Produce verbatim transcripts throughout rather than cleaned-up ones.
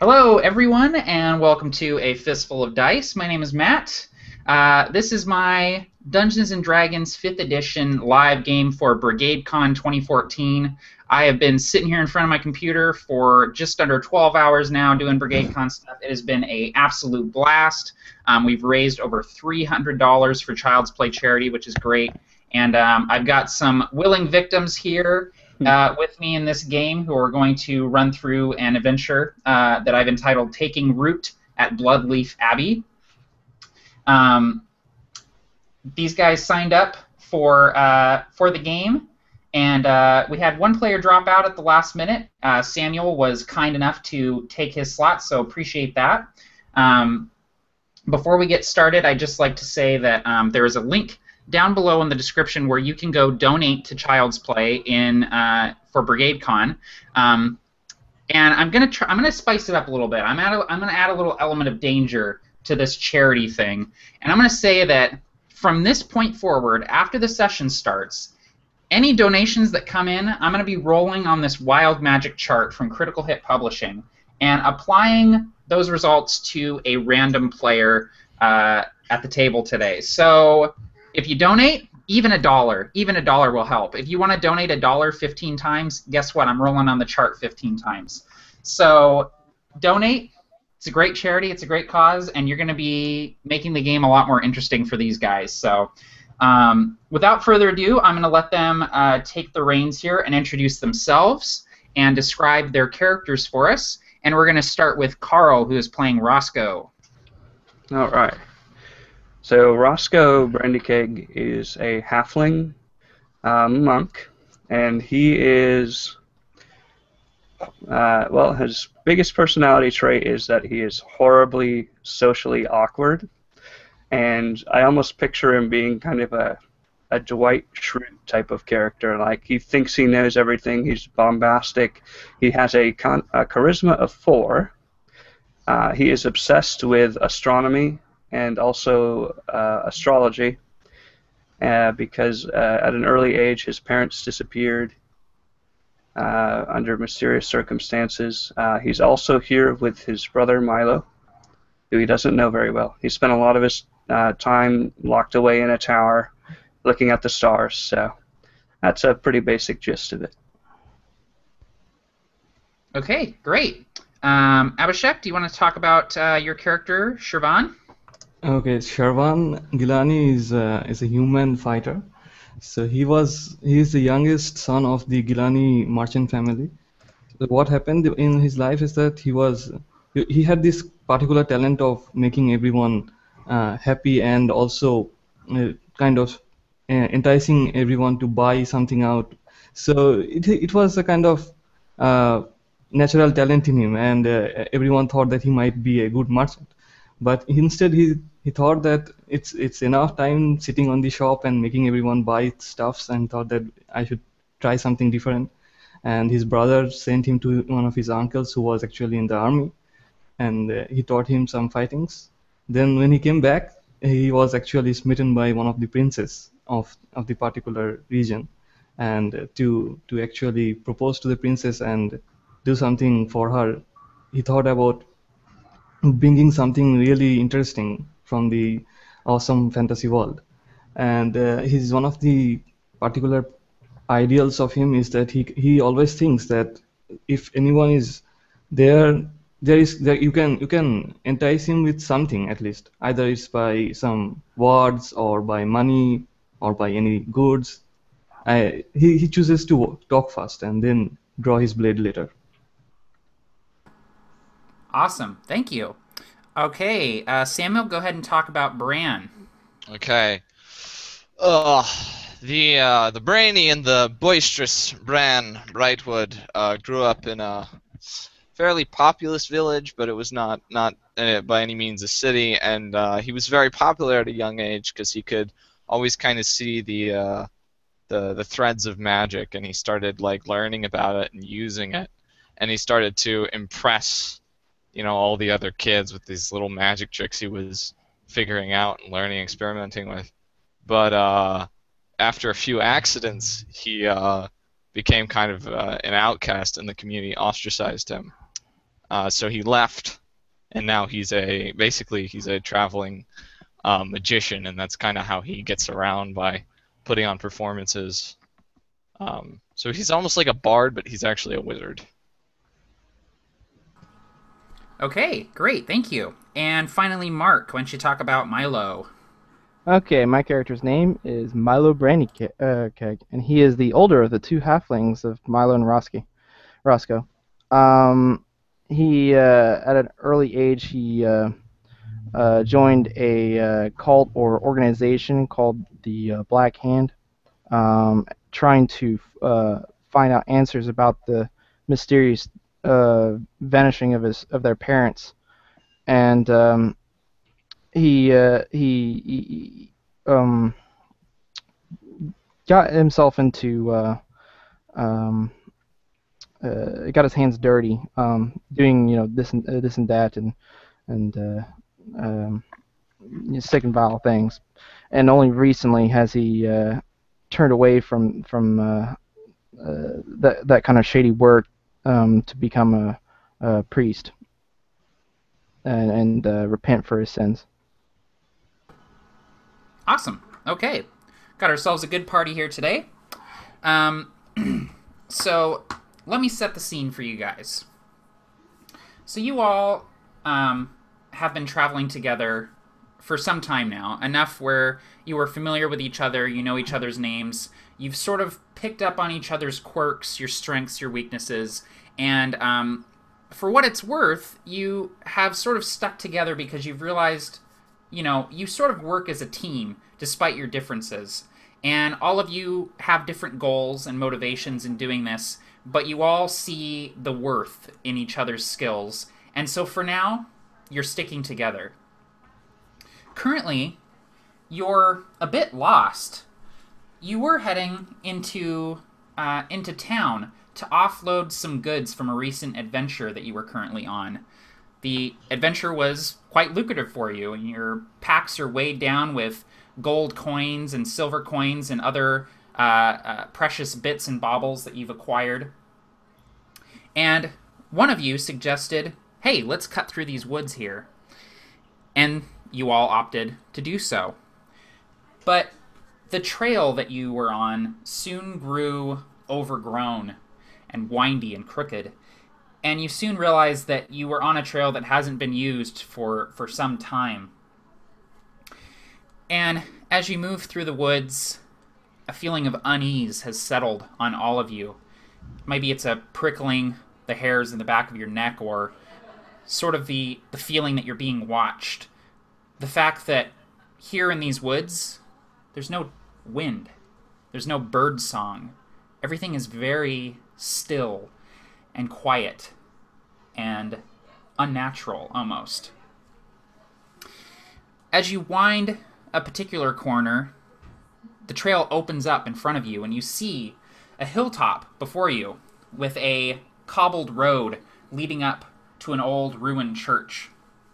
Hello, everyone, and welcome to A Fistful of Dice. My name is Matt. Uh, this is my Dungeons and Dragons fifth Edition live game for BrigadeCon twenty fourteen. I have been sitting here in front of my computer for just under twelve hours now doing BrigadeCon stuff. It has been an absolute blast. Um, we've raised over three hundred dollars for Child's Play charity, which is great. And um, I've got some willing victims here uh, with me in this game who are going to run through an adventure uh, that I've entitled Taking Root at Bloodleaf Abbey. Um, these guys signed up for uh, for the game, and uh, we had one player drop out at the last minute. Uh, Samuel was kind enough to take his slot, so appreciate that. Um, before we get started, I'd just like to say that um, there is a link down below in the description where you can go donate to Child's Play in uh, for BrigadeCon. Um, and I'm gonna try. I'm gonna spice it up a little bit. I'm add a, I'm gonna add a little element of danger to this charity thing, and I'm gonna say that from this point forward, after the session starts, any donations that come in, I'm gonna be rolling on this wild magic chart from Critical Hit Publishing and applying those results to a random player uh, at the table today. So if you donate, even a dollar, even a dollar will help. If you want to donate a dollar fifteen times, guess what? I'm rolling on the chart fifteen times. So donate. It's a great charity. It's a great cause, and you're going to be making the game a lot more interesting for these guys. So um, without further ado, I'm going to let them uh, take the reins here and introduce themselves and describe their characters for us. And we're going to start with Carl, who is playing Roscoe. All right. So Roscoe Brandykeg is a halfling uh, monk, and he is, uh, well, his biggest personality trait is that he is horribly socially awkward, and I almost picture him being kind of a, a Dwight Schrute type of character. Like, he thinks he knows everything, he's bombastic, he has a, con a charisma of four, uh, he is obsessed with astronomy, and also uh, astrology, uh, because uh, at an early age his parents disappeared uh, under mysterious circumstances. Uh, he's also here with his brother Milo, who he doesn't know very well. He spent a lot of his uh, time locked away in a tower looking at the stars, so that's a pretty basic gist of it. Okay, great. Um, Abhishek, do you want to talk about uh, your character, Shirvan? Okay, Sharvan Gilani is uh, is a human fighter. So he was he is the youngest son of the Gilani merchant family. So what happened in his life is that he was he he had this particular talent of making everyone uh, happy, and also uh, kind of uh, enticing everyone to buy something out. So it it was a kind of uh, natural talent in him, and uh, everyone thought that he might be a good merchant. But instead, he he thought that it's it's enough time sitting on the shop and making everyone buy stuffs, and thought that I should try something different. And his brother sent him to one of his uncles who was actually in the army, and uh, he taught him some fightings. Then when he came back, he was actually smitten by one of the princes of of the particular region, and uh, to to actually propose to the princess and do something for her, he thought about bringing something really interesting from the awesome fantasy world. And uh, he's one of the particular ideals of him is that he he always thinks that if anyone is there, there is there you can you can entice him with something, at least, either it's by some words or by money or by any goods. I, he he chooses to talk first and then draw his blade later. Awesome, thank you. Okay, uh, Samuel, go ahead and talk about Bran. Okay. Ugh. The uh, the brainy and the boisterous Bran Brightwood uh, grew up in a fairly populous village, but it was not not uh, by any means a city, and uh, he was very popular at a young age because he could always kind of see the uh, the the threads of magic, and he started like learning about it and using it, and he started to impress, you know, all the other kids with these little magic tricks he was figuring out and learning, experimenting with. But uh, after a few accidents, he uh, became kind of uh, an outcast in the community, ostracized him. Uh, so he left, and now he's a basically he's a traveling uh, magician, and that's kind of how he gets around, by putting on performances. Um, so he's almost like a bard, but he's actually a wizard. Okay, great, thank you. And finally, Mark, why don't you talk about Milo? Okay, my character's name is Milo Brandykeg, uh, and he is the older of the two halflings of Milo and Rosky, Roscoe. Um, he, uh, at an early age, he uh, uh, joined a uh, cult or organization called the uh, Black Hand, um, trying to uh, find out answers about the mysterious uh, vanishing of his of their parents, and um, he, uh, he he um got himself into uh, um uh, got his hands dirty, um doing you know this and uh, this and that and and uh, um sick and vile things, and only recently has he uh, turned away from from uh, uh, that that kind of shady work um, to become a, a priest and, and uh, repent for his sins. Awesome. Okay. Got ourselves a good party here today. Um, so let me set the scene for you guys. So you all um, have been traveling together for some time now, enough where you are familiar with each other, you know each other's names, you've sort of picked up on each other's quirks, your strengths, your weaknesses, and um, for what it's worth, you have sort of stuck together because you've realized, you know, you sort of work as a team despite your differences. And all of you have different goals and motivations in doing this, but you all see the worth in each other's skills. And so for now, you're sticking together. Currently, you're a bit lost. You were heading into uh, into town to offload some goods from a recent adventure that you were currently on. The adventure was quite lucrative for you, and your packs are weighed down with gold coins and silver coins and other uh, uh, precious bits and baubles that you've acquired. And one of you suggested, hey, let's cut through these woods here. And you all opted to do so. But the trail that you were on soon grew overgrown and windy and crooked. And you soon realized that you were on a trail that hasn't been used for, for some time. And as you move through the woods, a feeling of unease has settled on all of you. Maybe it's a prickling the hairs in the back of your neck, or sort of the, the feeling that you're being watched. The fact that here in these woods, there's no wind. There's no bird song. Everything is very still and quiet and unnatural almost. As you wind a particular corner, the trail opens up in front of you and you see a hilltop before you with a cobbled road leading up to an old ruined church.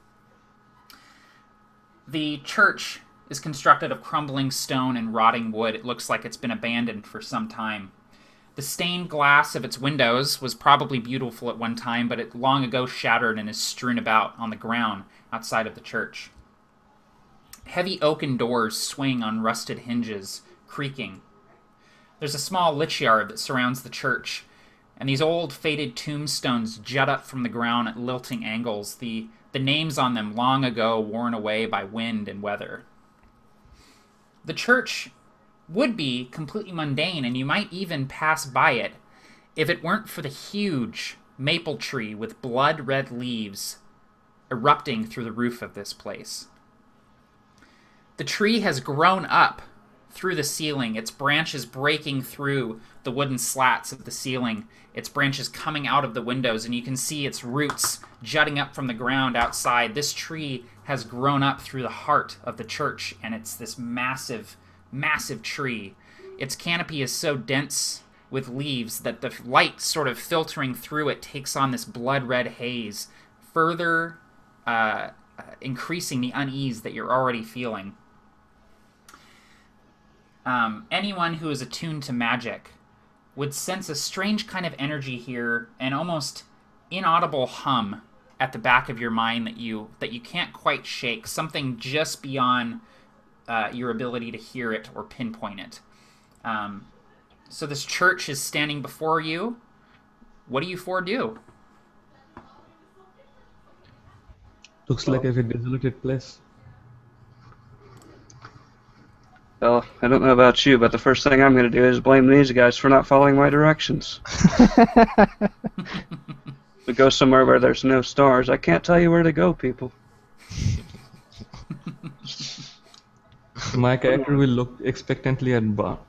The church is constructed of crumbling stone and rotting wood. It looks like it's been abandoned for some time. The stained glass of its windows was probably beautiful at one time, but it long ago shattered and is strewn about on the ground outside of the church. Heavy oaken doors swing on rusted hinges, creaking. There's a small lich yard that surrounds the church, and these old faded tombstones jut up from the ground at lilting angles, the, the names on them long ago worn away by wind and weather. The church would be completely mundane, and you might even pass by it if it weren't for the huge maple tree with blood-red leaves erupting through the roof of this place. The tree has grown up through the ceiling, its branches breaking through the wooden slats of the ceiling, its branches coming out of the windows, and you can see its roots jutting up from the ground outside. This tree has grown up through the heart of the church, and it's this massive, massive tree. Its canopy is so dense with leaves that the light sort of filtering through it takes on this blood-red haze, further uh, increasing the unease that you're already feeling. Um, anyone who is attuned to magic would sense a strange kind of energy here, an almost inaudible hum at the back of your mind that you that you can't quite shake. Something just beyond uh, your ability to hear it or pinpoint it. Um, so this church is standing before you. What do you four do? Looks like a very desolated place. Well, I don't know about you, but the first thing I'm going to do is blame these guys for not following my directions. We go somewhere where there's no stars. I can't tell you where to go, people. My character will look expectantly at Bar.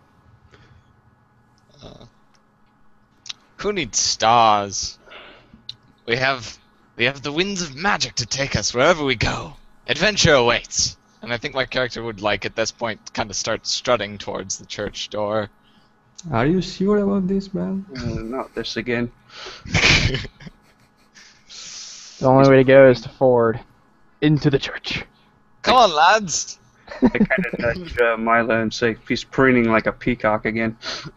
Uh, who needs stars? We have we have the winds of magic to take us wherever we go. Adventure awaits. And I think my character would, like, at this point, kind of start strutting towards the church door. Are you sure about this, Brad? Uh, not this again. The only way to go is to forward into the church. Come on, lads! I kind of nudge uh, Milo and say, he's preening like a peacock again.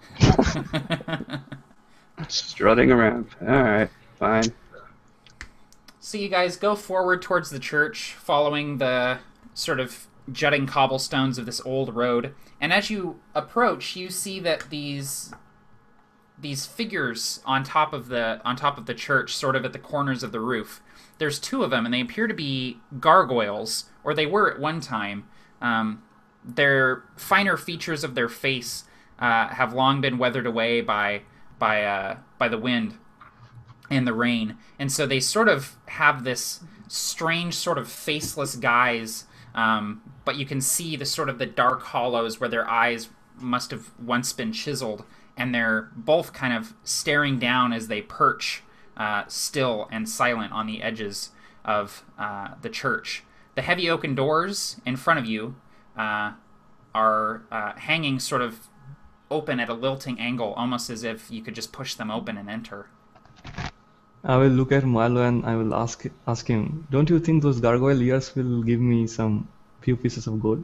Strutting around. Alright, fine. So you guys go forward towards the church, following the sort of jutting cobblestones of this old road, and as you approach, you see that these these figures on top of the on top of the church, sort of at the corners of the roof. There's two of them, and they appear to be gargoyles, or they were at one time. Um, their finer features of their face uh, have long been weathered away by by uh, by the wind and the rain, and so they sort of have this strange sort of faceless guise. Um, but you can see the sort of the dark hollows where their eyes must have once been chiseled, and they're both kind of staring down as they perch uh, still and silent on the edges of uh, the church. The heavy oaken doors in front of you uh, are uh, hanging sort of open at a lilting angle, almost as if you could just push them open and enter. I will look at Milo and I will ask ask him, don't you think those gargoyle ears will give me some few pieces of gold?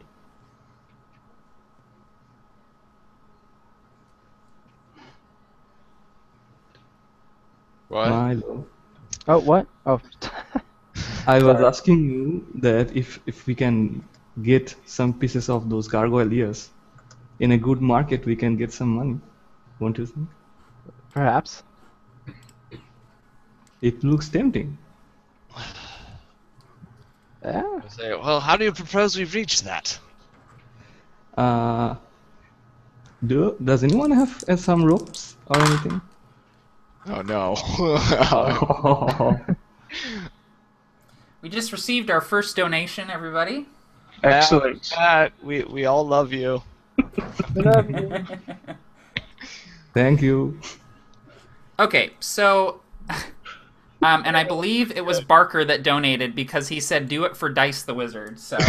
What? Milo. Oh, what? Oh. I was asking you that if, if we can get some pieces of those gargoyle ears in a good market, we can get some money. Won't you think? Perhaps. It looks tempting. Yeah. I say, well, how do you propose we reach that? Uh, do does anyone have uh, some ropes or anything? Oh no. We just received our first donation, everybody. Excellent. Matt, we, we all love you. Thank you. Okay, so... Um, and I believe it was Barker that donated because he said do it for Dice the Wizard. So,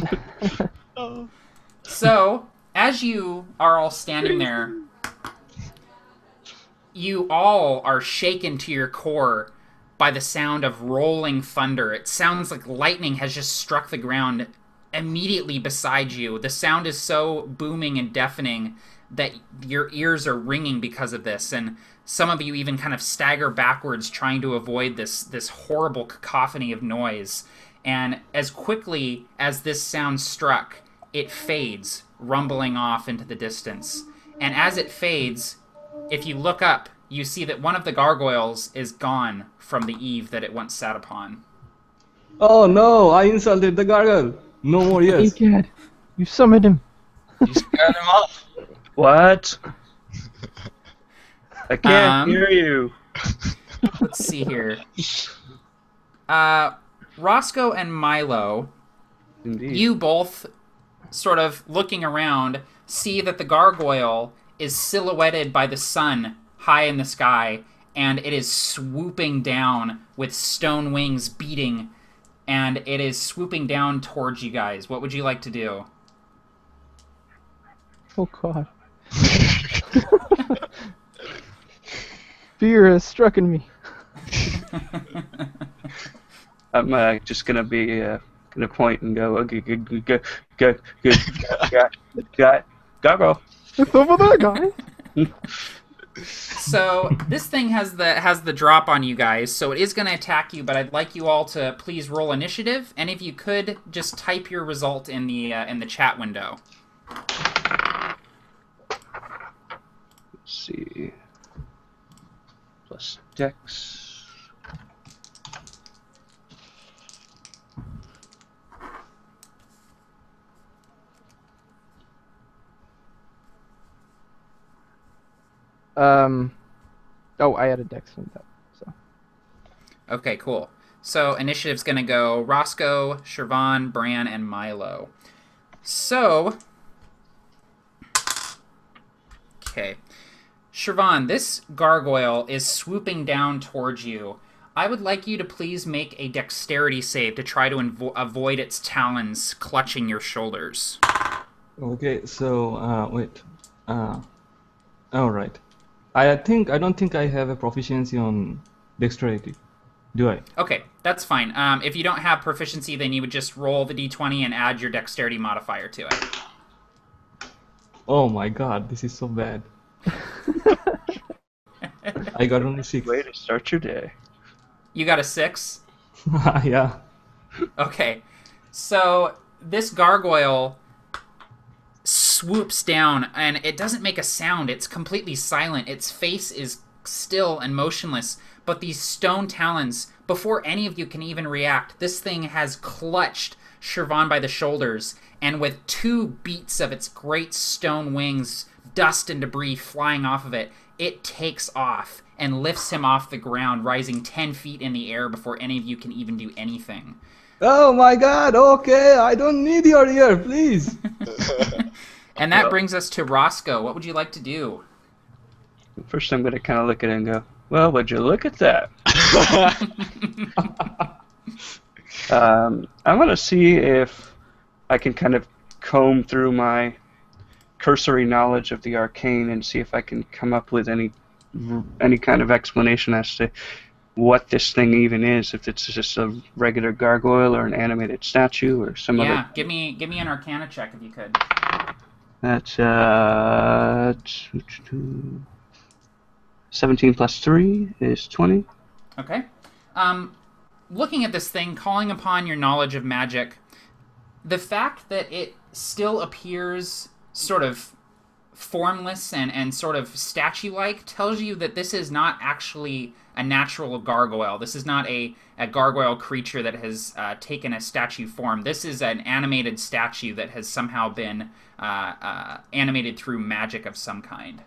so as you are all standing there, you all are shaken to your core by the sound of rolling thunder. It sounds like lightning has just struck the ground immediately beside you. The sound is so booming and deafening that your ears are ringing because of this, and some of you even kind of stagger backwards trying to avoid this this horrible cacophony of noise. And as quickly as this sound struck, it fades, rumbling off into the distance. And as it fades, if you look up, you see that one of the gargoyles is gone from the eave that it once sat upon. Oh no, I insulted the gargoyle. No more yes. Egad, you summoned him. You scared him off. What? I can't Um, hear you. Let's see here. Uh, Roscoe and Milo, Indeed. you both sort of looking around see that the gargoyle is silhouetted by the sun high in the sky, and it is swooping down with stone wings beating, and it is swooping down towards you guys. What would you like to do? Oh god. Fear has struck in me. I'm uh, just gonna be uh, gonna point and go. Okay, good, good, good, good, good, got, got, gargoyle. It's over there, guys. So this thing has the has the drop on you guys, so it is going to attack you. But I'd like you all to please roll initiative, and if you could, just type your result in the uh, in the chat window. Let's see. Plus Dex. Um, oh, I added Dex in that. So. Okay, cool. So initiative's going to go Roscoe, Shervan, Bran, and Milo. So, okay. Shervan, this gargoyle is swooping down towards you. I would like you to please make a dexterity save to try to invo- avoid its talons clutching your shoulders. Okay, so uh, wait. Uh, all right. I think I don't think I have a proficiency on dexterity. Do I? Okay, that's fine. Um, if you don't have proficiency, then you would just roll the d twenty and add your dexterity modifier to it. Oh my god, this is so bad. I got only six. Way to start your day. You got a six? Yeah. Okay. So this gargoyle swoops down, and it doesn't make a sound. It's completely silent. Its face is still and motionless, but these stone talons, before any of you can even react, this thing has clutched Shervan by the shoulders, and with two beats of its great stone wings, dust and debris flying off of it, it takes off and lifts him off the ground, rising ten feet in the air before any of you can even do anything. Oh my god, okay, I don't need your ear, please. And that brings us to Roscoe. What would you like to do? First, I'm going to kind of look at it and go, well, would you look at that? um, I want to see if I can kind of comb through my cursory knowledge of the arcane and see if I can come up with any any kind of explanation as to what this thing even is. If it's just a regular gargoyle or an animated statue or some yeah, other. give me give me an Arcana check if you could. That's uh, seventeen plus three is twenty. Okay. Um, looking at this thing, calling upon your knowledge of magic, the fact that it still appears sort of formless and, and sort of statue-like tells you that this is not actually a natural gargoyle. This is not a, a gargoyle creature that has uh, taken a statue form. This is an animated statue that has somehow been uh, uh, animated through magic of some kind.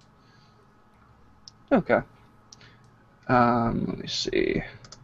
Okay. Um, let me see.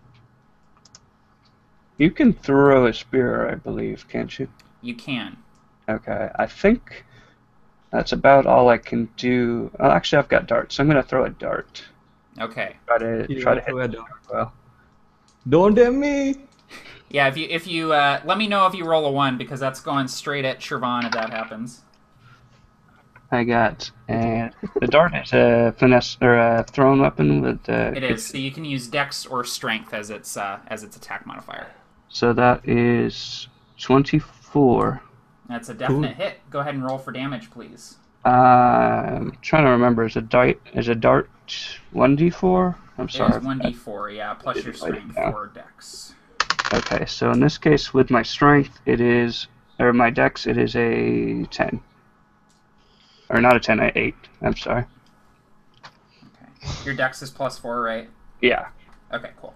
You can throw a spear, I believe, can't you? You can. Okay, I think that's about all I can do. Well, actually, I've got darts, so I'm going to throw a dart. Okay. Try to You try to throw hit a dart. well. Don't tempt me. Yeah, if you if you uh, let me know if you roll a one, because that's going straight at Shervan if that happens. I got, and the dart is a finesse or a thrown weapon with. Uh, It is. So you can use Dex or Strength as its uh, as its attack modifier. So that is twenty-four. That's a definite hit. Go ahead and roll for damage, please. Uh, I'm trying to remember. Is a dart is a dart one d four? I'm It sorry. is one d four, yeah, plus your Didn't write it strength down. for Dex. Okay, so in this case, with my strength, it is, or my dex, it is a ten. Or not a ten, a eight. I'm sorry. Okay. Your Dex is plus four, right? Yeah. Okay, cool.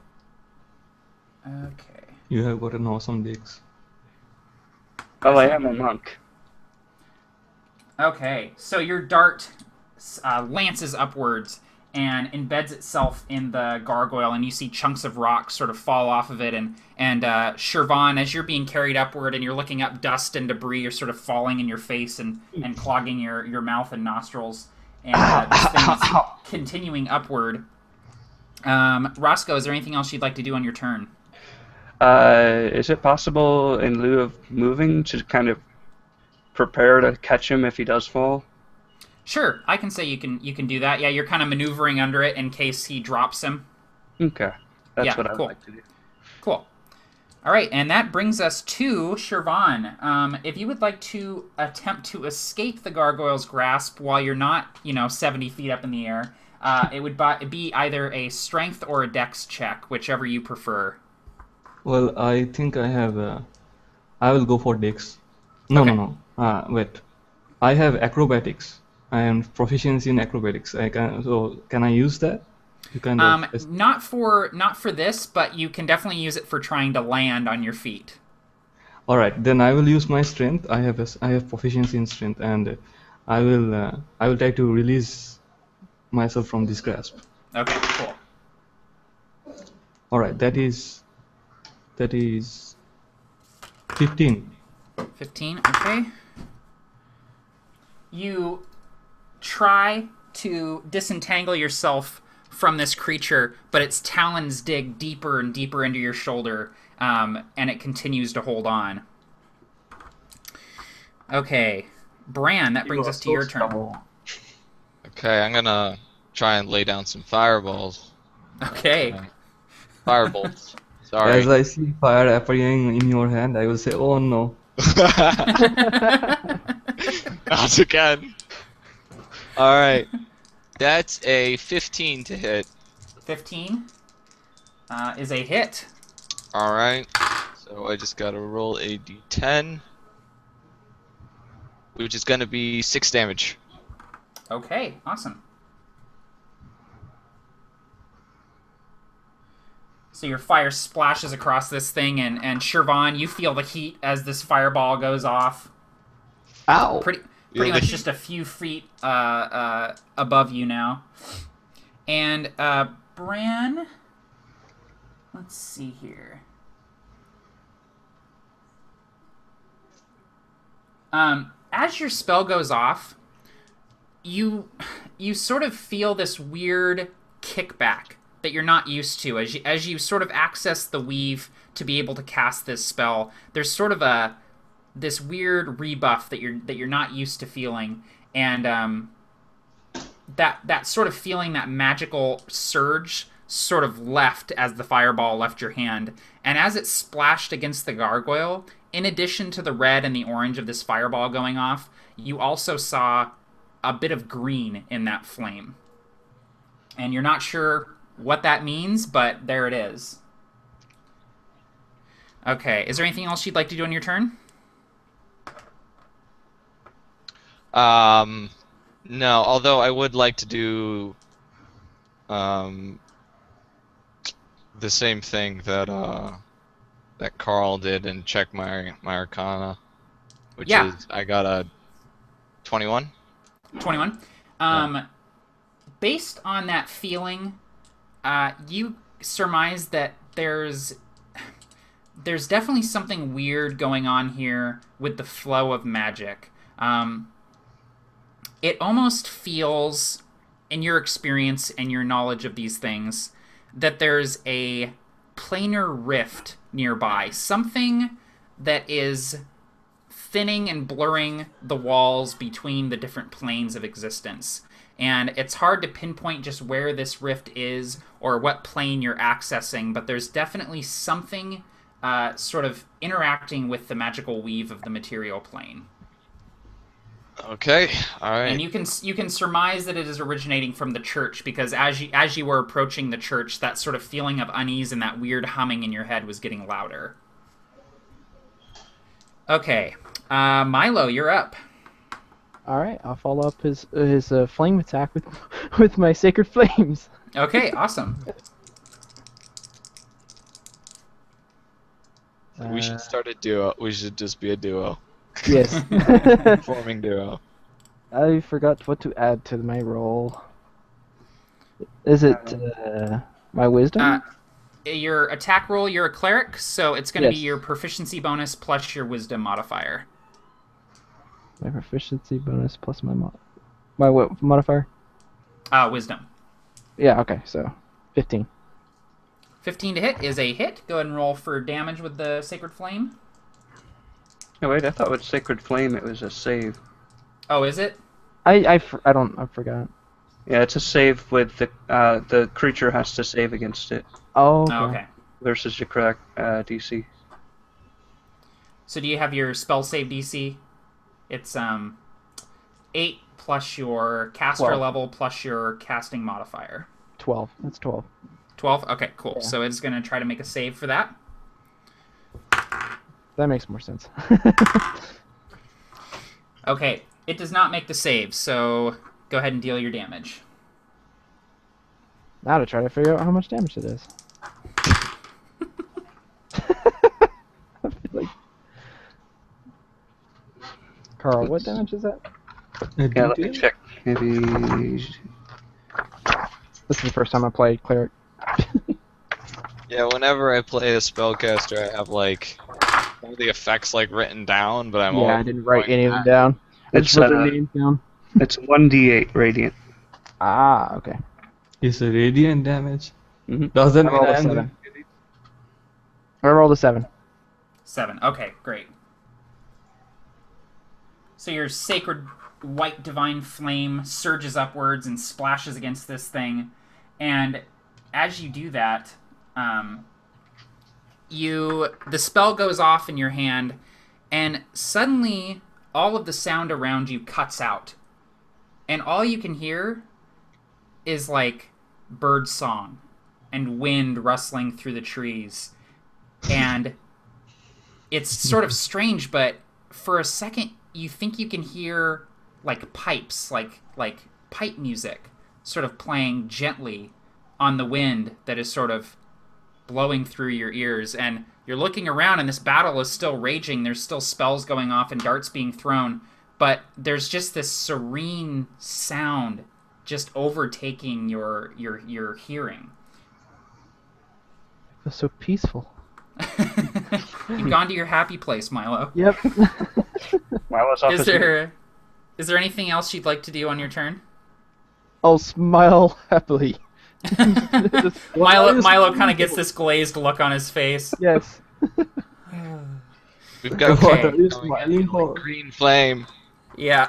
Okay. You have got an awesome dex. Well, I am a monk. Okay, so your dart uh, lances upwards and embeds itself in the gargoyle, and you see chunks of rock sort of fall off of it, and, and uh, Shervan, as you're being carried upward and you're looking up, dust and debris are sort of falling in your face and, and clogging your, your mouth and nostrils, and uh, this thing is continuing upward. Um, Roscoe, is there anything else you'd like to do on your turn? Uh, is it possible, in lieu of moving, to kind of prepare to catch him if he does fall? Sure, I can say you can you can do that. Yeah, you're kind of maneuvering under it in case he drops him. Okay. That's Yeah, what I'd cool. like to do. Cool. All right, and that brings us to Shervan. Um, if you would like to attempt to escape the gargoyle's grasp while you're not, you know, seventy feet up in the air, Uh, it would bu- be either a strength or a dex check, whichever you prefer. Well, I think I have. Uh, I will go for Dex. No, Okay. no, no. Uh, wait. I have acrobatics. I am proficiency in acrobatics. I can. So can I use that? To kind of. Um, not for not for this, but you can definitely use it for trying to land on your feet. All right. Then I will use my strength. I have. A, I have proficiency in strength, and I will. Uh, I will try to release myself from this grasp. Okay. Cool. All right. That is. That is. Fifteen. Fifteen. Okay. You try to disentangle yourself from this creature, but its talons dig deeper and deeper into your shoulder, um, and it continues to hold on. Okay, Bran, that brings us to your turn. Okay, I'm gonna try and lay down some fireballs. Okay. Uh, firebolts. Sorry. As I see fire appearing in your hand, I will say, "Oh no." Not again. Alright. That's a fifteen to hit. fifteen uh, is a hit. Alright. So I just gotta roll a d ten. Which is gonna be six damage. Okay, awesome. So your fire splashes across this thing, and, and Shirvan, you feel the heat as this fireball goes off. Ow! Pretty, pretty Yeah, much the- just a few feet uh, uh, above you now. And uh, Bran, let's see here. Um, as your spell goes off, you you sort of feel this weird kickback that you're not used to as you, as you sort of access the weave to be able to cast this spell. There's sort of a this weird rebuff that you're that you're not used to feeling, and um, that that sort of feeling, that magical surge, sort of left as the fireball left your hand, and as it splashed against the gargoyle, in addition to the red and the orange of this fireball going off, you also saw a bit of green in that flame, and you're not sure what that means, but there it is. Okay, is there anything else you'd like to do on your turn? Um, no, although I would like to do um, the same thing that uh, that Carl did and check my, my Arcana, which Yeah. is I got a twenty-one. twenty-one. Um, based on that feeling, uh, you surmise that there's there's definitely something weird going on here with the flow of magic. Um, it almost feels, in your experience and your knowledge of these things, that there's a planar rift nearby. Something that is thinning and blurring the walls between the different planes of existence. And it's hard to pinpoint just where this rift is or what plane you're accessing, but there's definitely something uh, sort of interacting with the magical weave of the material plane. Okay, all right. And you can you can surmise that it is originating from the church, because as you as you were approaching the church, that sort of feeling of unease and that weird humming in your head was getting louder. Okay, uh, Milo, you're up. All right, I'll follow up his uh, his uh, flame attack with with my sacred flames. Okay, awesome. We should start a duo. We should just be a duo. Yes. Forming duo. I forgot what to add to my roll. Is it uh, my wisdom? Uh, your attack roll, you're a cleric, so it's going to Yes. be your proficiency bonus plus your wisdom modifier. My proficiency bonus plus my mod. My what modifier? Uh, wisdom. Yeah. Okay. So, fifteen. fifteen to hit is a hit. Go ahead and roll for damage with the Sacred Flame. Oh wait, I thought with Sacred Flame it was a save. Oh, is it? I I, fr- I don't I forgot. Yeah, it's a save with the uh, the creature has to save against it Oh. Okay. Oh, okay. versus your correct uh, D C. So do you have your spell save D C? It's um, eight plus your caster twelve. level plus your casting modifier. twelve. That's twelve. twelve? Okay, cool. Yeah. So it's going to try to make a save for that. That makes more sense. Okay, it does not make the save, so go ahead and deal your damage. Now to try to figure out how much damage it is. I feel like... Carl, what damage is that? Uh, Yeah, let me detail? check. Maybe. This is the first time I played cleric. Yeah, whenever I play a spellcaster, I have like all the effects like written down, but I'm Yeah, always I didn't write going any of them back. down. I It's just wrote their uh, names down. it's one d eight radiant. Ah, okay. It's a radiant damage. Mhm. Does that I mean rolled a I am seven. going to get it? I rolled a seven. Seven. Okay, great. So your sacred white divine flame surges upwards and splashes against this thing, and as you do that, um, you the spell goes off in your hand, and suddenly all of the sound around you cuts out, and all you can hear is like bird song and wind rustling through the trees, and it's sort of strange, but for a second you think you can hear like pipes, like like pipe music sort of playing gently on the wind that is sort of blowing through your ears, and you're looking around and this battle is still raging. There's still spells going off and darts being thrown, but there's just this serene sound just overtaking your your your hearing. It feels so peaceful. You've gone to your happy place, Milo. Yep. Milo's off Is his- there is there anything else you'd like to do on your turn? I'll smile happily. Just- Milo Milo kind of gets this glazed look on his face. Yes. We've got Okay. What are you coming smiling in for? like green flame. Yeah.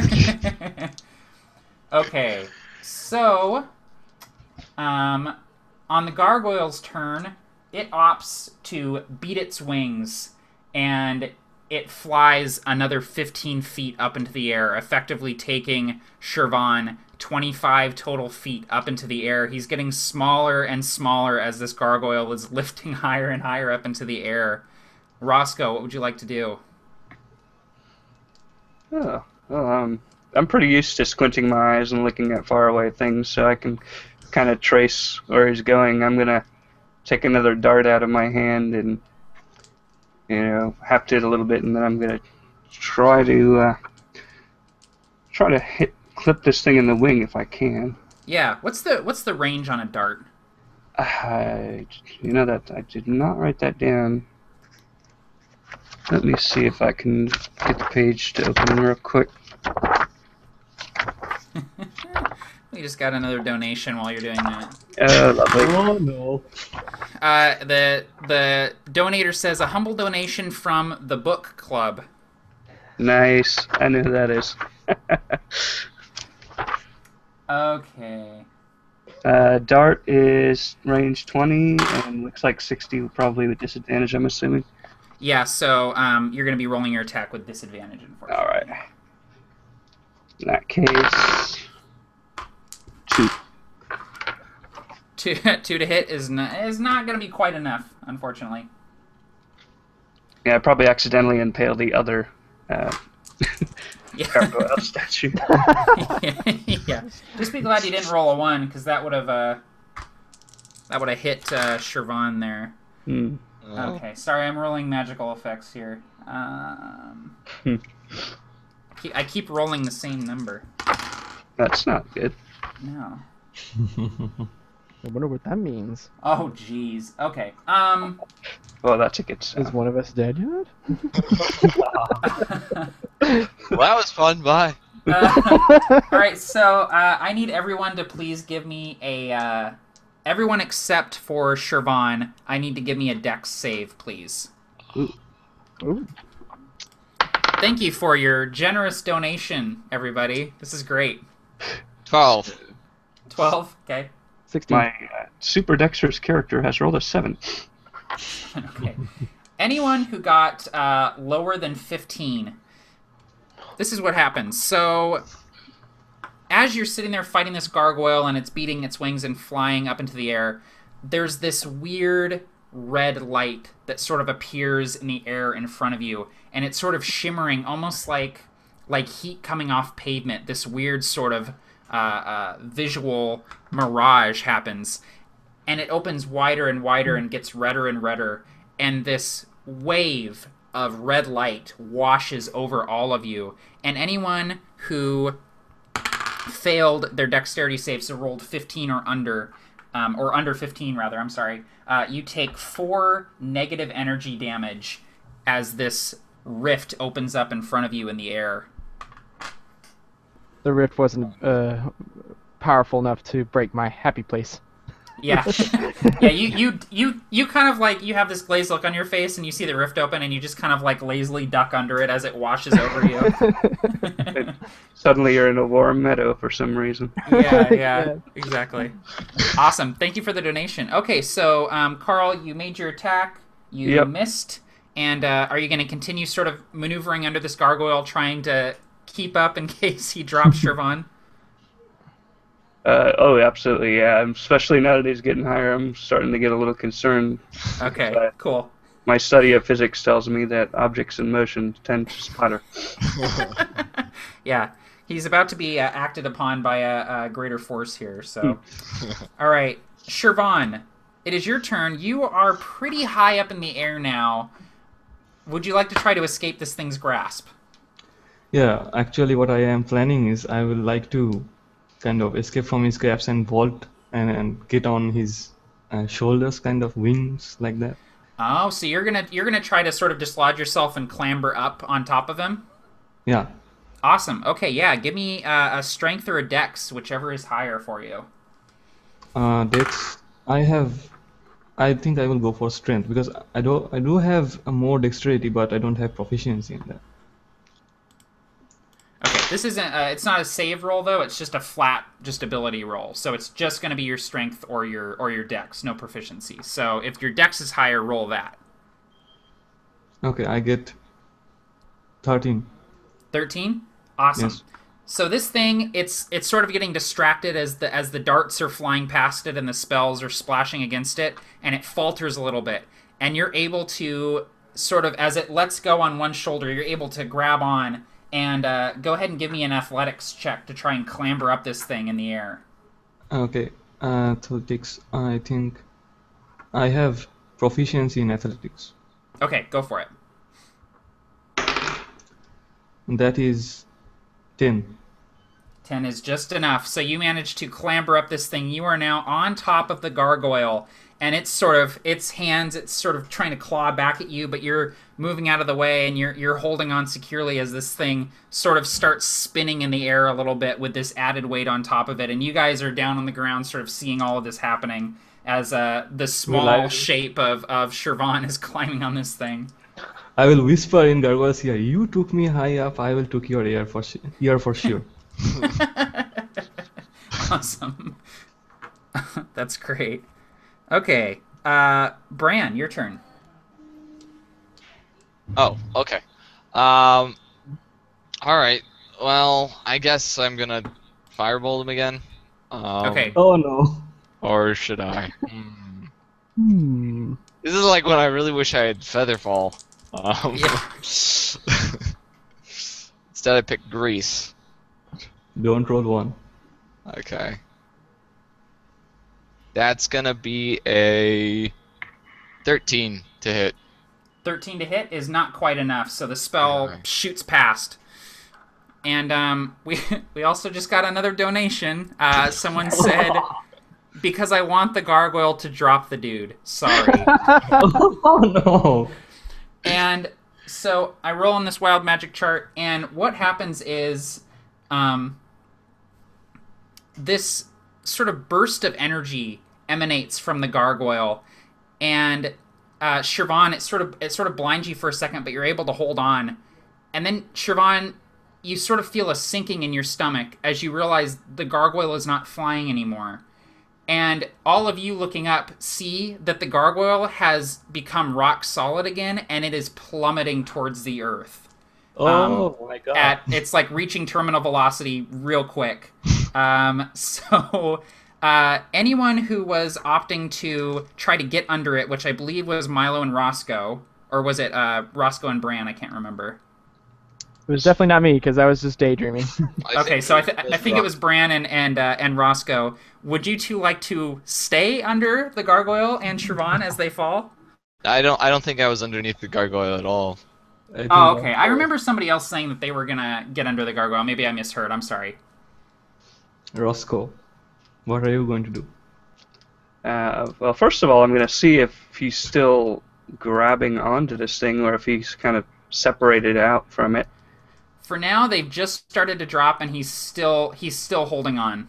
Okay. So, um, on the gargoyle's turn, it opts to beat its wings, and it flies another fifteen feet up into the air, effectively taking Shervan twenty-five total feet up into the air. He's getting smaller and smaller as this gargoyle is lifting higher and higher up into the air. Roscoe, what would you like to do? Oh, well, um, I'm pretty used to squinting my eyes and looking at faraway things, so I can kind of trace where he's going. I'm gonna take another dart out of my hand and, you know, haft it a little bit, and then I'm gonna try to uh, try to hit clip this thing in the wing if I can. Yeah, what's the what's the range on a dart? I, you know that I did not write that down. Let me see if I can get the page to open real quick. We just got another donation while you're doing that. Oh, lovely. Oh no. Uh, the the donator says a humble donation from the book club. Nice. I know who that is. Okay. uh, Dart is range twenty and looks like sixty, probably with disadvantage, I'm assuming. Yeah, so um, you're going to be rolling your attack with disadvantage, unfortunately. Alright. In that case, two. Two, two to hit is not, is not going to be quite enough, unfortunately. Yeah, I probably accidentally impaled the other uh, Yeah. gargoyle statue. Yeah. Just be glad you didn't roll a one, because that would have uh, that would have hit uh, Shervan there. Hmm. Oh. Okay, sorry, I'm rolling magical effects here. Um, Hmm. ke- I keep rolling the same number. That's not good. No. I wonder what that means. Oh, jeez. Okay. Um. Well, that's a good Is sound. one of us dead yet? Well, that was fun. Bye. uh, all right. So uh, I need everyone to please give me a. Uh, everyone except for Shervan, I need to give me a dex save, please. Ooh. Thank you for your generous donation, everybody. This is great. Twelve. Twelve. Okay. sixteen. My uh, super dexterous character has rolled a seven. Okay. Anyone who got uh, lower than fifteen, this is what happens. So, as you're sitting there fighting this gargoyle and it's beating its wings and flying up into the air, there's this weird red light that sort of appears in the air in front of you, and it's sort of shimmering, almost like like heat coming off pavement. This weird sort of uh, uh, visual mirage happens, and it opens wider and wider and gets redder and redder, and this wave of red light washes over all of you, and anyone who failed their dexterity saves, so rolled fifteen or under, um, or under fifteen rather, I'm sorry, uh, you take four negative energy damage as this rift opens up in front of you in the air. The rift wasn't uh, powerful enough to break my happy place. Yeah, yeah. You, you, you, you kind of like you have this glazed look on your face, and you see the rift open, and you just kind of like lazily duck under it as it washes over you. Suddenly, you're in a warm meadow for some reason. Yeah, yeah, exactly. Awesome. Thank you for the donation. Okay, so um, Carl, you made your attack. You Yep. missed, and uh, are you going to continue sort of maneuvering under this gargoyle, trying to keep up in case he drops Shervan? Uh, oh, absolutely, yeah. Especially now that he's getting higher, I'm starting to get a little concerned. Okay, Uh, cool. My study of physics tells me that objects in motion tend to sputter. Yeah, he's about to be uh, acted upon by a, a greater force here. So, all right, Shervan, it is your turn. You are pretty high up in the air now. Would you like to try to escape this thing's grasp? Yeah, actually what I am planning is I will like to kind of escape from his grasp and vault and, and get on his uh, shoulders, kind of wings like that. Oh, so you're gonna you're gonna try to sort of dislodge yourself and clamber up on top of him? Yeah. Awesome. Okay, yeah. Give me uh, a strength or a dex, whichever is higher for you. Uh, dex, I have, I think I will go for strength because I do I do have a more dexterity, but I don't have proficiency in that. Okay, this isn't. Uh, it's not a save roll though. It's just a flat, just ability roll. So it's just going to be your strength or your or your dex, no proficiency. So if your dex is higher, roll that. Okay, I get thirteen. Thirteen. Awesome. Yes. So this thing, it's it's sort of getting distracted as the as the darts are flying past it and the spells are splashing against it, and it falters a little bit. And you're able to sort of, as it lets go on one shoulder, you're able to grab on. And uh, go ahead and give me an athletics check to try and clamber up this thing in the air. Okay, athletics. I think I have proficiency in athletics. Okay, go for it. That is ten. ten is just enough. So you manage to clamber up this thing. You are now on top of the gargoyle, and it's sort of, its hands, it's sort of trying to claw back at you, but you're moving out of the way, and you're you're holding on securely as this thing sort of starts spinning in the air a little bit with this added weight on top of it. And you guys are down on the ground sort of seeing all of this happening as uh, the small shape of, of Shervan is climbing on this thing. I will whisper in Gargoyles here, you took me high up, I will took your ear for, ear for sure. Awesome. That's great. Okay, uh, Bran, your turn. Oh, okay. Um, alright. Well, I guess I'm gonna firebolt him again. Um, Okay. Oh no. Or should I? Hmm. Hmm. This is like when I really wish I had Featherfall. Um, Yeah. Instead I picked Grease. Don't roll one. Okay. That's gonna be a thirteen to hit. thirteen to hit is not quite enough, so the spell Alright. shoots past. And um, we we also just got another donation. Uh, someone said, because I want the gargoyle to drop the dude. Sorry. Oh no. And so I roll on this wild magic chart, and what happens is um, this sort of burst of energy emanates from the gargoyle, and uh, Shervan, it sort of it sort of blinds you for a second, but you're able to hold on. And then Shervan, you sort of feel a sinking in your stomach as you realize the gargoyle is not flying anymore. And all of you looking up see that the gargoyle has become rock solid again, and it is plummeting towards the earth. Oh my god. At it's like reaching terminal velocity real quick. Um, so uh, anyone who was opting to try to get under it, which I believe was Milo and Roscoe, or was it uh, Roscoe and Bran? I can't remember. It was definitely not me because I was just daydreaming. I Okay, think so I, it th- was I think it Rock. was Bran and and uh, and Roscoe. Would you two like to stay under the gargoyle and Siobhan as they fall? I don't. I don't think I was underneath the gargoyle at all. I think Oh, okay. that- I remember somebody else saying that they were gonna get under the gargoyle. Maybe I misheard. I'm sorry. Roscoe, what are you going to do? Uh, well, first of all, I'm going to see if he's still grabbing onto this thing or if he's kind of separated out from it. For now, they've just started to drop, and he's still he's still holding on.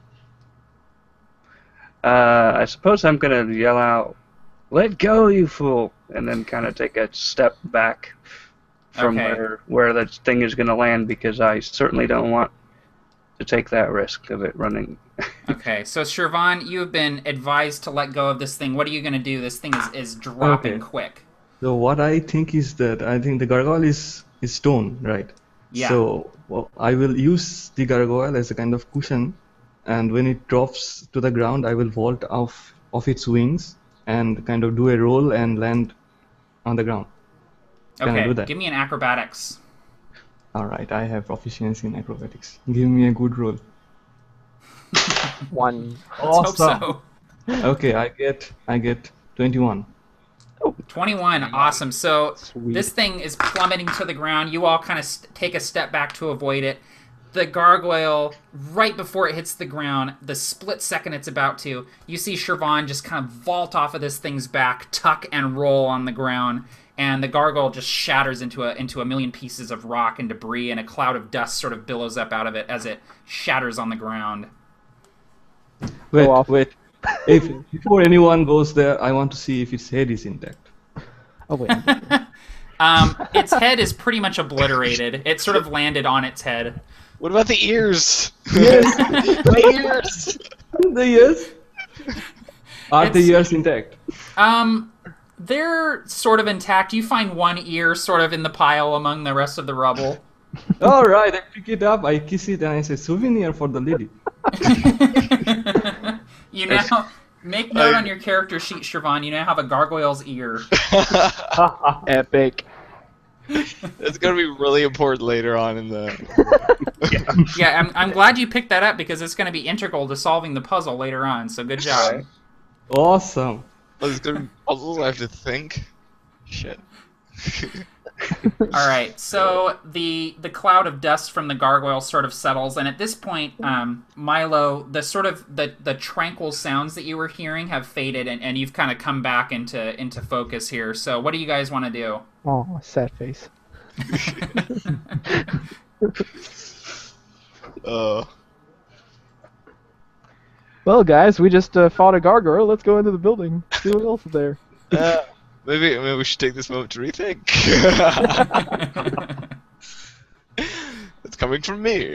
Uh, I suppose I'm going to yell out, "Let go, you fool!" and then kind of take a step back from Okay. where where the thing is going to land because I certainly don't want to take that risk of it running. Okay, so Siobhan, you have been advised to let go of this thing. What are you gonna do? This thing is, is dropping Okay. quick. So what I think is that I think the gargoyle is is stone, right? Yeah. So well, I will use the gargoyle as a kind of cushion, and when it drops to the ground, I will vault off of its wings and kind of do a roll and land on the ground. Can I Okay, do that? give me an acrobatics. All right, I have proficiency in acrobatics. Give me a good roll. One. Let's hope so. Okay, I get I get twenty-one. twenty-one, awesome. So Sweet. this thing is plummeting to the ground. You all kind of st- take a step back to avoid it. The gargoyle, right before it hits the ground, the split second it's about to, you see Siobhan just kind of vault off of this thing's back, tuck and roll on the ground, and the gargoyle just shatters into a into a million pieces of rock and debris, and a cloud of dust sort of billows up out of it as it shatters on the ground. Wait, off. wait. If before anyone goes there, I want to see if its head is intact. Oh wait. Um, its head is pretty much obliterated. It sort of landed on its head. What about the ears? Yes, The ears. the ears. Are the It's- ears intact? Um, they're sort of intact. You find one ear sort of in the pile among the rest of the rubble. All right, I pick it up, I kiss it, and I say souvenir for the lady. You now make note on your character sheet, Siobhan. You now have a gargoyle's ear. Epic. It's gonna be really important later on in the. Yeah, I'm, I'm glad you picked that up because it's going to be integral to solving the puzzle later on. So good job. Awesome. There's gonna be puzzles I have to think. Shit. All right, so the the cloud of dust from the gargoyle sort of settles, and at this point, um, Milo, the sort of the, the tranquil sounds that you were hearing have faded, and, and you've kind of come back into into focus here. So what do you guys want to do? Oh, sad face. Uh. Well, guys, we just uh, fought a gargoyle. Let's go into the building. See what else is there. Uh, maybe maybe we should take this moment to rethink. It's coming from me.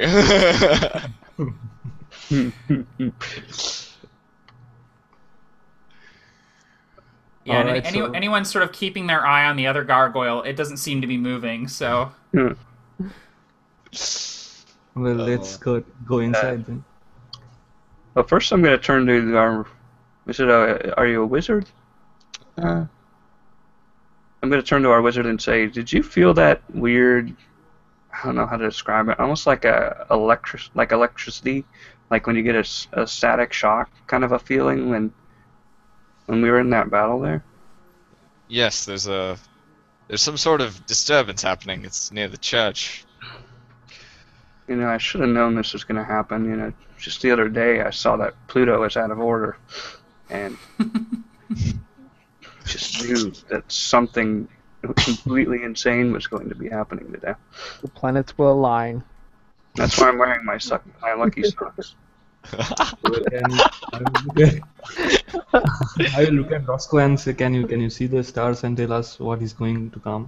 Yeah, and Alright, any, so- anyone sort of keeping their eye on the other gargoyle, it doesn't seem to be moving. So Well, Uh, let's go go inside then. Well, first I'm going to turn to our. Is it a? Are you a wizard? Uh, I'm going to turn to our wizard and say, "Did you feel that weird? I don't know how to describe it. Almost like a electric, like electricity, like when you get a, s- a static shock kind of a feeling when when we were in that battle there." Yes, there's a there's some sort of disturbance happening. It's near the church. You know, I should have known this was going to happen. You know, just the other day I saw that Pluto was out of order, and just knew that something completely insane was going to be happening today. The planets will align. That's why I'm wearing my suck, my lucky socks. Well, can you- I will look at- I will look at Roscoe and say, "Can you can you see the stars and tell us what is going to come?"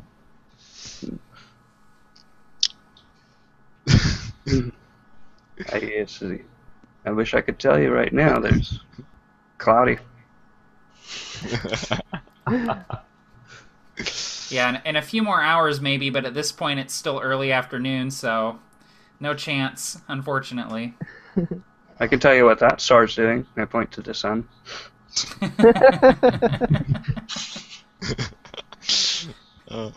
I, yes, I wish I could tell you right now. There's cloudy. Yeah, in, in a few more hours maybe, but at this point it's still early afternoon, so no chance, unfortunately. I can tell you what that star's doing. I point to the sun. Uh,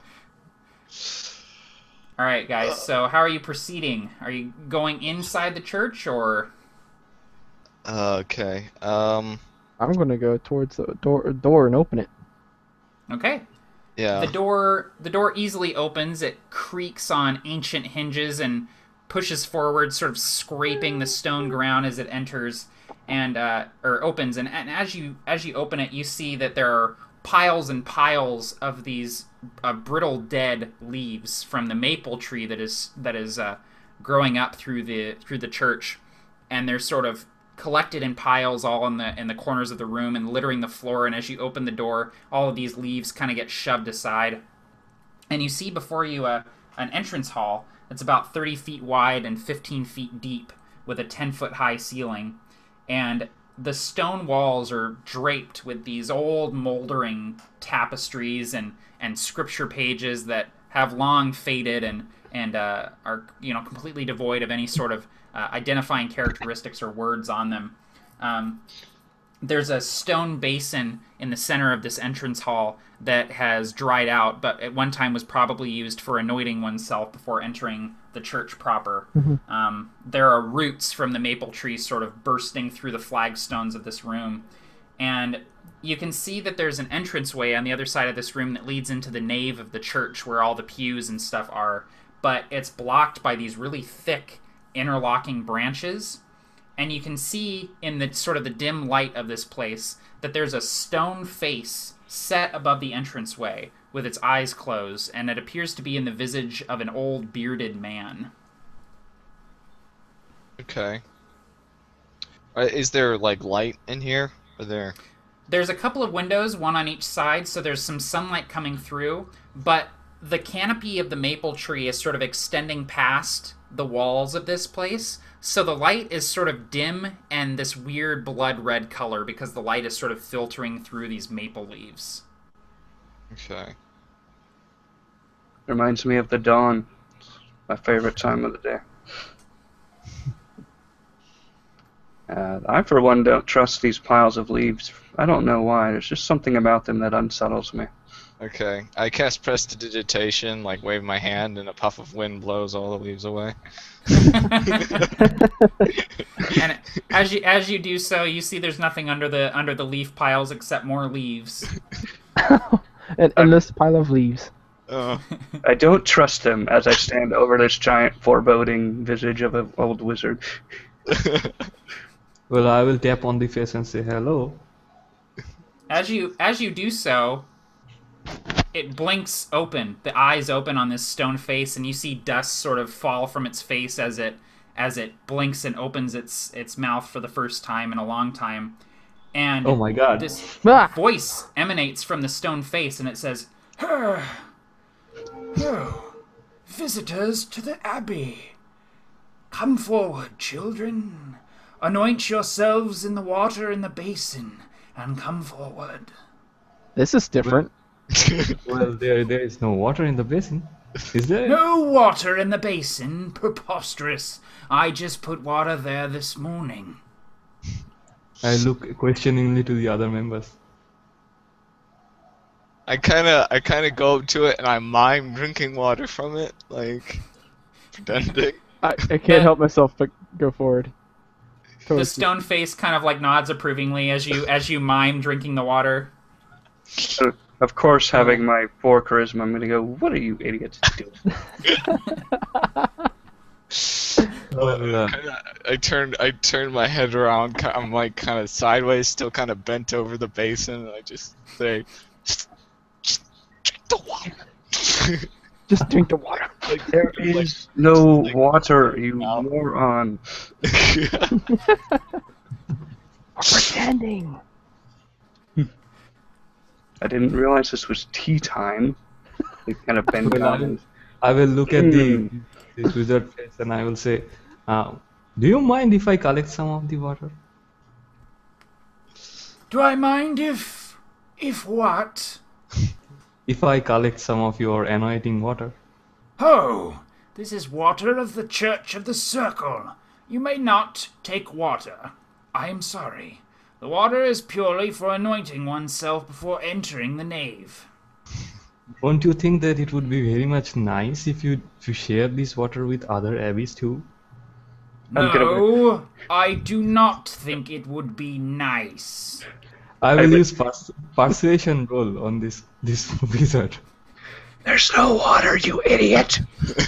All right, guys. So how are you proceeding? Are you going inside the church or? okay. Um. I'm gonna go towards the door door and open it. Okay. Yeah. The door the door easily opens. It creaks on ancient hinges and pushes forward, sort of scraping the stone ground as it enters and uh, or opens. And, and as you as you open it, you see that there are piles and piles of these uh, brittle dead leaves from the maple tree that is that is uh, growing up through the through the church, and they're sort of collected in piles all in the in the corners of the room and littering the floor. And as you open the door, all of these leaves kind of get shoved aside, and you see before you a, an entrance hall that's about thirty feet wide and fifteen feet deep with a ten foot high ceiling, and the stone walls are draped with these old moldering tapestries and, and scripture pages that have long faded and and uh, are you know completely devoid of any sort of uh, identifying characteristics or words on them. Um, there's a stone basin in the center of this entrance hall that has dried out, but at one time was probably used for anointing oneself before entering the church proper. Mm-hmm. Um, there are roots from the maple trees sort of bursting through the flagstones of this room. And you can see that there's an entranceway on the other side of this room that leads into the nave of the church where all the pews and stuff are, but it's blocked by these really thick interlocking branches. And you can see in the sort of the dim light of this place that there's a stone face set above the entranceway with its eyes closed, and it appears to be in the visage of an old bearded man. Okay. Uh, is there like light in here? Or there? There's a couple of windows, one on each side, so there's some sunlight coming through, but the canopy of the maple tree is sort of extending past the walls of this place, so the light is sort of dim and this weird blood red color because the light is sort of filtering through these maple leaves. Okay. Reminds me of the dawn. My favorite time of the day. Uh, I, for one, don't trust these piles of leaves. I don't know why. There's just something about them that unsettles me. Okay. I cast prestidigitation, like wave my hand, and a puff of wind blows all the leaves away. And as you as you do so, you see there's nothing under the under the leaf piles except more leaves. An endless pile of leaves. Uh, I don't trust them as I stand over this giant foreboding visage of an old wizard. Well, I will tap on the face and say hello. As you as you do so, it blinks open. The eyes open on this stone face, and you see dust sort of fall from its face as it as it blinks and opens its its mouth for the first time in a long time. And Oh my god. this Ah! voice emanates from the stone face, and it says, "Oh, visitors to the abbey. Come forward, children. Anoint yourselves in the water in the basin, and come forward." This is different. Well, there there is no water in the basin. Is there? No water in the basin? Preposterous. I just put water there this morning. I look questioningly to the other members. I kind of, I kind of go up to it and I mime drinking water from it, like pretending. I, I can't help myself but go forward. The Towards stone face kind of like nods approvingly as you as you mime drinking the water. So, of course, having my four charisma, I'm going to go, what are you idiots doing? Well, uh, Kinda- I turned, I turned my head around. ki- I'm like kind of sideways, still kind of bent over the basin, and I just say, "Just, just drink the water." Just drink the water. Like, there is no water, you moron. Pretending. I didn't realize this was tea time. They kind of bend well, I down. will, and- I will look at the this wizard face and I will say, uh, do you mind if I collect some of the water? Do I mind if... if what? if I collect some of your anointing water? Oh, this is water of the Church of the Circle. You may not take water. I am sorry. The water is purely for anointing oneself before entering the nave. Don't you think that it would be very much nice if you if you share this water with other abbeys too? I'm gonna- No, I do not think it would be nice. I I will would- use pers persuasion roll on this this wizard. There's no water, you idiot!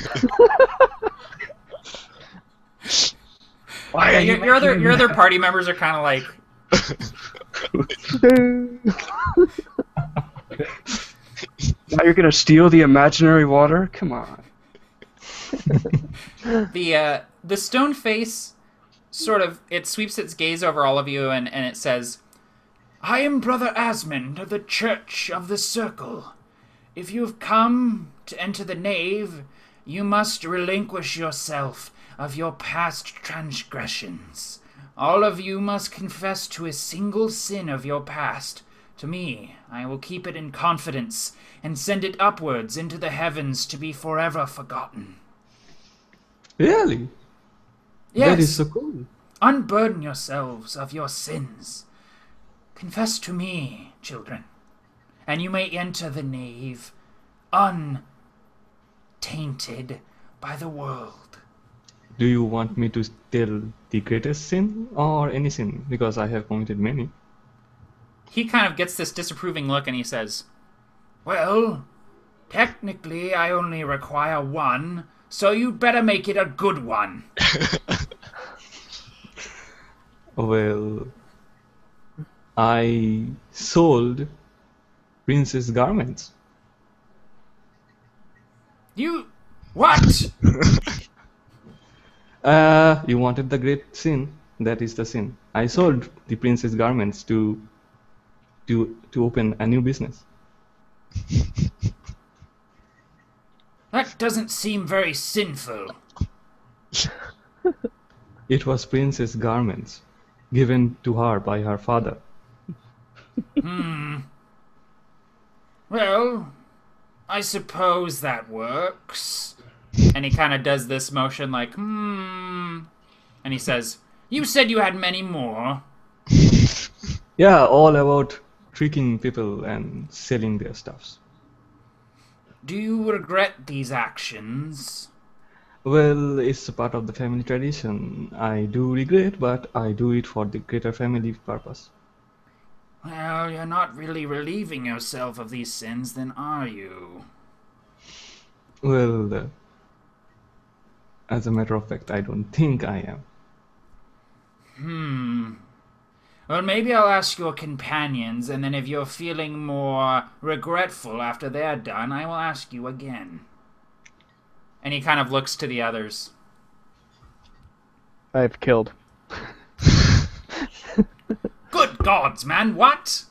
Why Yeah, are you your, your other making your me other mad? party members are kind of like, Now you're gonna steal the imaginary water? Come on. the uh, the stone face sort of it sweeps its gaze over all of you and, and it says, I am Brother Asmund of the Church of the Circle. If you have come to enter the nave, you must relinquish yourself of your past transgressions. All of you must confess to a single sin of your past. To me, I will keep it in confidence and send it upwards into the heavens to be forever forgotten. Really? Yes, That is so cool. unburden yourselves of your sins. Confess to me, children, and you may enter the nave untainted by the world. Do you want me to tell the greatest sin or any sin? Because I have committed many. he kind of gets this disapproving look and he says, Well, technically I only require one, so you'd better make it a good one. Well, I sold princess garments. You... what? Uh, you wanted the great sin? That is the sin. I sold the princess garments to to to open a new business. That doesn't seem very sinful. It was princess garments given to her by her father. Hmm. Well, I suppose that works. and he kind of does this motion like, hmm, and he says, you said you had many more. Yeah, all about tricking people and selling their stuffs. Do you regret these actions? Well, it's a part of the family tradition. I do regret, but I do it for the greater family purpose. Well, you're not really relieving yourself of these sins, then are you? Well, uh, as a matter of fact, I don't think I am. Hmm. Well, maybe I'll ask your companions, and then if you're feeling more regretful after they're done, I will ask you again. And he kind of looks to the others. I've killed. Good gods, man, what?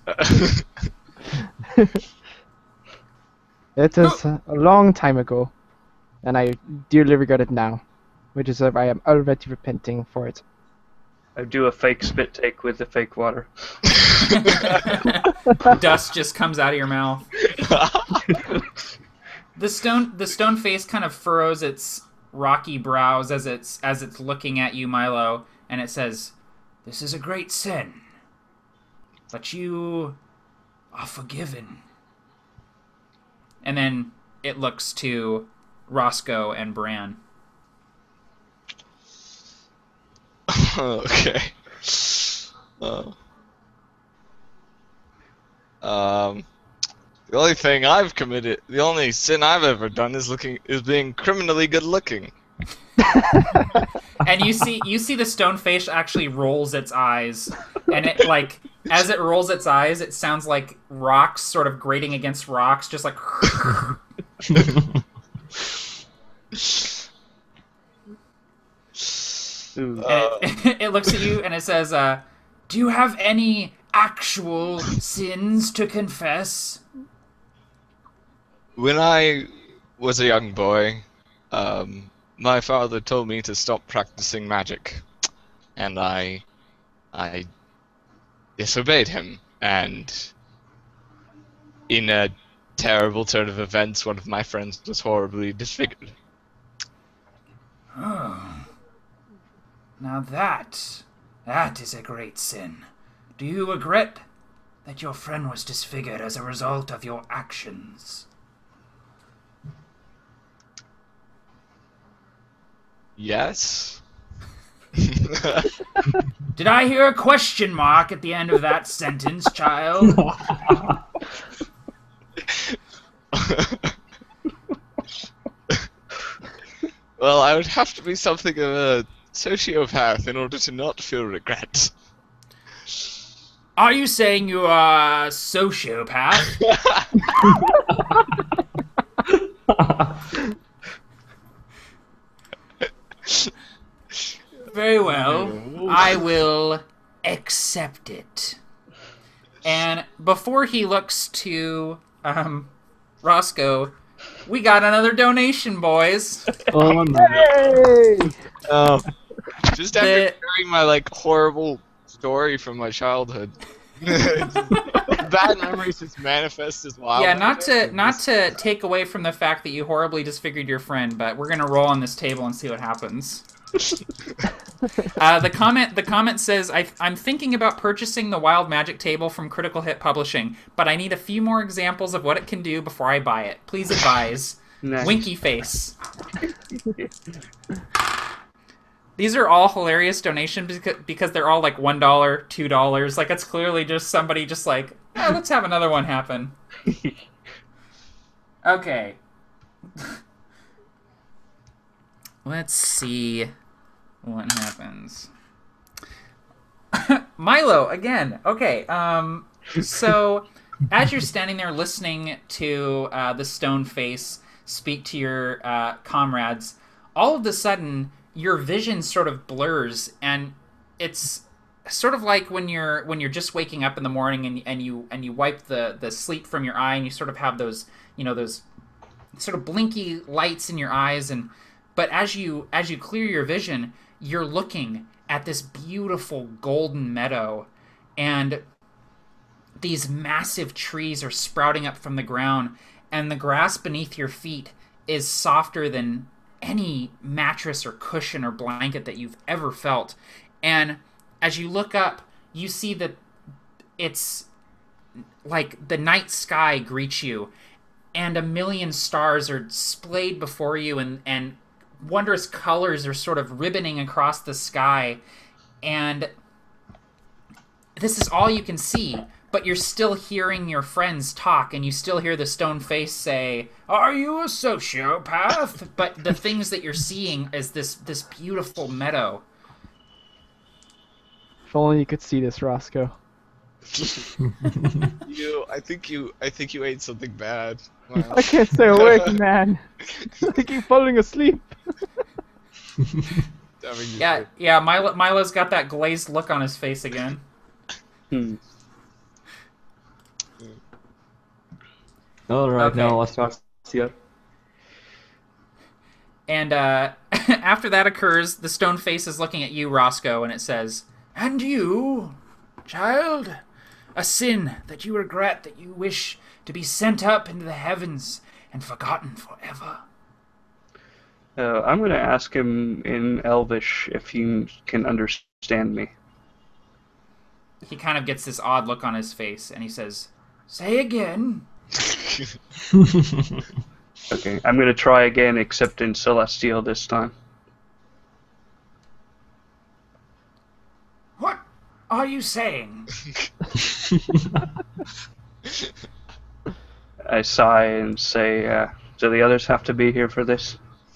It is a long time ago, and I dearly regret it now, which is why I am already repenting for it. I do a fake spit take with the fake water. Dust just comes out of your mouth. The stone, the stone face kind of furrows its rocky brows as it's as it's looking at you, Milo, and it says, This is a great sin, but you are forgiven. and then it looks to Roscoe and Bran. Okay. Uh, um, the only thing I've committed, the only sin I've ever done is looking, is being criminally good looking. And you see, you see the stone face actually rolls its eyes, and it like as it rolls its eyes, it sounds like rocks sort of grating against rocks, just like. Ooh. Uh, And it, it looks at you and it says, uh, Do you have any actual sins to confess? When I was a young boy, um, my father told me to stop practicing magic, and I, I disobeyed him, and in a terrible turn of events, one of my friends was horribly disfigured. Oh. Now that, that is a great sin. Do you regret that your friend was disfigured as a result of your actions? Yes. Did I hear a question mark at the end of that sentence, child? Well, I would have to be something of a sociopath in order to not feel regret. Are you saying you are a sociopath? Very well. I will accept it. And before he looks to um, Roscoe, we got another donation, boys. Oh no. Hey! Oh. Just after The- hearing my like horrible story from my childhood. Bad memories just manifest as wild. Yeah, not to not to take away from the fact that you horribly disfigured your friend, but we're gonna roll on this table and see what happens. uh, the comment the comment says, I, I'm thinking about purchasing the Wild Magic table from Critical Hit Publishing, but I need a few more examples of what it can do before I buy it. Please advise. Nice. Winky face. These are all hilarious donations because, because they're all like one dollar, two dollars. Like, it's clearly just somebody just like, eh, let's have another one happen. Okay. Let's see what happens. Milo, again. Okay, um, so as you're standing there listening to uh, the stone face speak to your uh, comrades, all of a sudden your vision sort of blurs, and it's sort of like when you're when you're just waking up in the morning and and you and you wipe the the sleep from your eye, and you sort of have those, you know, those sort of blinky lights in your eyes, and but as you as you clear your vision, you're looking at this beautiful golden meadow, and these massive trees are sprouting up from the ground, and the grass beneath your feet is softer than any mattress or cushion or blanket that you've ever felt. And as you look up, you see that it's like the night sky greets you, and a million stars are splayed before you, and, and wondrous colors are sort of ribboning across the sky. And this is all you can see, but you're still hearing your friends talk, and you still hear the stone face say, "Are you a sociopath?" But the things that you're seeing is this this beautiful meadow. If only you could see this, Roscoe. You, I think you, I think you ate something bad. Wow. I can't stay awake, man. I keep falling asleep. I mean, you- Yeah, yeah. Milo, Milo's got that glazed look on his face again. Hmm. All right, Okay. now what starts here? And uh, after that occurs, the stone face is looking at you, Roscoe, and it says, And you, child, a sin that you regret, that you wish to be sent up into the heavens and forgotten forever. Uh, I'm going to ask him in Elvish if he can understand me. he kind of gets this odd look on his face, and he says, Say again. Okay, I'm going to try again, except in Celestial this time. What are you saying? I sigh and say, uh, do the others have to be here for this?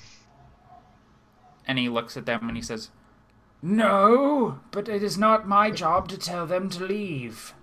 and he looks at them and he says, No, but it is not my job to tell them to leave.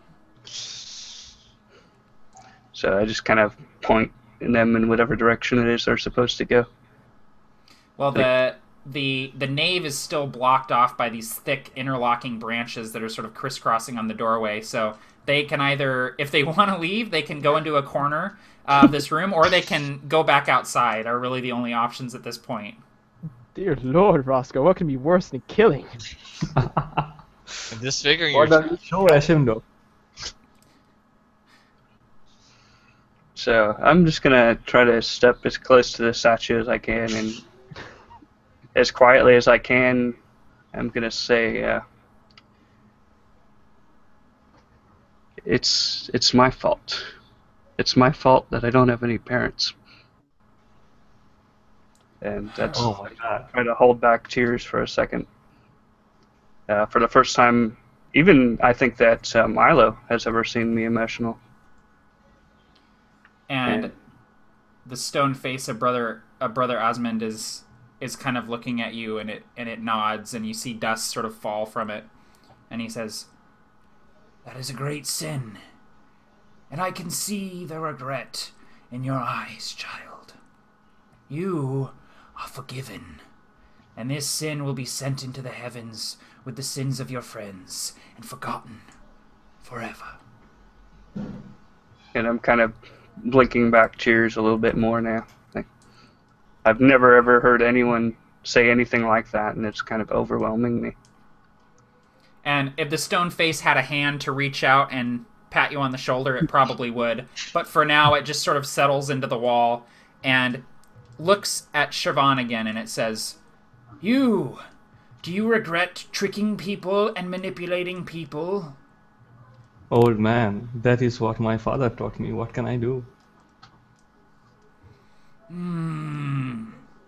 So I just kind of point them in whatever direction it is they're supposed to go. well, the the the nave is still blocked off by these thick interlocking branches that are sort of crisscrossing on the doorway, so they can either, if they want to leave, they can go into a corner of this room, or they can go back outside, are really the only options at this point. Dear Lord, Roscoe, what can be worse than killing? And disfiguring What your are you so ashamed of? So I'm just gonna try to step as close to the statue as I can, and as quietly as I can, I'm gonna say, uh, "It's it's my fault. It's my fault that I don't have any parents." And that's Oh my God. try to hold back tears for a second. Uh, for the first time, even I think that uh, Milo has ever seen me emotional. And And- the stone face of brother of brother Osmond is is kind of looking at you, and it and it nods, and you see dust sort of fall from it, and he says, That is a great sin, and I can see the regret in your eyes, child. You are forgiven, and this sin will be sent into the heavens with the sins of your friends and forgotten forever. And I'm kind of blinking back tears a little bit more now. Like, I've never ever heard anyone say anything like that, and it's kind of overwhelming me. and if the stone face had a hand to reach out and pat you on the shoulder, it probably would. But for now, it just sort of settles into the wall and looks at Siobhan again, and it says, You, do you regret tricking people and manipulating people? Old man, that is what my father taught me. What can I do? Hmm.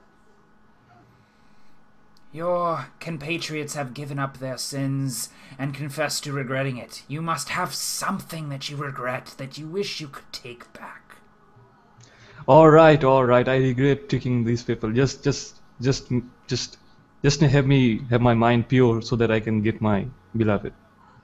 Your compatriots have given up their sins and confessed to regretting it. You must have something that you regret that you wish you could take back. All right, all right. I regret tricking these people. Just, just, just, just, just have me have my mind pure so that I can get my beloved.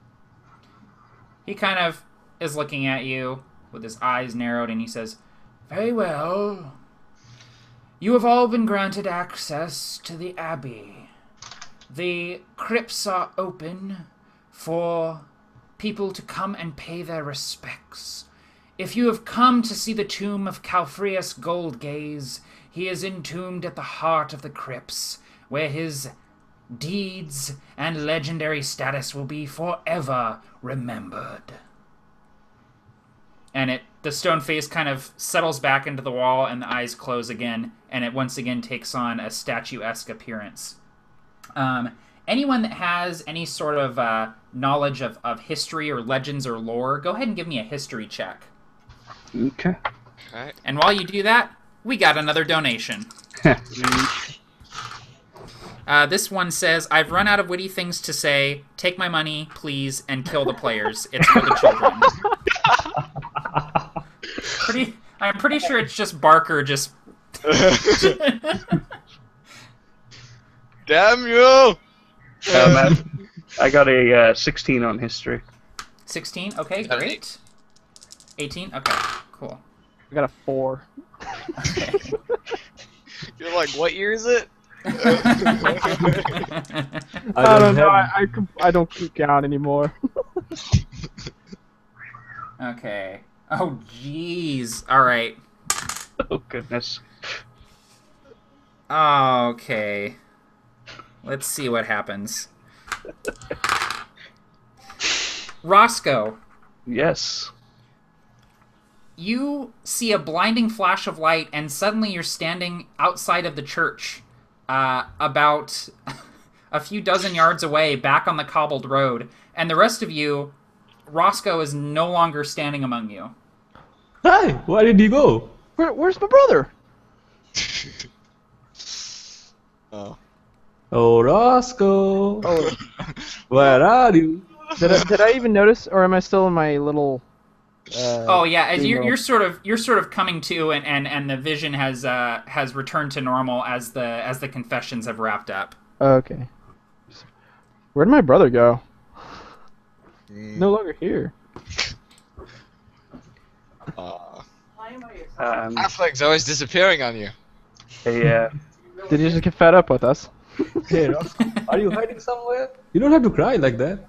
he kind of is looking at you with his eyes narrowed, and he says, Very well. You have all been granted access to the Abbey. The crypts are open for people to come and pay their respects. If you have come to see the tomb of Calphreus Goldgaze, he is entombed at the heart of the crypts, where his deeds and legendary status will be forever remembered. and it the stone face kind of settles back into the wall, and the eyes close again, and it once again takes on a statuesque appearance. Um, anyone that has any sort of uh, knowledge of, of history or legends or lore, go ahead and give me a history check. Okay. Alright. And while you do that, we got another donation. Uh, this one says, I've run out of witty things to say. Take my money, please, and kill the players. It's for the children. pretty, I'm pretty sure it's just Barker just... Damn you! Um, I got a uh, sixteen on history. sixteen? Okay, Got an great. eighteen? Okay, cool. I got a four. Okay. You're like, what year is it? I, I don't know. have- I, I, com- I don't keep count anymore. Okay. Oh, jeez. All right. Oh goodness. Okay. Let's see what happens. Roscoe, Yes. you see a blinding flash of light, and suddenly you're standing outside of the church, uh, about a few dozen yards away, back on the cobbled road. And the rest of you, Roscoe is no longer standing among you. Hi, where did you go? Where, where's my brother? Oh. Oh, Roscoe, Oh, where are you? did I, did I even notice, or am I still in my little? Uh, Oh yeah, as dream you're, world? you're sort of you're sort of coming to, and, and, and the vision has uh, has returned to normal as the as the confessions have wrapped up. Okay. Where'd my brother go? Mm, No longer here. uh, Um, Halfling's always disappearing on you. a, uh, Did you just get fed up with us? Hey, Roscoe, are you hiding somewhere? You don't have to cry like that.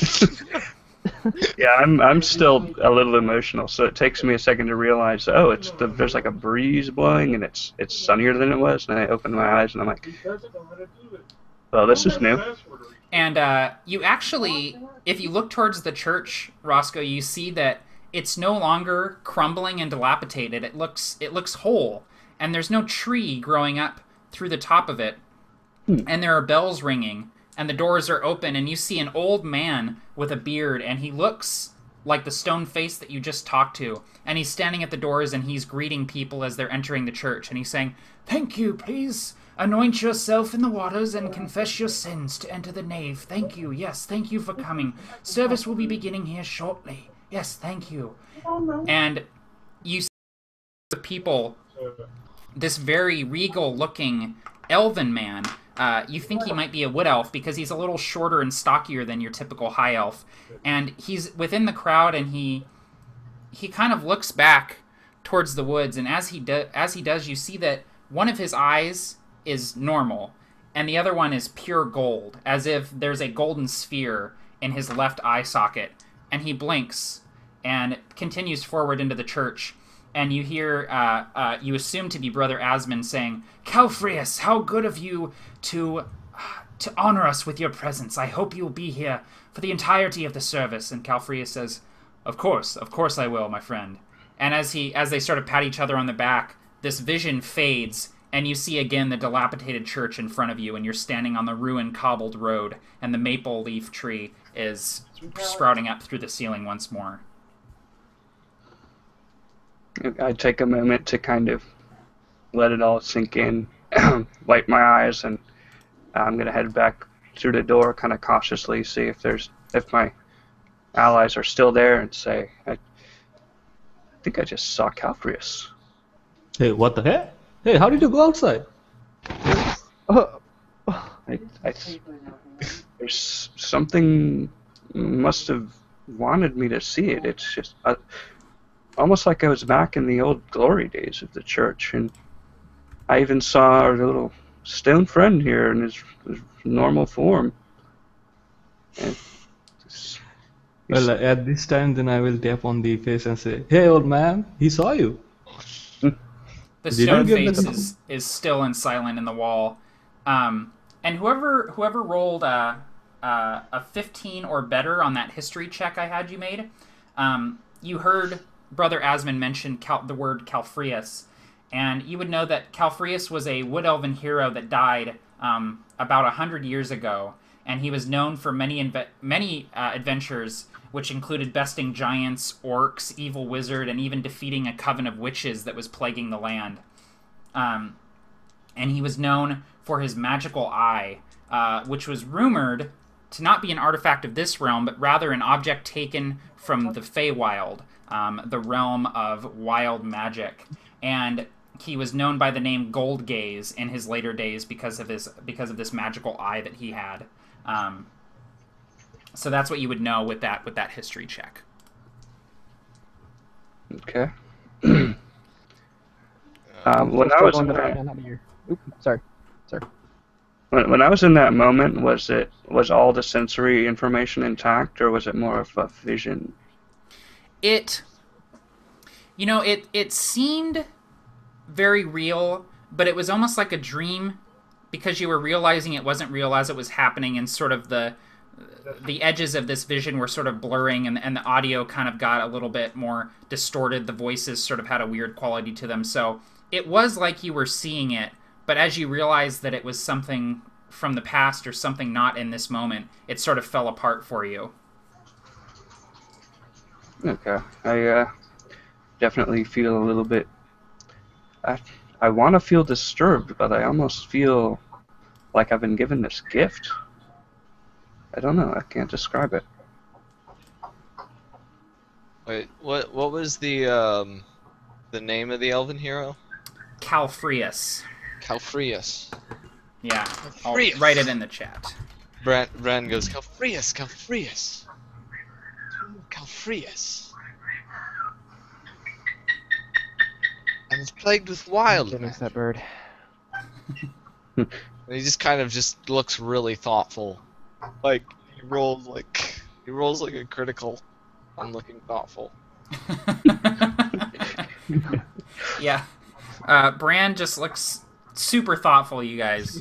yeah, I'm I'm still a little emotional, so it takes me a second to realize. Oh, it's the, there's like a breeze blowing, and it's it's sunnier than it was. And I open my eyes, and I'm like, "Well, this is new." And uh, you actually, if you look towards the church, Roscoe, you see that it's no longer crumbling and dilapidated. It looks it looks whole, and there's no tree growing up through the top of it. Hmm. And there are bells ringing, and the doors are open, and you see an old man with a beard, and he looks like the stone face that you just talked to. And he's standing at the doors, and he's greeting people as they're entering the church, and he's saying, "Thank you, please. Anoint yourself in the waters and confess your sins to enter the nave. Thank you. Yes, thank you for coming. Service will be beginning here shortly. Yes, thank you." And you see the people, this very regal-looking elven man. Uh, you think he might be a wood elf because he's a little shorter and stockier than your typical high elf. And he's within the crowd, and he he kind of looks back towards the woods. And as he do, as he does, you see that one of his eyes is normal, and the other one is pure gold, as if there's a golden sphere in his left eye socket. And he blinks and continues forward into the church. And you hear, uh, uh, you assume to be Brother Asmund saying, "Calfrius, how good of you to to honor us with your presence. I hope you'll be here for the entirety of the service." And Calfrius says, "Of course, of course I will, my friend." And as he, as they sort of pat each other on the back, this vision fades, and you see again the dilapidated church in front of you, and you're standing on the ruined cobbled road, and the maple leaf tree is sprouting up through the ceiling once more. I take a moment to kind of let it all sink in, wipe my eyes, and I'm gonna head back through the door, kind of cautiously, see if there's if my allies are still there, and say, "I think I just saw Calfrius." Hey, what the heck? Hey, how did you go outside? Oh, I, I, there's something must have wanted me to see it. It's just uh, almost like I was back in the old glory days of the church, and I even saw our little stone friend here in his, his normal form. And it's, Well, uh, at this time, then I will tap on the face and say, "Hey, old man, he saw you." The Did you stone give face them- is, is still and silent in the wall. Um, and whoever whoever rolled uh, uh, a fifteen or better on that history check I had you made, um, you heard Brother Asmund mention Cal- the word Calfrius. And you would know that Calfrius was a wood elven hero that died um, about a hundred years ago. And he was known for many inve- many uh, adventures, which included besting giants, orcs, evil wizard, and even defeating a coven of witches that was plaguing the land. Um, and he was known for his magical eye, uh, which was rumored to not be an artifact of this realm, but rather an object taken from the Feywild, um, the realm of wild magic. And he was known by the name Gold Gaze in his later days because of his because of this magical eye that he had. Um, so that's what you would know with that with that history check. okay. um, when I was in Going to that, find out here. Oop, sorry, sorry. when, when I was in that moment, was it was all the sensory information intact, or was it more of a vision? It, you know, it it seemed very real, but it was almost like a dream because you were realizing it wasn't real as it was happening, and sort of the the edges of this vision were sort of blurring, and, and the audio kind of got a little bit more distorted. The voices sort of had a weird quality to them. So it was like you were seeing it, but as you realized that it was something from the past or something not in this moment, it sort of fell apart for you. Okay. I uh, definitely feel a little bit... I, I want to feel disturbed, but I almost feel like I've been given this gift. I don't know. I can't describe it. Wait, what? What was the um, the name of the elven hero? Calfrius. Calfrius. Yeah, I'll Calfrius. write it in the chat. Brand, Brand goes, Calfrius, Calfrius. Calfrius. And it's plagued with wild. Goodness, that bird. And he just kind of just looks really thoughtful. Like, he rolls like, he rolls like a critical on looking thoughtful. Yeah. Uh, Brand just looks super thoughtful, you guys.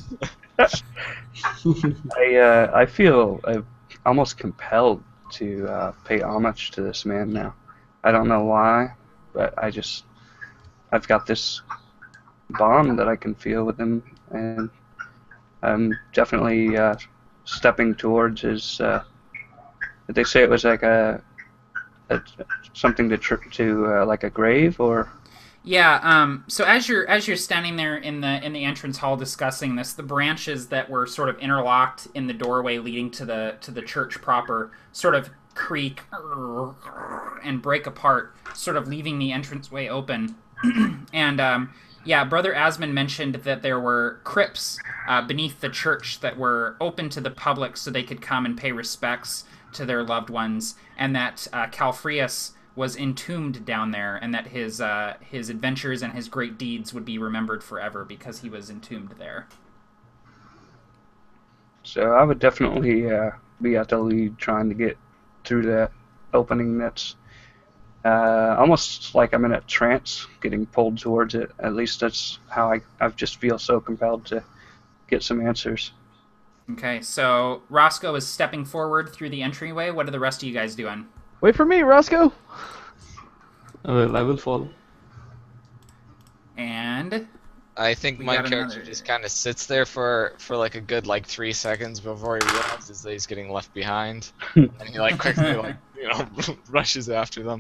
I uh, I feel uh, almost compelled to uh, pay homage to this man now. I don't know why, but I just I've got this bond that I can feel with him, and I'm definitely uh, stepping towards his. Uh, did they say it was like a, a something to tr- to uh, like a grave or? Yeah. Um. So as you're as you're standing there in the in the entrance hall discussing this, the branches that were sort of interlocked in the doorway leading to the to the church proper sort of creak and break apart, sort of leaving the entranceway open. And um, yeah, Brother Asmund mentioned that there were crypts uh, beneath the church that were open to the public so they could come and pay respects to their loved ones, and that uh, Calfreus was entombed down there, and that his uh, his adventures and his great deeds would be remembered forever because he was entombed there. So I would definitely uh, be at the lead trying to get through that opening that's uh, almost like I'm in a trance, getting pulled towards it. At least that's how I, I just feel so compelled to get some answers. Okay, so Roscoe is stepping forward through the entryway. What are the rest of you guys doing? Wait for me, Roscoe. Well, I will follow. And I think We my got character another- just kind of sits there for, for like a good like three seconds before he realizes that he's getting left behind, and he like quickly like you know rushes after them.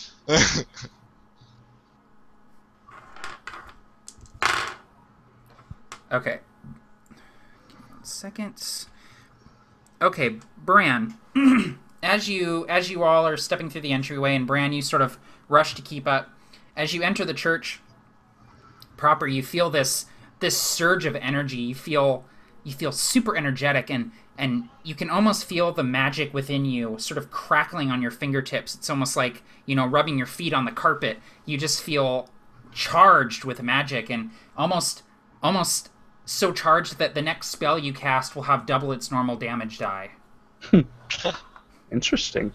okay, one second. Okay, Bran. as you as you all are stepping through the entryway, and Bran, you sort of rush to keep up. As you enter the church proper, you feel this this surge of energy. You feel you feel super energetic, and and you can almost feel the magic within you sort of crackling on your fingertips. It's almost like, you know, rubbing your feet on the carpet. You just feel charged with magic, and almost almost so charged that the next spell you cast will have double its normal damage die. Interesting.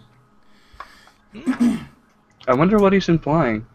I wonder what he's implying.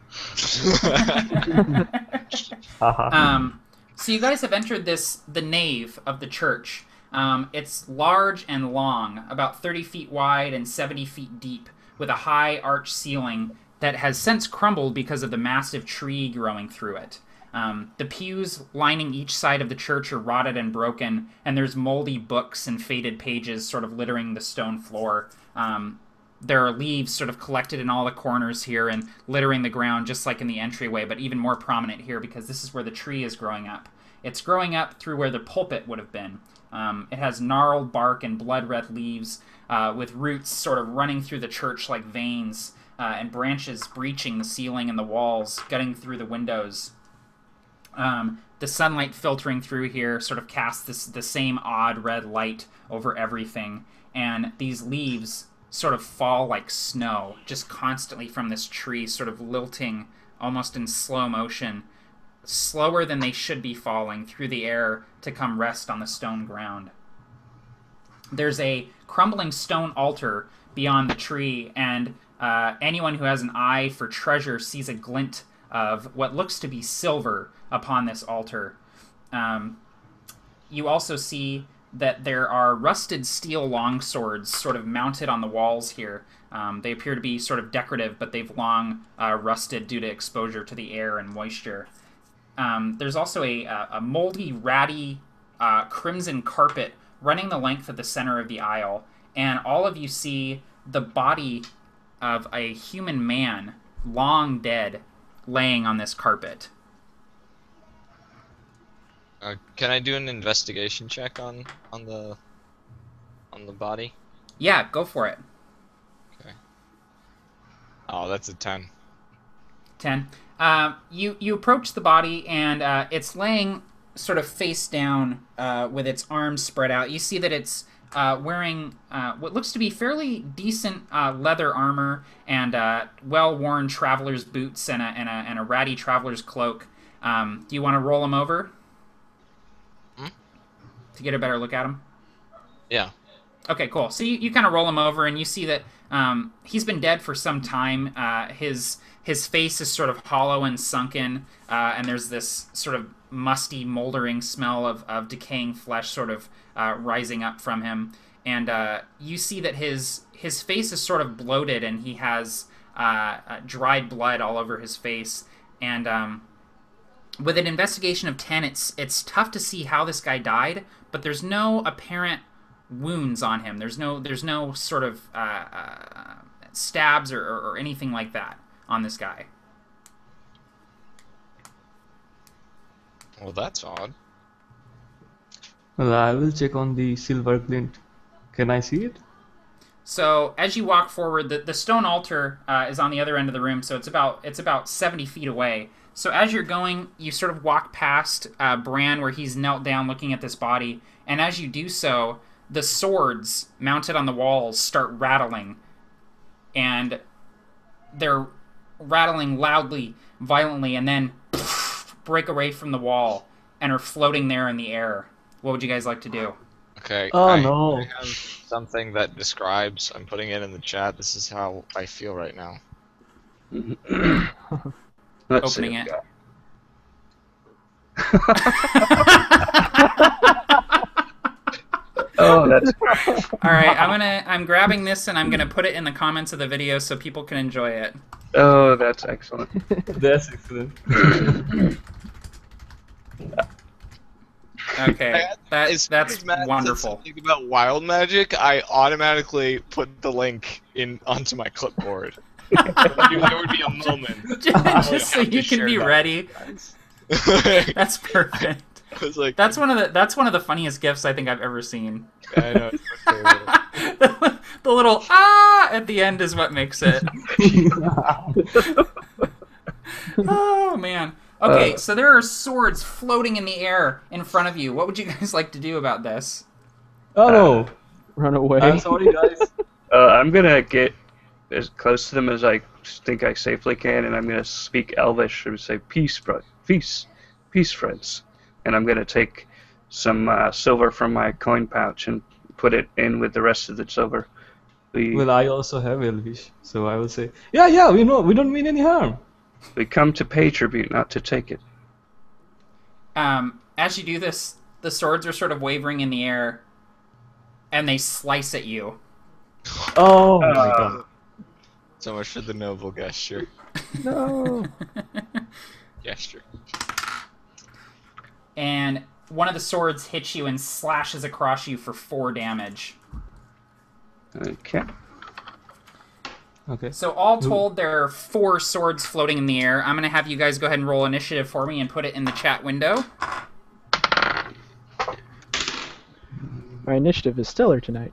Um, so you guys have entered this the nave of the church. Um, it's large and long, about thirty feet wide and seventy feet deep, with a high arch ceiling that has since crumbled because of the massive tree growing through it. Um, the pews lining each side of the church are rotted and broken, and there's moldy books and faded pages sort of littering the stone floor. Um, there are leaves sort of collected in all the corners here and littering the ground, just like in the entryway, but even more prominent here because this is where the tree is growing up. It's growing up through where the pulpit would have been. Um, it has gnarled bark and blood-red leaves, uh, with roots sort of running through the church like veins, uh, and branches breaching the ceiling and the walls, gutting through the windows. Um, the sunlight filtering through here sort of casts this the same odd red light over everything, and these leaves sort of fall like snow, just constantly from this tree, sort of lilting almost in slow motion, slower than they should be falling through the air to come rest on the stone ground. There's a crumbling stone altar beyond the tree, and uh, anyone who has an eye for treasure sees a glint of what looks to be silver upon this altar. Um, you also see that there are rusted steel longswords sort of mounted on the walls here. Um, they appear to be sort of decorative, but they've long uh, rusted due to exposure to the air and moisture. Um, there's also a, a moldy, ratty, uh, crimson carpet running the length of the center of the aisle, and all of you see the body of a human man, long dead, laying on this carpet. Uh, can I do an investigation check on on the on the body? Yeah, go for it. Okay. Oh, that's a ten. ten. Uh, you you approach the body, and uh, it's laying sort of face down uh, with its arms spread out. You see that it's uh, wearing uh, what looks to be fairly decent uh, leather armor and uh, well-worn traveler's boots and a, and, a, and a ratty traveler's cloak. Um, do you want to roll him over? Hmm? To get a better look at him? Yeah. Okay, cool. So you, you kind of roll him over, and you see that um, he's been dead for some time. Uh, his his face is sort of hollow and sunken, uh, and there's this sort of musty, moldering smell of, of decaying flesh sort of uh, rising up from him. And uh, you see that his his face is sort of bloated, and he has uh, uh, dried blood all over his face. And um, with an investigation of ten, it's it's tough to see how this guy died, but there's no apparent wounds on him. There's no there's no sort of uh, uh, stabs or, or, or anything like that on this guy. Well, that's odd. Well, I will check on the silver glint. Can I see it? So as you walk forward, the, the stone altar uh, is on the other end of the room, so it's about it's about seventy feet away. So as you're going, you sort of walk past uh, Bran, where he's knelt down looking at this body, and as you do so, the swords mounted on the walls start rattling, and they're rattling loudly, violently, and then break away from the wall and are floating there in the air. What would you guys like to do? Okay. Oh, I, no. I have something that describes. I'm putting it in the chat. This is how I feel right now. Let's Opening see. it. Oh, that's All right, I'm gonna I'm grabbing this and I'm gonna put it in the comments of the video so people can enjoy it. oh, that's excellent. That's excellent. Okay, that, As that's soon as Matt said wonderful. something about wild magic, I automatically put the link in onto my clipboard. There would be a moment. just just so have to you can share be that ready. I That's perfect. was like, That's one of the that's one of the funniest gifs I think I've ever seen. I know, it's my favorite. the, the little ah at the end is what makes it. Oh man. Okay, Uh, so there are swords floating in the air in front of you. What would you guys like to do about this? Oh no! Run away. I'm sorry, guys. Uh, I'm gonna get as close to them as I think I safely can, and I'm gonna speak Elvish and say, "Peace, bro, peace, peace, friends." And I'm gonna take some uh, silver from my coin pouch and put it in with the rest of the silver. We Well, I also have Elvish, so I will say, yeah, yeah, we know, we don't mean any harm. we come to pay tribute, not to take it. Um, as you do this, the swords are sort of wavering in the air, and they slice at you. Oh my Uh, god. So much for the noble gesture. No. Gesture. And one of the swords hits you and slashes across you for four damage. Okay. Okay. So all told, there are four swords floating in the air. I'm going to have you guys go ahead and roll initiative for me and put it in the chat window. My initiative is stellar tonight.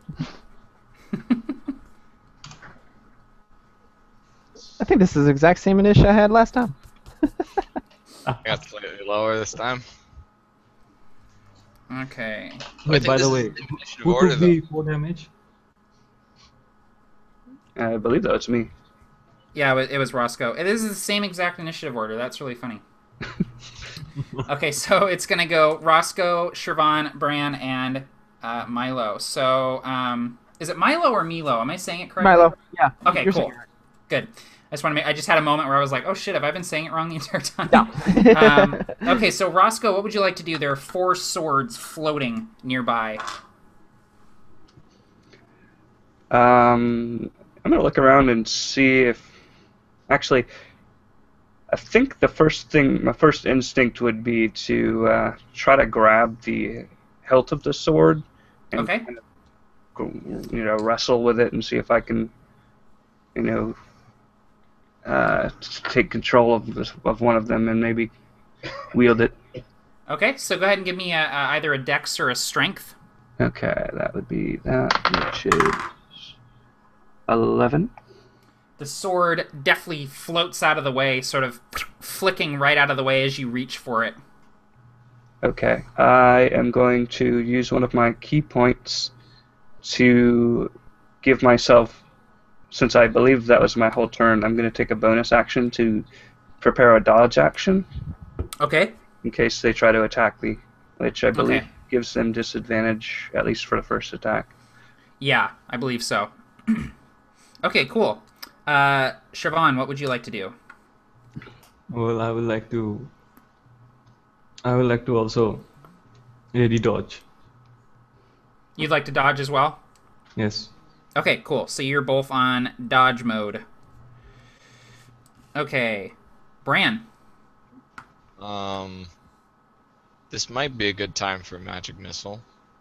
I think this is the exact same initiative I had last time. I got slightly lower this time. Okay. I Wait, think by this the is way, the initiative who order, took the four damage? I believe that was me. Yeah, it was- it was Roscoe. It is the same exact initiative order. That's really funny. Okay, so it's going to go Roscoe, Shervan, Bran, and uh, Milo. So, um, is it Milo or Milo? Am I saying it correctly? Milo. Yeah. Okay, you're cool. saying it right. Good. I just want to make. I just had a moment where I was like, "Oh shit, have I been saying it wrong the entire time?" No. um, okay, so Roscoe, what would you like to do? There are four swords floating nearby. Um, I'm gonna look around and see if, actually, I think the first thing, my first instinct would be to uh, try to grab the hilt of the sword and Okay. kind of, go- you know, wrestle with it and see if I can, you know, uh, take control of this, of one of them and maybe wield it. Okay, so go ahead and give me a, a, either a dex or a strength. Okay, that would be that, which is eleven. The sword deftly floats out of the way, sort of flicking right out of the way as you reach for it. Okay, I am going to use one of my key points to give myself, since I believe that was my whole turn, I'm going to take a bonus action to prepare a dodge action Okay. in case they try to attack me, which I believe Okay. gives them disadvantage, at least for the first attack. Yeah, I believe so. Okay, cool. Uh, Siobhan, what would you like to do? Well, I would like to. I would like to also ready dodge. You'd like to dodge as well? Yes. Okay, cool. So you're both on dodge mode. Okay, Bran. Um, this might be a good time for a magic missile.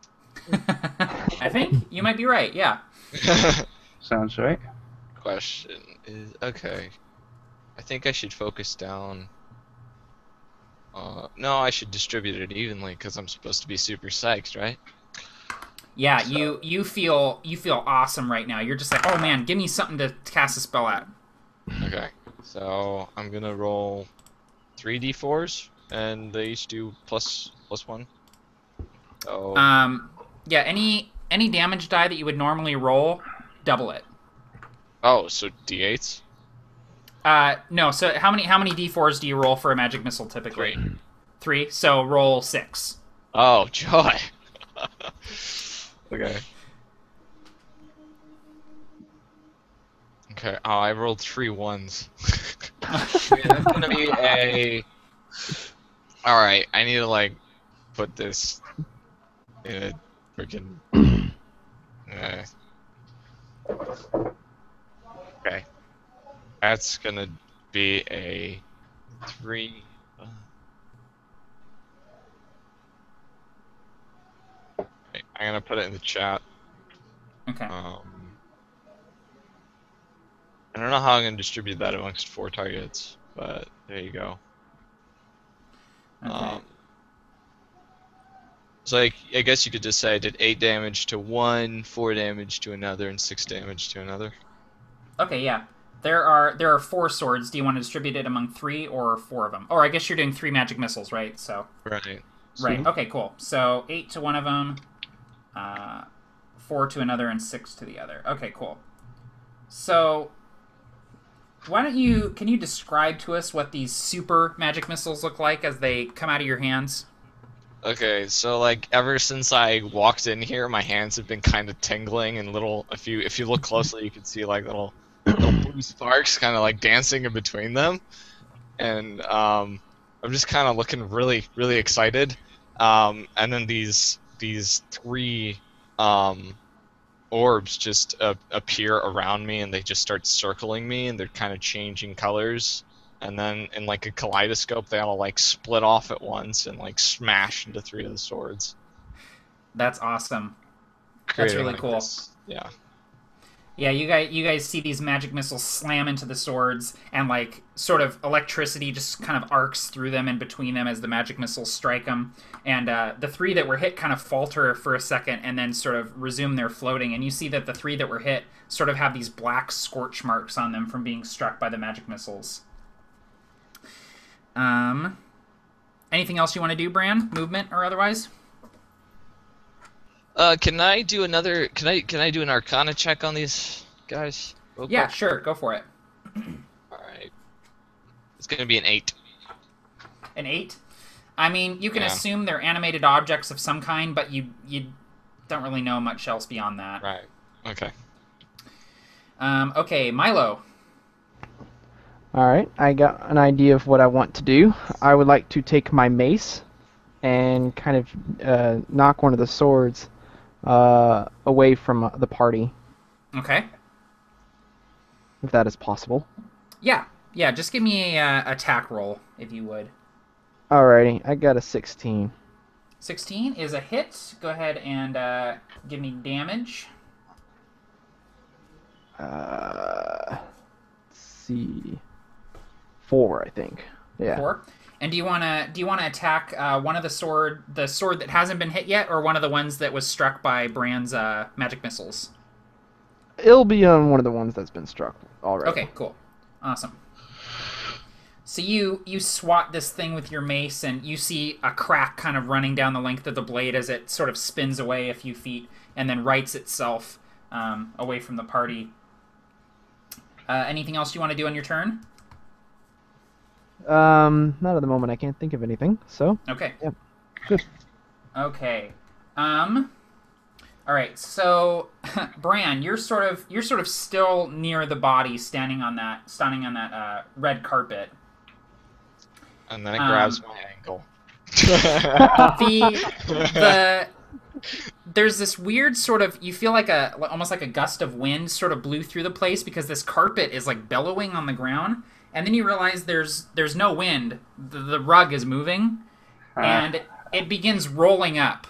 I think you might be right. Yeah. Sounds right. Question is okay. I think I should focus down. Uh, no, I should distribute it evenly because I'm supposed to be super psyched, right? Yeah. So- You you feel you feel awesome right now. You're just like, oh man, give me something to cast a spell at. Okay, so I'm gonna roll three d fours, and they each do plus plus one. So Um. Yeah. Any any damage die that you would normally roll, double it. oh, so d eights. Uh. No. So how many how many d fours do you roll for a magic missile typically? Three. Three. So roll six. Oh, joy. Okay. Okay. Oh, I rolled three ones. Yeah, that's gonna be a. All right, I need to like put this in a freaking. Uh, okay. That's gonna be a three. uh, okay, I'm gonna put it in the chat. Okay. Um, I don't know how I'm gonna distribute that amongst four targets, but there you go. Okay. Um, so like, I guess you could just say I did eight damage to one, four damage to another, and six damage to another. Okay, yeah. There are there are four swords. Do you want to distribute it among three or four of them? Or I guess you're doing three magic missiles, right? So Right. right. Okay, cool. So eight to one of them, uh, four to another, and six to the other. Okay, cool. So why don't you can you describe to us what these super magic missiles look like as they come out of your hands? Okay, so like ever since I walked in here, my hands have been kind of tingling and little. If you if you look closely, you can see like little, little blue sparks kind of like dancing in between them, and um, I'm just kind of looking really really excited. Um, and then these these three um, orbs just uh, appear around me, and they just start circling me, and they're kind of changing colors. And then in like a kaleidoscope, they all like split off at once and like smash into three of the swords. That's awesome. That's creating, really like, cool. this- yeah. Yeah, you guys, you guys see these magic missiles slam into the swords, and like sort of electricity just kind of arcs through them and between them as the magic missiles strike them. And uh, the three that were hit kind of falter for a second and then sort of resume their floating. And you see that the three that were hit sort of have these black scorch marks on them from being struck by the magic missiles. Um, anything else you want to do, Bran? Movement or otherwise? Uh, can I do another? Can I can I do an Arcana check on these guys? real Yeah, quick? sure. Go for it. All right. It's gonna be an eight. An eight? I mean, you can Yeah. assume they're animated objects of some kind, but you you don't really know much else beyond that. Right. Okay. Um, okay, Milo. All right, I got an idea of what I want to do. I would like to take my mace and kind of uh, knock one of the swords uh, away from the party, Okay. if that is possible. Yeah, yeah. Just give me a uh, attack roll if you would. Alrighty, I got a sixteen. Sixteen is a hit. Go ahead and uh, give me damage. Uh, let's see, four, I think. Yeah. Four. And do you wanna do you wanna attack uh, one of the sword the sword that hasn't been hit yet, or one of the ones that was struck by Bran's uh, magic missiles? It'll be on one of the ones that's been struck already. Okay, cool, awesome. So you you swat this thing with your mace, and you see a crack kind of running down the length of the blade as it sort of spins away a few feet, and then rights itself um, away from the party. Uh, anything else you want to do on your turn? Um, not at the moment. I can't think of anything. So. Okay. Yep. Good. Okay. Um. All right. So, Bran, you're sort of you're sort of still near the body, standing on that standing on that uh, red carpet. And then it Um, grabs my ankle. the the there's this weird sort of you feel like a almost like a gust of wind sort of blew through the place because this carpet is like bellowing on the ground, and then you realize there's there's no wind. The, the rug is moving, Uh, and it begins rolling up.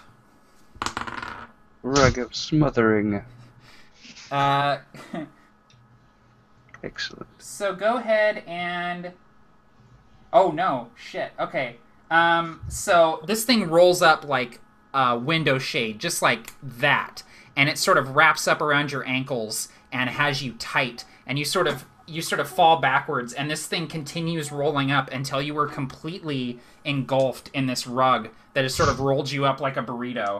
Rug of smothering. Uh, Excellent. so go ahead and... Oh, no. Shit. Okay. Um, so this thing rolls up like a window shade, just like that. And it sort of wraps up around your ankles and has you tight. And you sort of you sort of fall backwards, and this thing continues rolling up until you were completely engulfed in this rug that has sort of rolled you up like a burrito.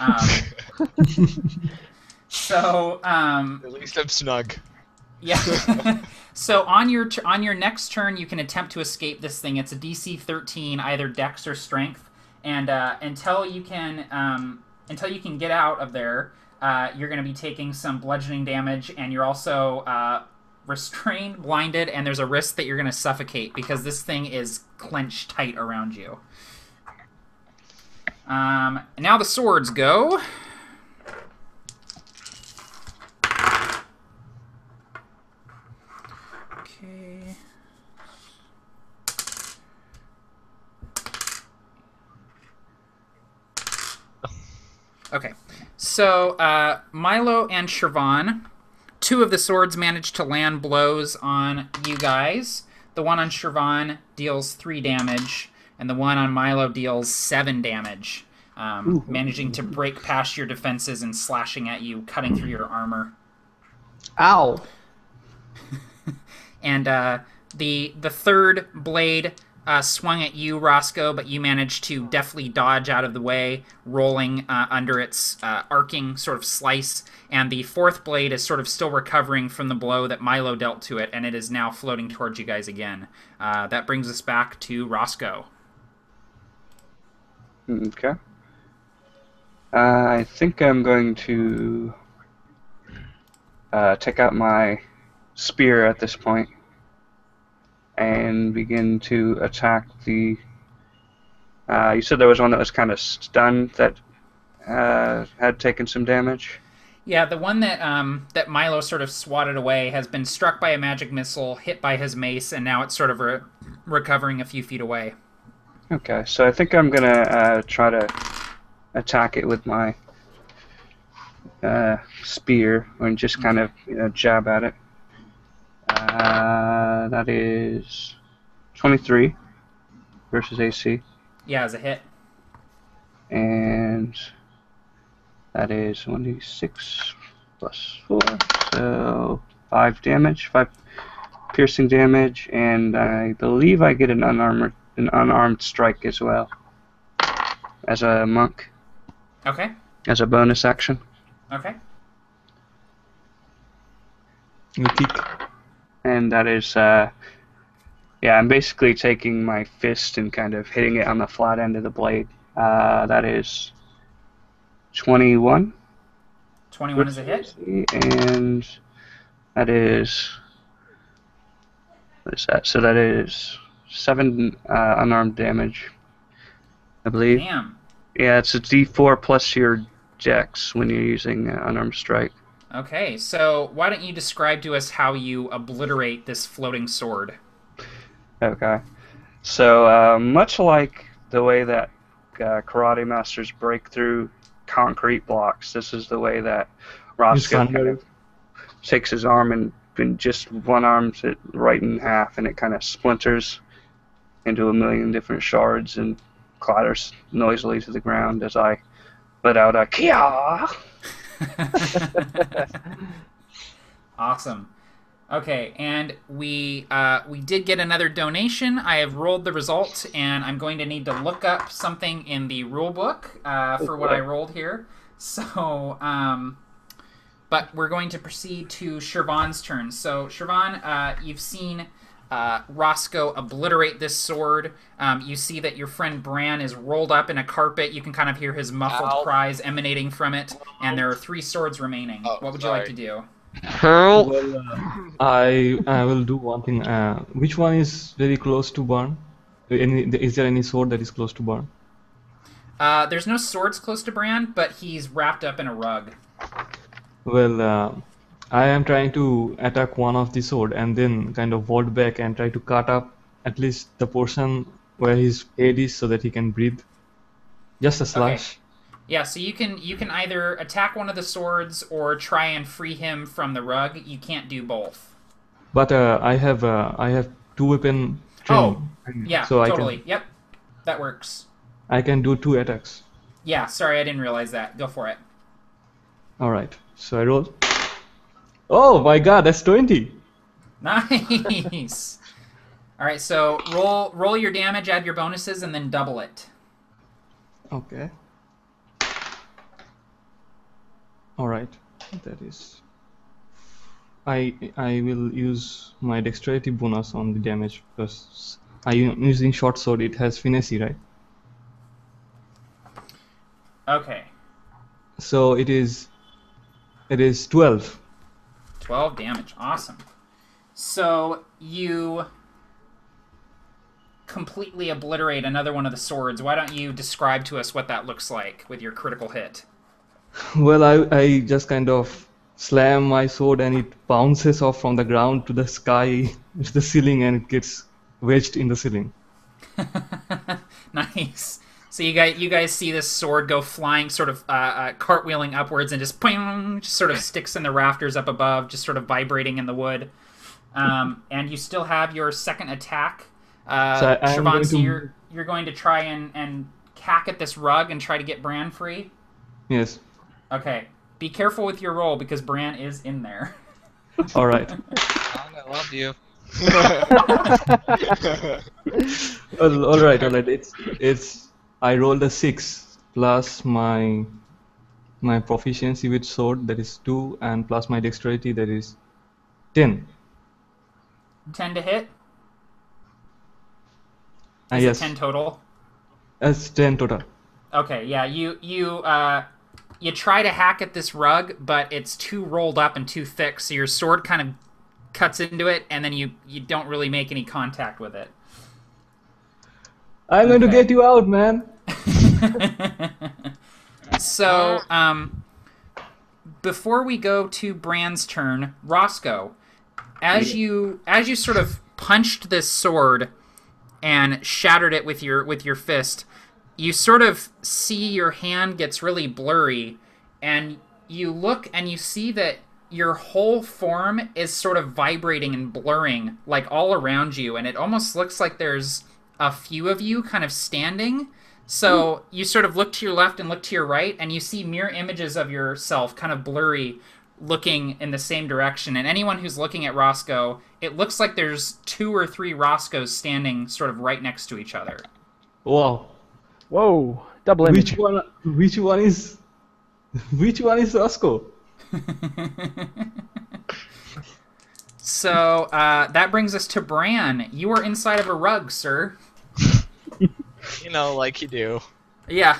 Um, so... Um, At least I'm snug. Yeah. So on your t- on your next turn, you can attempt to escape this thing. It's a D C thirteen, either Dex or Strength, and uh, until you can um, until you can get out of there, uh, you're going to be taking some bludgeoning damage, and you're also uh, restrained, blinded, and there's a risk that you're going to suffocate because this thing is clenched tight around you. Um, now the swords go. Okay. Okay. So, uh, Milo and Shervan, two of the swords managed to land blows on you guys. The one on Shervan deals three damage, and the one on Milo deals seven damage, um, managing to break past your defenses and slashing at you, cutting through your armor. Ow! And uh, the the third blade uh, swung at you, Roscoe, but you managed to deftly dodge out of the way, rolling uh, under its uh, arcing sort of slice. And the fourth blade is sort of still recovering from the blow that Milo dealt to it, and it is now floating towards you guys again. Uh, that brings us back to Roscoe. Okay. Uh, I think I'm going to uh, take out my spear at this point and begin to attack the... Uh, you said there was one that was kind of stunned that uh, had taken some damage? Yeah, the one that um, that Milo sort of swatted away has been struck by a magic missile, hit by his mace, and now it's sort of re- recovering a few feet away. Okay, so I think I'm going to uh, try to attack it with my uh, spear and just kind of, you know, jab at it. Uh, that is twenty-three versus A C. Yeah, as a hit. And that is one d six plus four, so five damage, five piercing damage, and I believe I get an unarmored, an unarmed strike as well, as a monk, Okay. as a bonus action. Okay. You kick. And that is, uh, yeah, I'm basically taking my fist and kind of hitting it on the flat end of the blade. Uh, that is twenty-one. twenty-one is a hit. And that is, what is that? So that is seven uh, unarmed damage, I believe. Damn. Yeah, it's a d four plus your dex when you're using uh, unarmed strike. Okay, so why don't you describe to us how you obliterate this floating sword? Okay. So, uh, much like the way that uh, karate masters break through concrete blocks, this is the way that Roscoe kind of takes his arm and, and just one arms it right in half, and it kind of splinters into a million different shards and clatters noisily to the ground as I let out a kia. Awesome. Okay, and we uh, we did get another donation. I have rolled the result, and I'm going to need to look up something in the rule book uh, for what I rolled here. So, um, but we're going to proceed to Shervan's turn. So, Shervan, uh, you've seen uh, Roscoe obliterate this sword. Um, you see that your friend Bran is rolled up in a carpet. You can kind of hear his muffled Ow. cries emanating from it, and there are three swords remaining. Oh, what would you like sorry. to do? Well, uh, I I will do one thing. Uh, which one is very close to burn? Any, is there any sword that is close to burn? Uh, there's no swords close to Bran, but he's wrapped up in a rug. Well, uh, I am trying to attack one of the sword and then kind of vault back and try to cut up at least the portion where his head is so that he can breathe. Just a slash. Okay. Yeah, so you can you can either attack one of the swords or try and free him from the rug. You can't do both. But uh, I have uh, I have two weapon training. Oh, yeah, so totally. I can, Yep, that works. I can do two attacks. Yeah, sorry, I didn't realize that. Go for it. All right. So I roll. Oh my God, that's twenty. Nice. All right, so roll roll your damage, add your bonuses, and then double it. Okay. All right. That is. I I will use my dexterity bonus on the damage because I am using short sword. It has finesse, right? Okay. So it is. It is twelve. twelve damage. Awesome. So you completely obliterate another one of the swords. Why don't you describe to us what that looks like with your critical hit? Well, I I just kind of slam my sword and it bounces off from the ground to the sky, to the ceiling, and it gets wedged in the ceiling. Nice. So you guys, you guys see this sword go flying, sort of uh, uh, cartwheeling upwards, and just, ping, just sort of sticks in the rafters up above, just sort of vibrating in the wood. Um, and you still have your second attack. Uh, So I- I'm Siobhan, going so to- you're you're going to try and and hack at this rug and try to get Bran free. Yes. Okay. Be careful with your roll because Bran is in there. All right. John, I love you. Well, all right, all right. It's it's. I rolled a six plus my my proficiency with sword, that is two, and plus my dexterity, that is ten. ten to hit. Ah, Is yes, it ten total? that's ten total. Okay, yeah, you you uh you try to hack at this rug, but it's too rolled up and too thick, so your sword kind of cuts into it, and then you you don't really make any contact with it. I'm going to Okay. get you out, man. So, um, before we go to Bran's turn, Roscoe, as you as you sort of punched this sword and shattered it with your with your fist, you sort of see your hand gets really blurry, and you look and you see that your whole form is sort of vibrating and blurring, like all around you, and it almost looks like there's a few of you kind of standing. So you sort of look to your left and look to your right, and you see mirror images of yourself kind of blurry, looking in the same direction. And anyone who's looking at Roscoe, it looks like there's two or three Roscoes standing sort of right next to each other. Wow. Whoa, double image. Which one? Which one is? Which one is Roscoe? So uh, that brings us to Bran. You are inside of a rug, sir. You know, like you do. Yeah.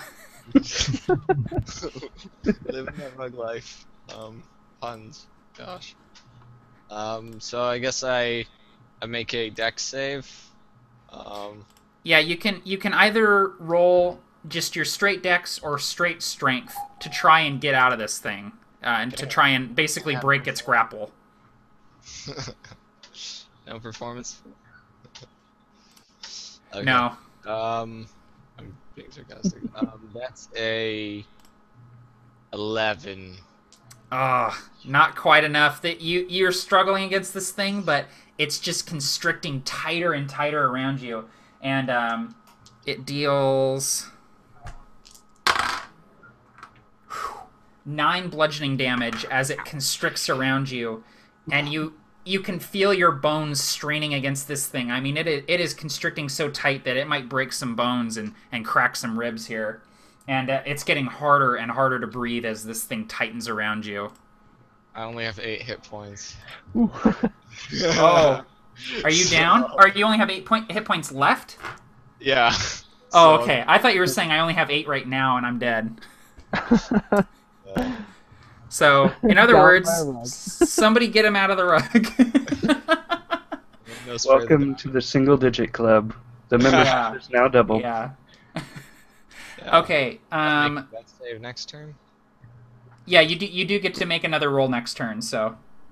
Living that rug life. Um, puns. Gosh. Um, so I guess I, I make a dex save. Um, Yeah, you can you can either roll just your straight dex or straight strength to try and get out of this thing, uh, and to try and basically break its grapple. no performance. Okay. No. Um, I'm being sarcastic. um, that's a eleven. Ah, not quite enough. That you you're struggling against this thing, but it's just constricting tighter and tighter around you, and um, it deals nine bludgeoning damage as it constricts around you, and you you can feel your bones straining against this thing. I mean, it is, it is constricting so tight that it might break some bones and, and crack some ribs here. And uh, it's getting harder and harder to breathe as this thing tightens around you. I only have eight hit points. Oh, are you down? Or you only have eight point hit points left? Yeah. Oh, So, okay. I thought you were saying I only have eight right now and I'm dead. uh, So, in other Down words, by a rug. somebody get him out of the rug. no spare the Welcome to the single digit club. The membership Yeah. is now double. Yeah. Yeah. Okay. I'll Um. make that save next turn. Yeah, you do. You do get to make another roll next turn. So.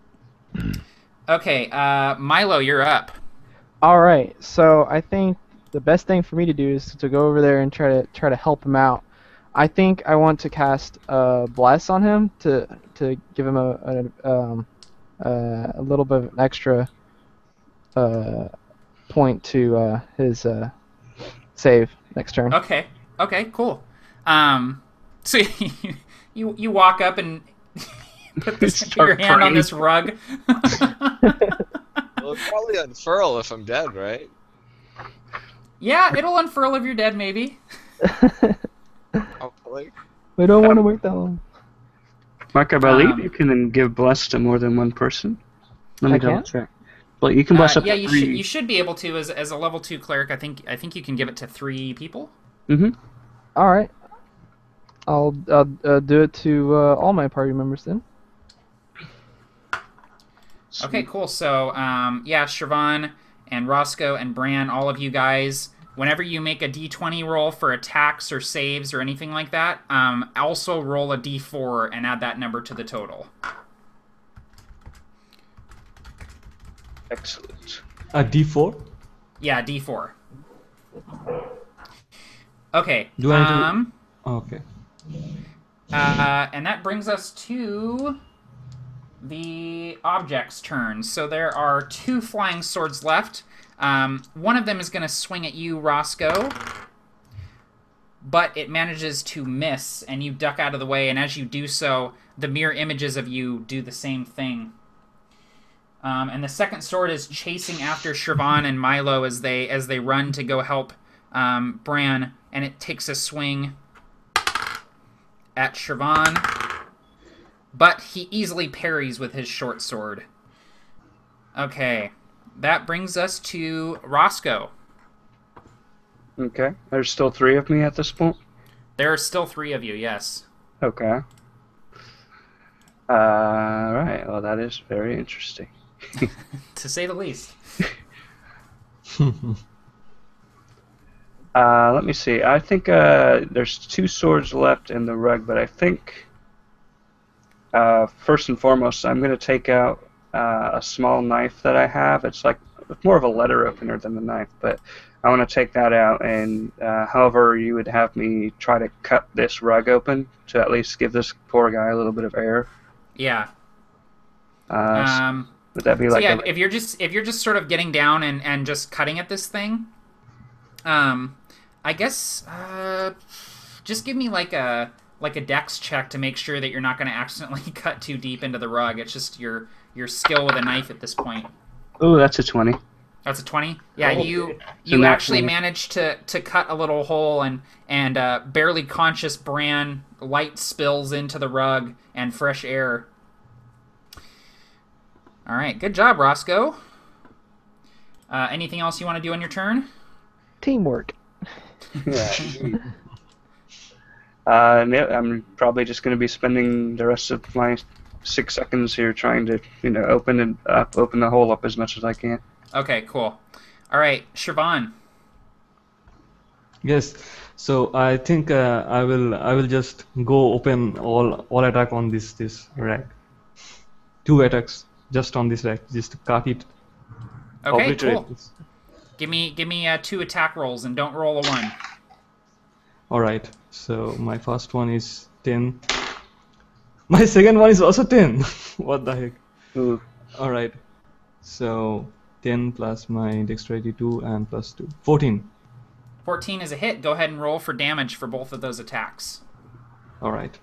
Okay, uh, Milo, you're up. All right. So I think the best thing for me to do is to go over there and try to try to help him out. I think I want to cast uh, Bless on him to to give him a a, um, uh, a little bit of an extra uh, point to uh, his uh, save next turn. Okay. Okay. Cool. Um, so you you, you walk up and put this put your Start hand on praying. this rug. Well, it'll probably unfurl if I'm dead, right? Yeah, it'll unfurl if you're dead, maybe. Hopefully. We don't want to wait that long. Mark, I believe Um, you can then give bless to more than one person. Let me I double can? check. Well, you can bless Uh, up yeah, to you three. should you should be able to as as a level two cleric. I think I think you can give it to three people. Mm-hmm. All right. I'll, I'll uh, do it to uh, all my party members then. Okay, cool. So, um, yeah, Siobhan and Roscoe and Bran, all of you guys, whenever you make a d twenty roll for attacks or saves or anything like that, um, also roll a d four and add that number to the total. Excellent. A D four? Yeah, d four. Okay. Do I need to- um, Okay. uh, and that brings us to the object's turn. So there are two flying swords left. Um, one of them is going to swing at you, Roscoe, but it manages to miss, and you duck out of the way, and as you do so, the mirror images of you do the same thing. Um, and the second sword is chasing after Siobhan and Milo as they as they run to go help um, Bran, and it takes a swing at Siobhan, but he easily parries with his short sword. Okay, that brings us to Roscoe. Okay. There's still three of me at this point? There are still three of you, yes. Okay. Uh, right. Well, that is very interesting. To say the least. Uh, let me see. I think uh, there's two swords left in the rug, but I think uh, first and foremost, I'm going to take out uh, a small knife that I have. It's like it's more of a letter opener than the knife, but I want to take that out. And uh, however, you would have me try to cut this rug open to at least give this poor guy a little bit of air. Yeah. Uh, so Um, would that be so like yeah, a, if you're just if you're just sort of getting down and, and just cutting at this thing, um, I guess uh, just give me like a like a dex check to make sure that you're not going to accidentally cut too deep into the rug. It's just your your skill with a knife at this point. oh, that's a twenty. That's a twenty. Yeah, Oh, you so you nat actually twenty. managed to, to cut a little hole, and and uh, barely conscious Bran light spills into the rug and fresh air. All right, good job, Roscoe. Uh, anything else you want to do on your turn? Teamwork. Yeah. uh, yeah, I'm probably just going to be spending the rest of my six seconds here trying to, you know, open it up, open the hole up as much as I can. Okay, cool. All right, Siobhan. Yes. So I think uh, I will I will just go open all all attack on this this rack. Two attacks just on this rack, just to cut it. Okay, obliterate cool. this. Give me give me uh, two attack rolls and don't roll a one. All right. So my first one is ten. My second one is also ten. What the heck? Ooh. All right. So ten plus my dexterity two and plus two. fourteen. fourteen is a hit. Go ahead and roll for damage for both of those attacks. All right.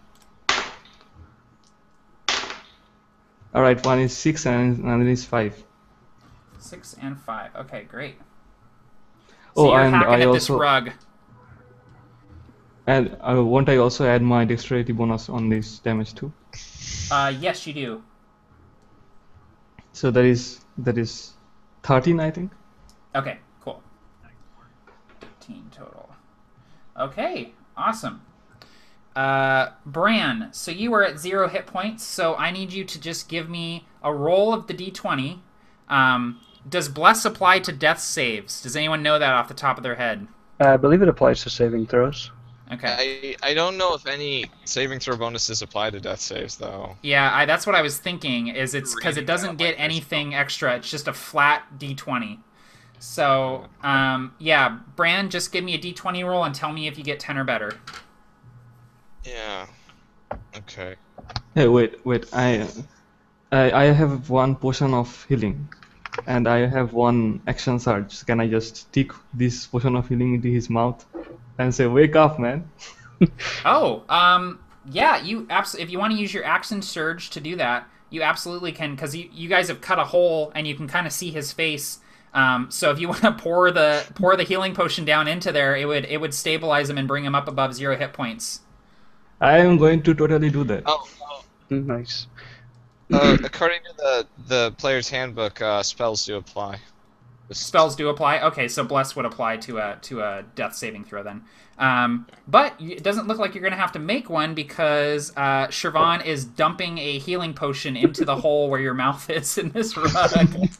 All right. One is six and another is five. Six and five. Okay, great. So Oh, you're and hacking I at this also rug. and uh, won't I also add my dexterity bonus on this damage too? Uh, yes, you do. So that is that is thirteen, I think. Okay, cool. thirteen total. Okay, awesome. Uh, Bran, so you are at zero hit points, so I need you to just give me a roll of the d twenty. Um, does Bless apply to death saves? Does anyone know that off the top of their head? I believe it applies to saving throws. Okay. I I don't know if any saving throw bonuses apply to death saves though. Yeah, I, that's what I was thinking. Is it's because it Reading doesn't that, get like, anything extra. It's just a flat d twenty. So, um, yeah, Bran, just give me a d twenty roll and tell me if you get ten or better. Yeah. Okay. Hey, wait, wait. I, I, I have one potion of healing, and I have one action surge. Can I just stick this potion of healing into his mouth and say, "Wake up, man"? Oh, um, yeah, you absolutely. If you want to use your action surge to do that, you absolutely can, because you, you guys have cut a hole and you can kind of see his face. Um, so if you want to pour the pour the healing potion down into there, it would it would stabilize him and bring him up above zero hit points. I am going to totally do that. Oh, oh. Nice. Uh, according to the the player's handbook, uh, spells do apply. Spells do apply. Okay, so bless would apply to a to a death saving throw then. Um, but it doesn't look like you're going to have to make one because uh, Shervan is dumping a healing potion into the hole where your mouth is in this rug.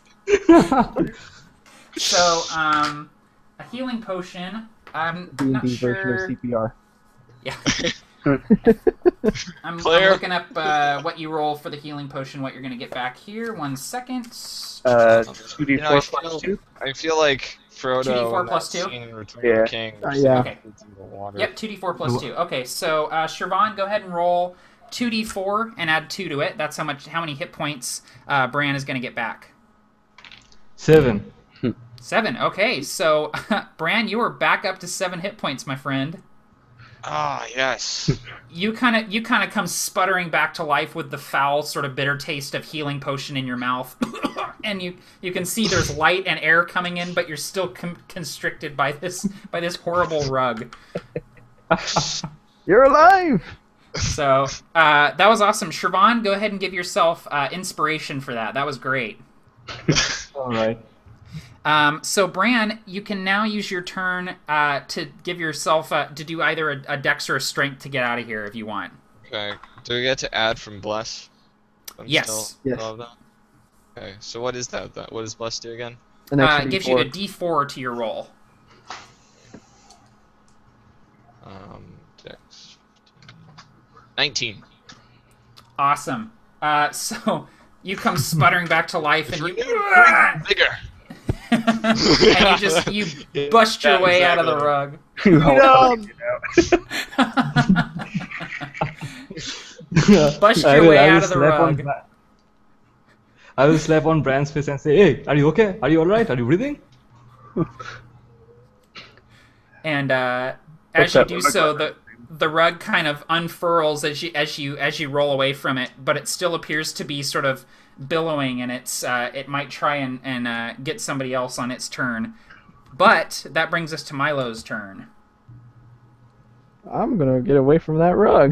So, um, a healing potion. I'm D and not D version sure. of C P R. Yeah. I'm, I'm Claire? looking up uh, what you roll for the healing potion, what you're going to get back here. One second. Uh, two d You know, I four feel, plus two. I feel like Frodo two d four in plus that two? scene in Return Yeah. of the King. Uh, yeah. Okay. It's in the water. Yep, two d four plus two. Okay, so uh, Shervan, go ahead and roll two d four and add two to it. That's how much, how many hit points uh, Bran is going to get back. Seven. Seven. Okay, so Bran, you are back up to seven hit points, my friend. Ah, yes. You kind of you kind of come sputtering back to life with the foul, sort of bitter taste of healing potion in your mouth, and you you can see there's light and air coming in, but you're still com- constricted by this by this horrible rug. You're alive! So uh, that was awesome, Shervan. Go ahead and give yourself uh, inspiration for that. That was great. All right. Um, so Bran, you can now use your turn uh, to give yourself uh, to do either a, a dex or a strength to get out of here if you want. Okay. Do we get to add from Bless? I'm Yes. Still Yes. above that? Okay. So what is that? That what does Bless do again? An Uh, extra it gives D four. you a d four to your roll. Um, Dex. nineteen. Awesome. Uh, so you come sputtering back to life, and you Bigger. and you just you bust your Yeah, way out of the exactly. rug. No. Bust I your will- way I will out of the slap on rug. Bra- I will slap on Bran's face and say, "Hey, are you okay? Are you all right? Are you breathing?" And uh, What's as you that do rug so, like? the the rug kind of unfurls as you as you as you roll away from it, but it still appears to be sort of billowing, and it's uh, it might try and and uh, get somebody else on its turn. But that brings us to Milo's turn. I'm gonna get away from that rug.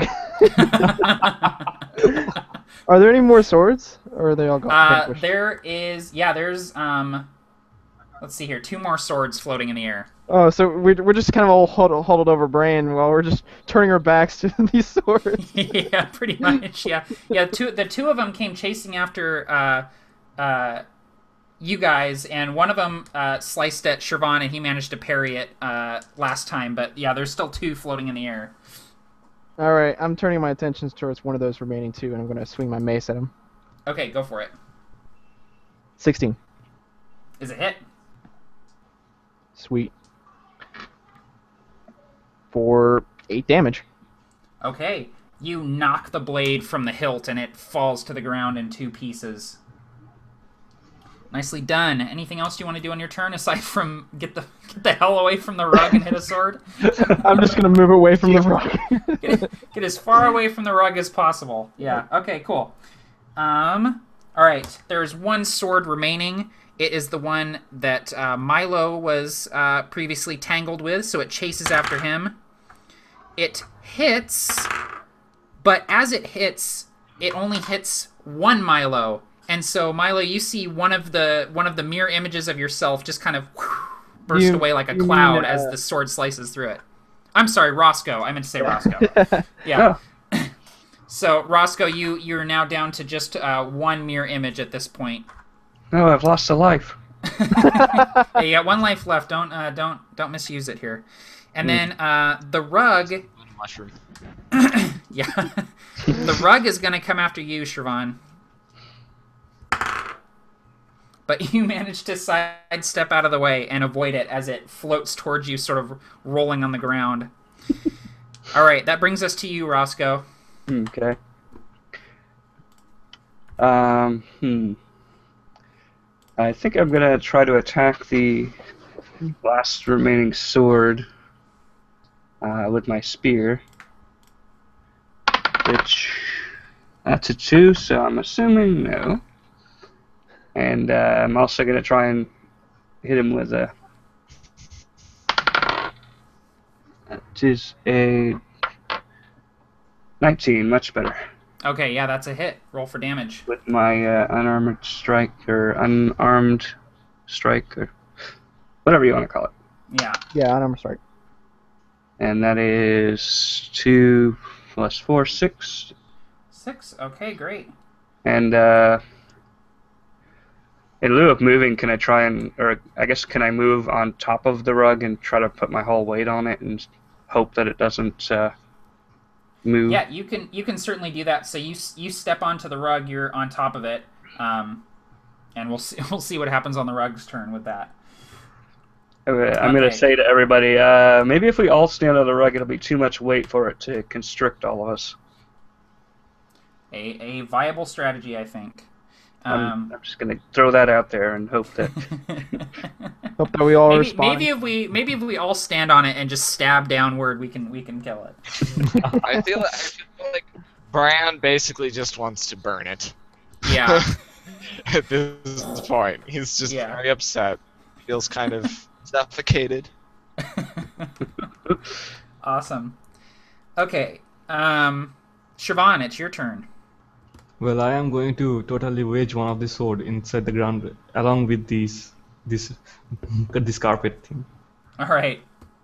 Are there any more swords, or are they all gone? Uh, vanquished? there is, yeah, there's, um, let's see here, two more swords floating in the air. Oh, so we're, we're just kind of all huddled, huddled over Bran while we're just turning our backs to these swords. Yeah, pretty much, yeah. Yeah, two, the two of them came chasing after, uh, uh, you guys, and one of them, uh, sliced at Shervan, and he managed to parry it, uh, last time, but yeah, there's still two floating in the air. All right, I'm turning my attentions towards one of those remaining two, and I'm gonna swing my mace at him. Okay, go for it. sixteen. Is it hit? Sweet. For eight damage. Okay, you knock the blade from the hilt, and it falls to the ground in two pieces. Nicely done. Anything else you want to do on your turn aside from get the get the hell away from the rug and hit a sword? I'm just gonna move away from the rug. Get, get as far away from the rug as possible. Yeah. Okay. Cool. Um. All right. There's one sword remaining. It is the one that uh, Milo was uh, previously tangled with, so it chases after him. It hits, but as it hits, it only hits one Milo. And so, Milo, you see one of the one of the mirror images of yourself just kind of whew, burst You- away like a you mean, cloud uh, as the sword slices through it. I'm sorry, Roscoe. I meant to say Roscoe. Yeah. So, Roscoe, you you're now down to just uh, one mirror image at this point. No, I've lost a life. Hey, you got one life left. Don't uh, don't don't misuse it here. And then uh, the rug. Mushroom. Yeah. The rug is going to come after you, Shirvan. But you manage to sidestep out of the way and avoid it as it floats towards you, sort of rolling on the ground. All right, that brings us to you, Roscoe. Okay. Um, hmm. I think I'm gonna try to attack the last remaining sword uh, with my spear. Which, that's a two, so I'm assuming no. And uh, I'm also gonna try and hit him with a. That is a nineteen, much better. Okay, yeah, that's a hit. Roll for damage. With my uh, unarmored strike, or unarmed strike, or whatever you want to call it. Yeah. Yeah, unarmed strike. And that is two plus four, six. Six. Okay, great. And uh, in lieu of moving, can I try and, or I guess, can I move on top of the rug and try to put my whole weight on it and hope that it doesn't uh, move? Yeah, you can you can certainly do that. So you you step onto the rug, you're on top of it, um, and we'll see we'll see what happens on the rug's turn with that. Okay, I'm Okay. going to say to everybody, uh, maybe if we all stand on the rug, it'll be too much weight for it to constrict all of us. A a viable strategy, I think. I'm, Um, I'm just going to throw that out there and hope that... Hope that we all maybe, respond. maybe if we maybe if we all stand on it and just stab downward, we can we can kill it. I feel I feel like Bran basically just wants to burn it. Yeah. At this point, he's just Yeah. very upset. Feels kind of suffocated. Awesome. Okay. Um, Siobhan, it's your turn. Well, I am going to totally wedge one of the sword inside the ground along with these this this carpet thing. All right.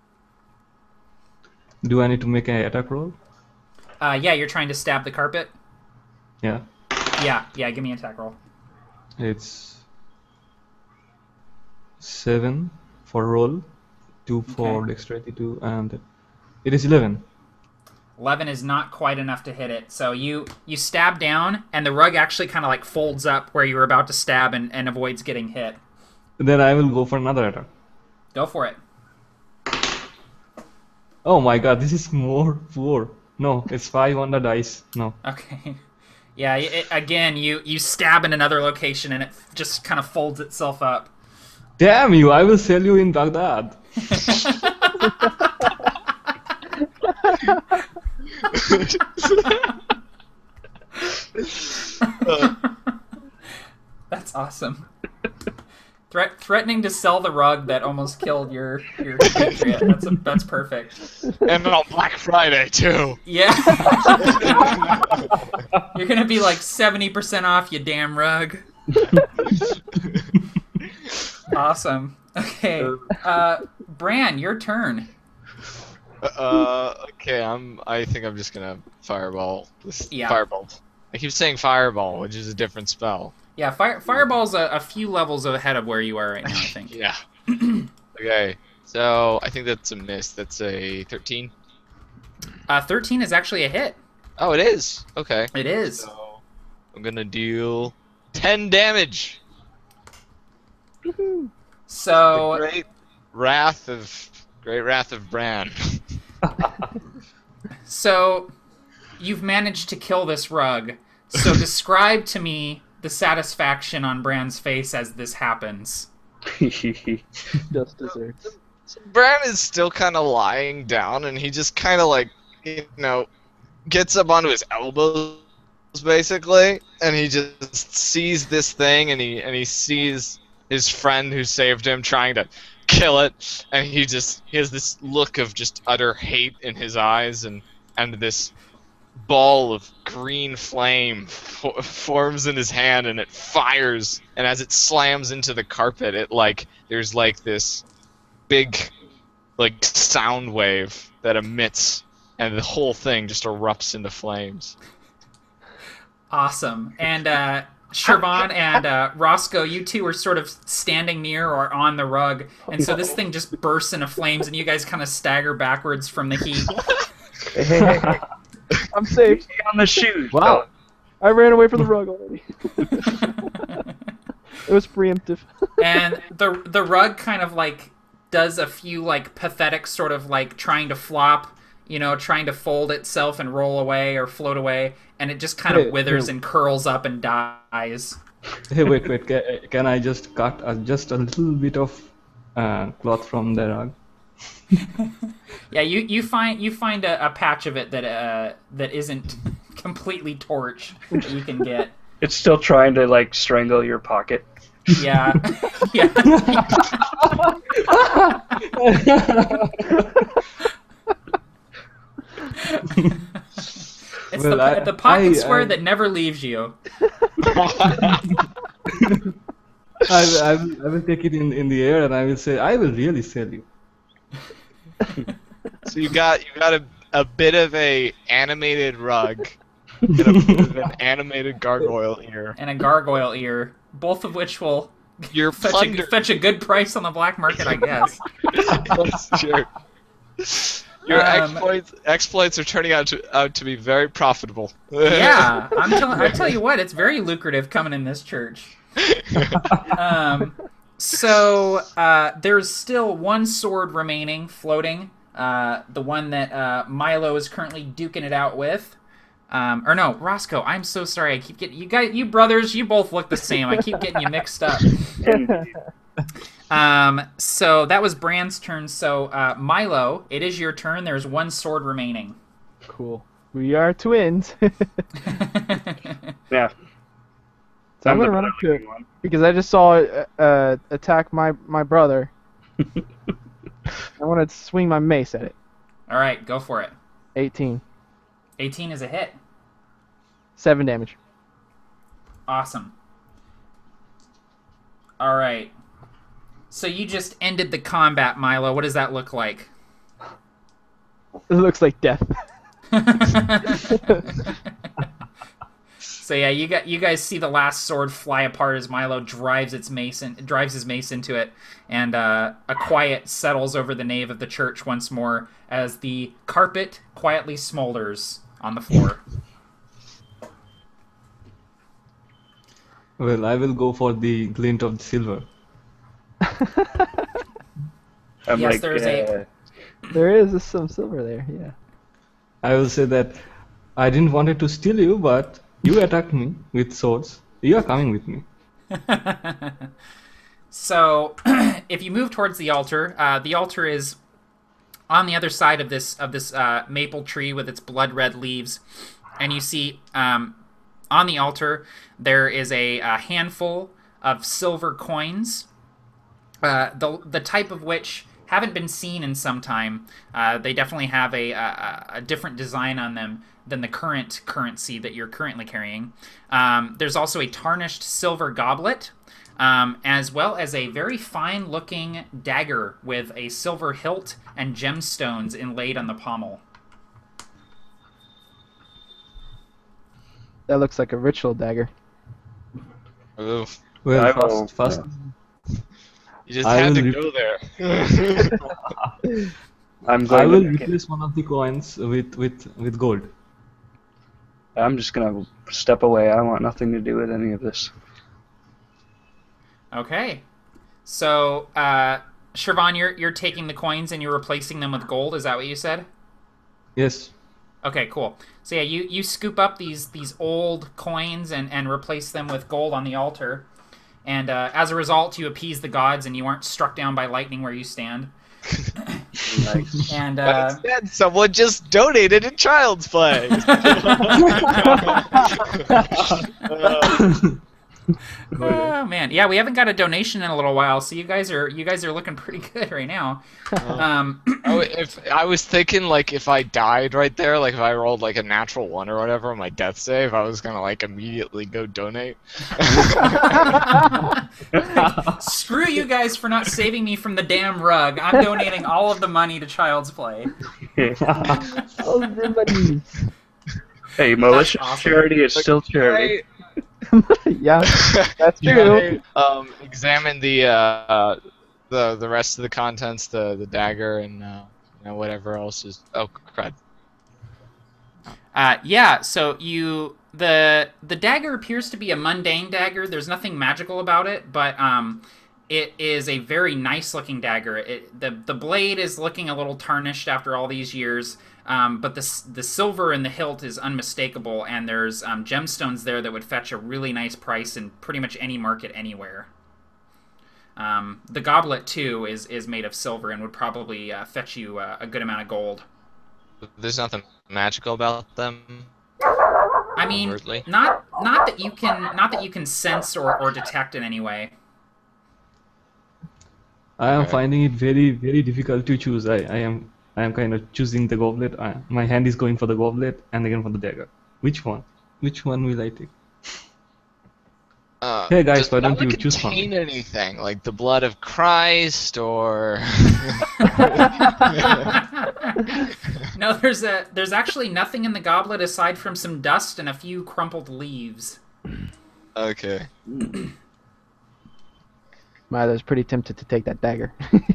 Do I need to make an attack roll? Uh, yeah, you're trying to stab the carpet. Yeah. Yeah, yeah. Give me an attack roll. It's seven for roll, two for Okay. dexterity, two, and it is eleven. Eleven is not quite enough to hit it. So you you stab down, and the rug actually kind of like folds up where you were about to stab and, and avoids getting hit. Then I will go for another attack. Go for it. Oh my god, this is more poor. No, it's five on the dice. No. Okay. Yeah. It, again, you you stab in another location, and it just kind of folds itself up. Damn you! I will sell you in Baghdad. That's awesome. Threat, threatening to sell the rug that almost killed your your compatriot. That's a, that's perfect. And on Black Friday too. Yeah. You're gonna be like seventy percent off, you damn rug. Awesome. Okay. Uh, Bran, your turn. Uh, okay, I'm. I think I'm just gonna fireball this Yeah. fireball. I keep saying fireball, which is a different spell. Yeah, fire, Fireball's a, a few levels ahead of where you are right now, I think. Yeah. Okay, so I think that's a miss. That's a thirteen. Uh, thirteen is actually a hit. Oh, it is. Okay. It is. So I'm gonna deal ten damage. So, Great wrath of great wrath of Bran. so you've managed to kill this rug. So describe to me the satisfaction on Bran's face as this happens. Just desserts. So Bran is still kind of lying down, and he just kind of like, you know, gets up onto his elbows, basically, and he just sees this thing, and he and he sees his friend who saved him trying to kill it, and he just he has this look of just utter hate in his eyes, and and this ball of green flame fo- forms in his hand, and it fires, and as it slams into the carpet, it like there's like this big like sound wave that emits, and the whole thing just erupts into flames. Awesome. And uh, Shervan and uh, Roscoe, you two are sort of standing near or on the rug, and so this thing just bursts into flames, and you guys kind of stagger backwards from the heat. Hey, hey, hey, hey. I'm safe. Stay on the shoes. Wow. I ran away from the rug already. It was preemptive. And the the rug kind of like does a few like pathetic sort of like trying to flop, you know, trying to fold itself and roll away or float away, and it just kind of Hey, withers hey. and curls up and dies. Hey, wait, wait. Can, can I just cut uh, just a little bit of uh, cloth from the rug? Yeah, you, you find you find a, a patch of it that uh that isn't completely torched that you can get. It's still trying to like strangle your pocket. Yeah, yeah. It's Well, the I- the pocket I- square I- that never leaves you. I, will- I, will, I will take it in, in the air and I will say, I will really sell you. So you got you got a a bit of a animated rug and a bit of an animated gargoyle ear. And a gargoyle ear, both of which will Your fetch plunder. a, fetch a good price on the black market, I guess. That's true. Your Um, exploits exploits are turning out to out to be very profitable. Yeah, I'm telling. I tell you what, it's very lucrative coming in this church. Um, so uh, there's still one sword remaining, floating. Uh, the one that uh, Milo is currently duking it out with. Um, or no, Roscoe. I'm so sorry. I keep getting you guys, you brothers. You both look the same. I keep getting you mixed up. Um, so that was Brand's turn. So uh, Milo, it is your turn. There's one sword remaining. Cool. We are twins. Yeah. So I'm the gonna run up to better it looking one. because I just saw it uh, attack my my brother. I want to swing my mace at it. All right, go for it. eighteen. eighteen is a hit. Seven damage. Awesome. All right. So you just ended the combat, Milo. What does that look like? It looks like death. So yeah, you got you guys see the last sword fly apart as Milo drives its mace in, drives his mace into it, and uh, a quiet settles over the nave of the church once more as the carpet quietly smolders on the floor. Well, I will go for the glint of silver. I'm Yes, like, there's a- uh, There is some silver there. Yeah. I will say that I didn't want it to steal you, but you attacked me with swords. You are coming with me. So, if you move towards the altar, uh, the altar is on the other side of this of this uh, maple tree with its blood red leaves, and you see um, on the altar there is a, a handful of silver coins, uh, the the type of which haven't been seen in some time. Uh, they definitely have a, a a different design on them than the current currency that you're currently carrying. Um, there's also a tarnished silver goblet, um, as well as a very fine-looking dagger with a silver hilt and gemstones inlaid on the pommel. That looks like a ritual dagger. Ooh, Well, I will- first, first you just I had will to rep- go there. I'm I going will to make it. replace one of the coins with, with, with gold. I'm just gonna step away. I want nothing to do with any of this. Okay. So, uh, Shervan, you're, you're taking the coins and you're replacing them with gold, is that what you said? Yes. Okay, cool. So yeah, you, you scoop up these these old coins and, and replace them with gold on the altar. And uh, as a result, you appease the gods and you aren't struck down by lightning where you stand. Nice. And But uh, instead, someone just donated in Child's Play. oh man, yeah, we haven't got a donation in a little while, so you guys are you guys are looking pretty good right now. Um, Oh, if I was thinking, like, if I died right there, like if I rolled like a natural one or whatever on my death save, I was gonna like immediately go donate. screw you guys for not saving me from the damn rug. I'm donating all of the money to Child's Play. Oh, the money. Hey, malicious awesome. charity is still charity. I, Yeah, that's true. um, examine the uh, the the rest of the contents, the the dagger, and uh, you know, whatever else is. Oh crud! Uh, yeah, so you the the dagger appears to be a mundane dagger. There's nothing magical about it, but um, it is a very nice looking dagger. It, the the blade is looking a little tarnished after all these years, um, but the the silver in the hilt is unmistakable, and there's um, gemstones there that would fetch a really nice price in pretty much any market anywhere. Um, the goblet too is is made of silver and would probably uh, fetch you uh, a good amount of gold. There's nothing magical about them. I mean, overtly. not not that you can not that you can sense or, or detect in any way. I am Okay. finding it very, very difficult to choose. I, I am I am kind of choosing the goblet. I, my hand is going for the goblet and again for the dagger. Which one? Which one will I take? Uh, Hey guys, does why that don't you not choose for me? contain anything like the blood of Christ or? No, there's a there's actually nothing in the goblet aside from some dust and a few crumpled leaves. Okay. Milo's pretty tempted to take that dagger.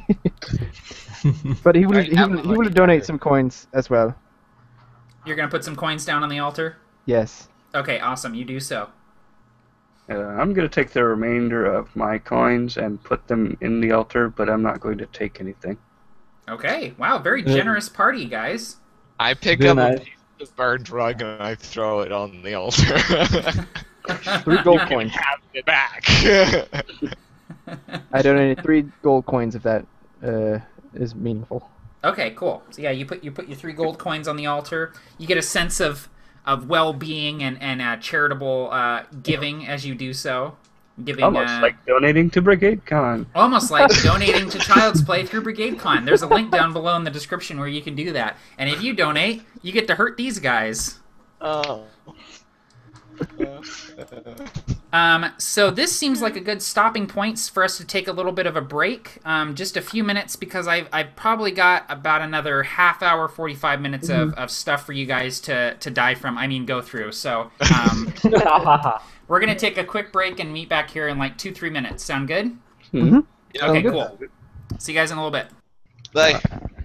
But he would I he have would my he would lucky donate dagger. some coins as well. You're gonna put some coins down on the altar? Yes. Okay, awesome. You do so. Uh, I'm going to take the remainder of my coins and put them in the altar, but I'm not going to take anything. Okay. Wow, very Yeah. generous party, guys. I pick Then up I- a piece of burned rug and I throw it on the altar. Three gold coins. Have it back. I donated three gold coins if that uh, is meaningful. Okay, cool. So yeah, you put you put your three gold coins on the altar. You get a sense of of well-being and and uh, charitable uh, giving as you do so. Giving Almost uh, like donating to BrigadeCon. almost like donating to Child's Play through BrigadeCon. There's a link down below in the description where you can do that. And if you donate, you get to hurt these guys. Oh. Um, so this seems like a good stopping point for us to take a little bit of a break, um, just a few minutes, because I've, I've probably got about another half hour, forty-five minutes of, of stuff for you guys to, to die from, I mean go through. So um, we're going to take a quick break and meet back here in like two, three minutes. Sound good? Mhm. Okay, good. cool. See you guys in a little bit. Bye.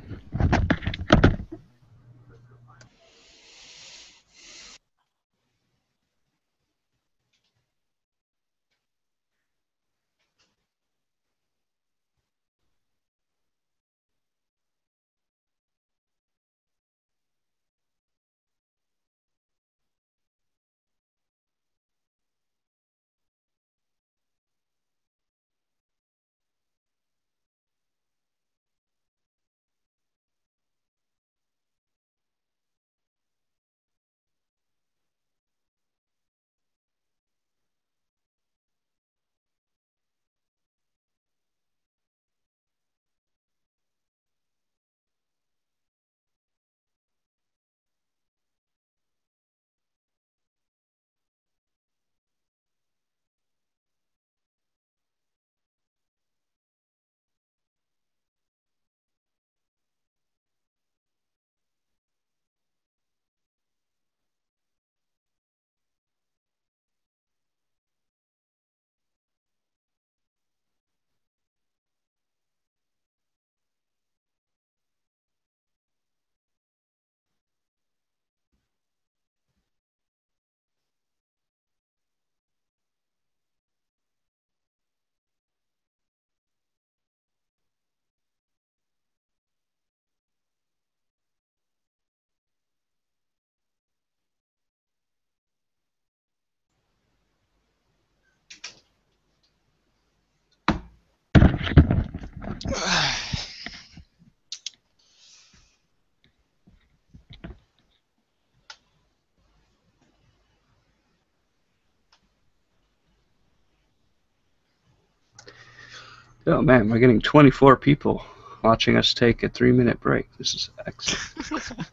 Oh man, we're getting twenty-four people watching us take a three-minute break. This is excellent.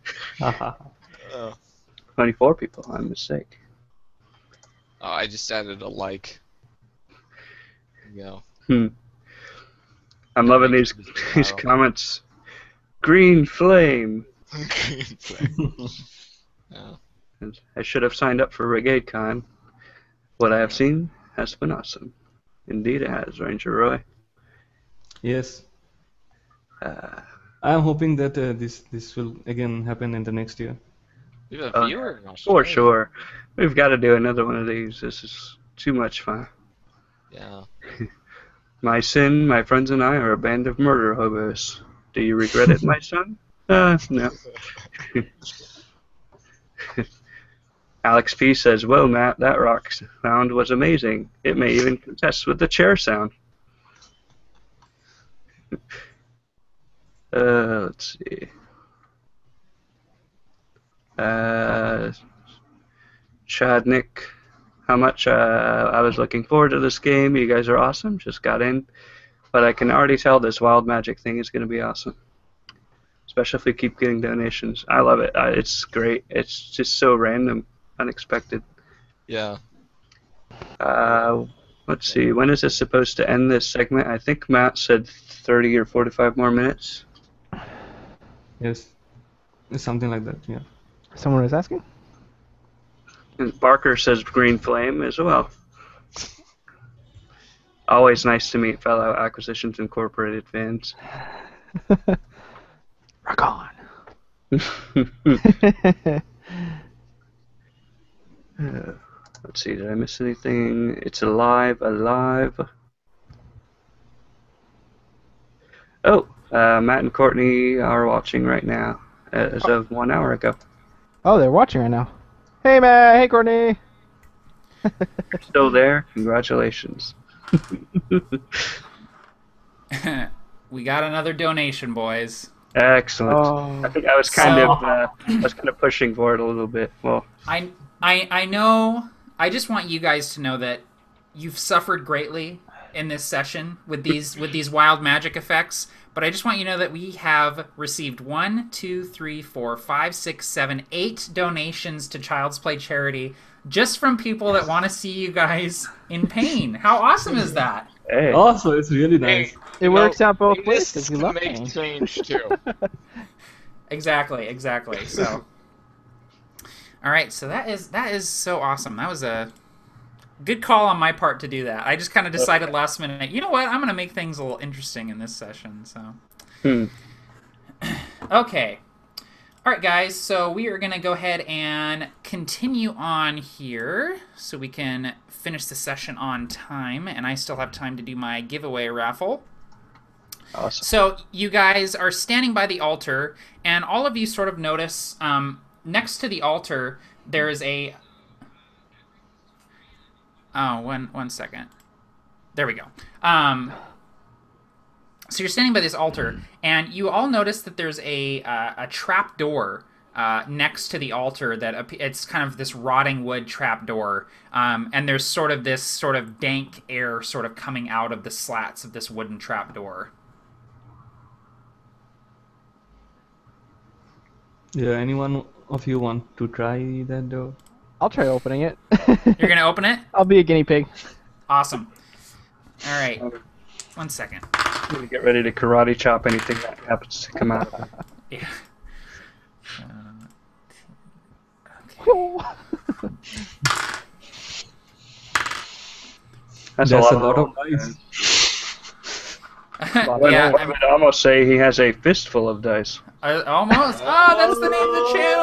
Oh. twenty-four people, my mistake. Oh, I just added a like. There you go. Hmm. I'm loving these these comments. Green flame. Green flame. Yeah. I should have signed up for BrigadeCon. What I have seen has been awesome. Indeed it has, Ranger Roy. Yes. Uh, I'm hoping that uh, this this will again happen in the next year. We have a Oh, viewer in for Australia. sure. We've got to do another one of these. This is too much fun. Yeah. My sin, my friends and I are a band of murder hobos. Do you regret it, my son? Uh, no. Alex P says, "Whoa, Matt, that rock sound was amazing. It may even contest with the chair sound." Uh, let's see. Uh, Chadnick, how much uh, I was looking forward to this game. You guys are awesome. Just got in. But I can already tell this wild magic thing is going to be awesome. Especially if we keep getting donations. I love it. Uh, it's great. It's just so random, unexpected. Yeah. Uh, let's see. When is this supposed to end this segment? I think Matt said thirty or forty-five more minutes. Yes. Something like that. Yeah. Someone was asking? And Barker says green flame as well. Always nice to meet fellow Acquisitions Incorporated fans. Rock on. Uh, let's see, did I miss anything? It's alive, alive. Oh, uh, Matt and Courtney are watching right now, as of one hour ago. Oh, they're watching right now. Hey, Matt. Hey, Courtney. Still there? Congratulations. We got another donation, boys. Excellent. Oh. I think I was kind So- of, uh, I was kind of pushing for it a little bit. Well, I, I, I know. I just want you guys to know that you've suffered greatly in this session with these with these wild magic effects. But I just want you to know that we have received one, two, three, four, five, six, seven, eight donations to Child's Play charity just from people that want to see you guys in pain. How awesome is that? hey. Also, it's really nice. It works out both ways This because we can love make pain. change too. Exactly, exactly. So, all right. So that is that is so awesome. That was a good call on my part to do that. I just kind of decided last minute. You know what? I'm gonna make things a little interesting in this session. So, Hmm. okay. All right, guys. So we are gonna go ahead and continue on here, so we can finish the session on time, and I still have time to do my giveaway raffle. Awesome. So you guys are standing by the altar, and all of you sort of notice um, next to the altar there is a. Oh, one one second. There we go. Um, so you're standing by this altar, and you all notice that there's a uh, a trap door uh, next to the altar. That ap- it's kind of this rotting wood trap door, um, and there's sort of this sort of dank air sort of coming out of the slats of this wooden trap door. Yeah, anyone of you want to try that door? I'll try opening it. You're gonna open it? I'll be a guinea pig. Awesome. All right. One second. I'm gonna get ready to karate chop anything that happens to come out of it. Yeah. That's, That's a a lot, lot of of dice. Well, yeah. I I'm, would almost say he has a fistful of dice. uh, almost. Oh, that's the name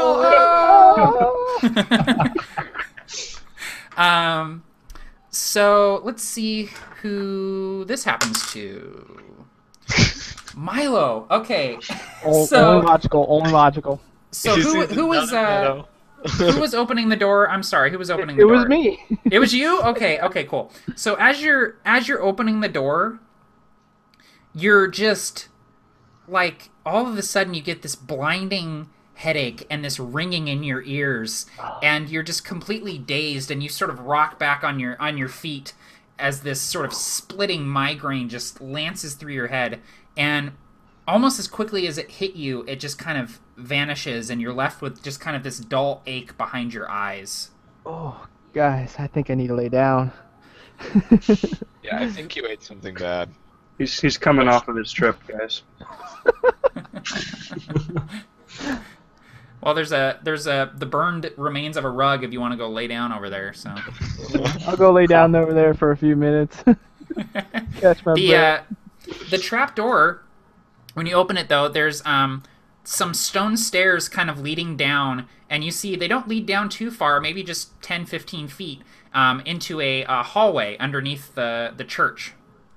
of the channel. Oh. um. So let's see who this happens to. Milo. Okay. O- So- only logical. Only logical. So who who was uh who was opening the door? I'm sorry. Who was opening the It door? was me. It was you? Okay, okay, cool. So as you're as you're opening the door, you're just like all of a sudden you get this blinding headache and this ringing in your ears, and you're just completely dazed, and you sort of rock back on your on your feet as this sort of splitting migraine just lances through your head, and almost as quickly as it hit you, it just kind of vanishes, and you're left with just kind of this dull ache behind your eyes. Oh, guys, I think I need to lay down. Yeah, I think you ate something bad. He's he's coming off of his trip, guys. Well, Well, there's a there's a the burned remains of a rug if you want to go lay down over there. So I'll go lay down over there for a few minutes. Catch my the breath. uh, the trap door, when you open it though, there's um some stone stairs kind of leading down, and you see they don't lead down too far, maybe just ten, fifteen feet um, into a, a hallway underneath the the church.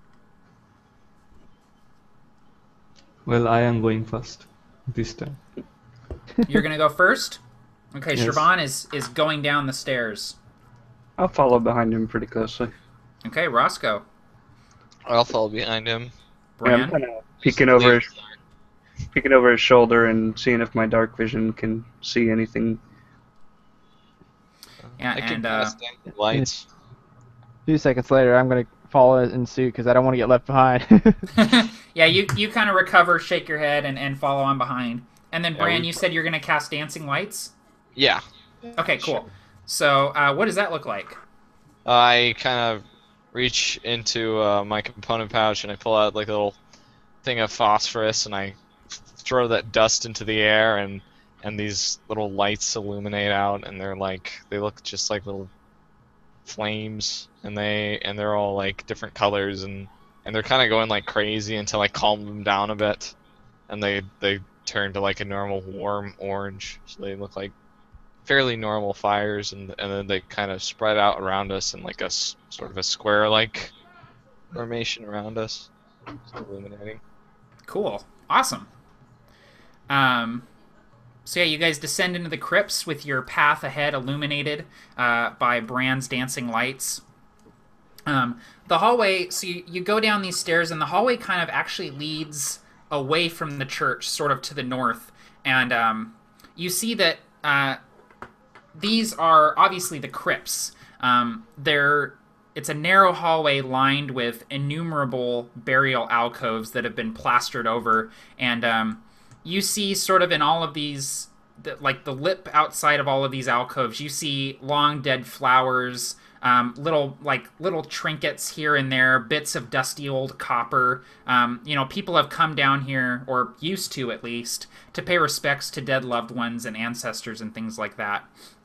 Well, I am going first this time. You're gonna go first. Okay, Yes. Siobhan is is going down the stairs. I'll follow behind him pretty closely. Okay, Roscoe, I'll follow behind him. Yeah, I'm Bran. kind of peeking over his, peeking over his shoulder and seeing if my dark vision can see anything. Yeah, I can and uh, cast dancing lights. A few seconds later, I'm gonna follow in suit because I don't want to get left behind. yeah, you you kind of recover, shake your head, and, and follow on behind. And then, Yeah, Bran, we- you said you're gonna cast dancing lights. Yeah. Okay, cool. So, uh, what does that look like? I kind of reach into uh, my component pouch and I pull out like a little thing of phosphorus and I throw that dust into the air and and these little lights illuminate out and they're like they look just like little flames and they and they're all like different colors and and they're kind of going like crazy until I calm them down a bit and they they turn to like a normal warm orange, so they look like fairly normal fires, and and then they kind of spread out around us in like a s- sort of a square-like formation around us, just illuminating. Cool. Awesome. Um, so yeah, you guys descend into the crypts with your path ahead illuminated uh, by Bran's dancing lights. Um, the hallway, so you, you go down these stairs, and the hallway kind of actually leads away from the church, sort of to the north. And um, you see that uh, these are obviously the crypts. Um, they're It's a narrow hallway lined with innumerable burial alcoves that have been plastered over, and um, you see sort of in all of these, the, like the lip outside of all of these alcoves, you see long dead flowers, um, little like little trinkets here and there, bits of dusty old copper. Um, you know, people have come down here, or used to at least, to pay respects to dead loved ones and ancestors and things like that.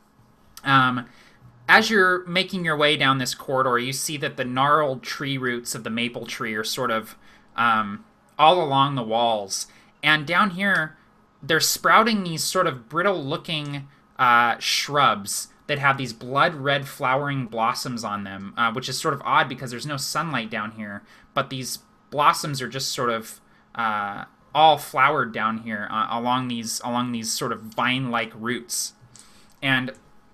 Um, As you're making your way down this corridor, you see that the gnarled tree roots of the maple tree are sort of um, all along the walls. And down here, they're sprouting these sort of brittle-looking uh, shrubs that have these blood-red flowering blossoms on them, uh, which is sort of odd because there's no sunlight down here. But these blossoms are just sort of uh, all flowered down here uh, along these along these sort of vine-like roots. And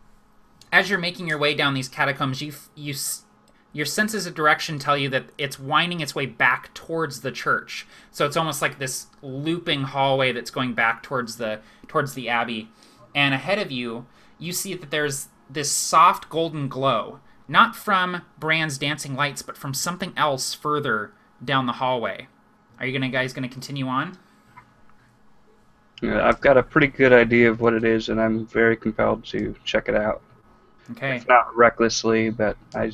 as you're making your way down these catacombs, you you your senses of direction tell you that it's winding its way back towards the church. So it's almost like this looping hallway that's going back towards the towards the abbey. And ahead of you, you see that there's this soft golden glow, not from Bran's dancing lights, but from something else further down the hallway. Are you gonna guys gonna continue on? Yeah, I've got a pretty good idea of what it is, and I'm very compelled to check it out. Okay. If not recklessly, but I,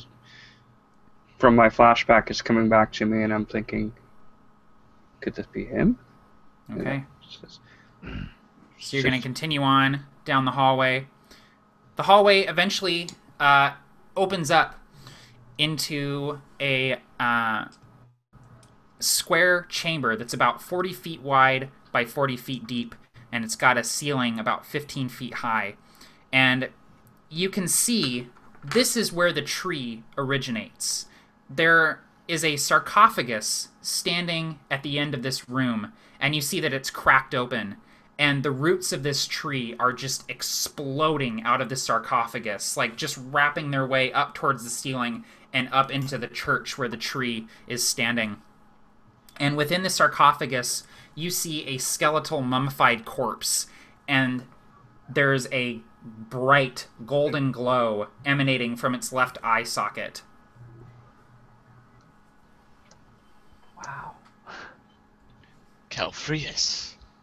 from my flashback, it's coming back to me, and I'm thinking, could this be him? Okay. It's just- So you're going to continue on down the hallway. The hallway eventually uh, opens up into a uh, square chamber that's about forty feet wide by forty feet deep, and it's got a ceiling about fifteen feet high. And you can see this is where the tree originates. There is a sarcophagus standing at the end of this room, and you see that it's cracked open. And the roots of this tree are just exploding out of the sarcophagus, like just wrapping their way up towards the ceiling and up into the church where the tree is standing. And within the sarcophagus, you see a skeletal mummified corpse, and there's a bright golden glow emanating from its left eye socket. Wow. Calfreus.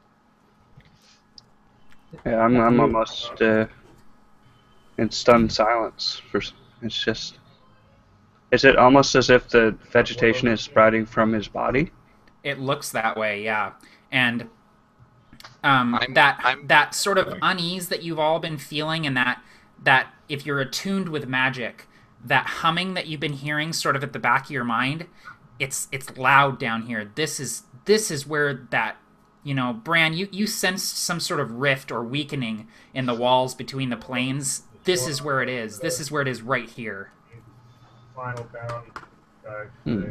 Yeah, I'm, I'm almost uh, in stunned silence. For s- It's just... Is it almost as if the vegetation is sprouting from his body? It looks that way, yeah. And Um, I'm- that I'm- that sort of unease that you've all been feeling, and that that if you're attuned with magic, that humming that you've been hearing sort of at the back of your mind, it's it's loud down here. This is this is where that, you know, Bran, you you sensed some sort of rift or weakening in the walls between the planes. This is where it is. This is where it is right here. Final bound. Guy, Hmm.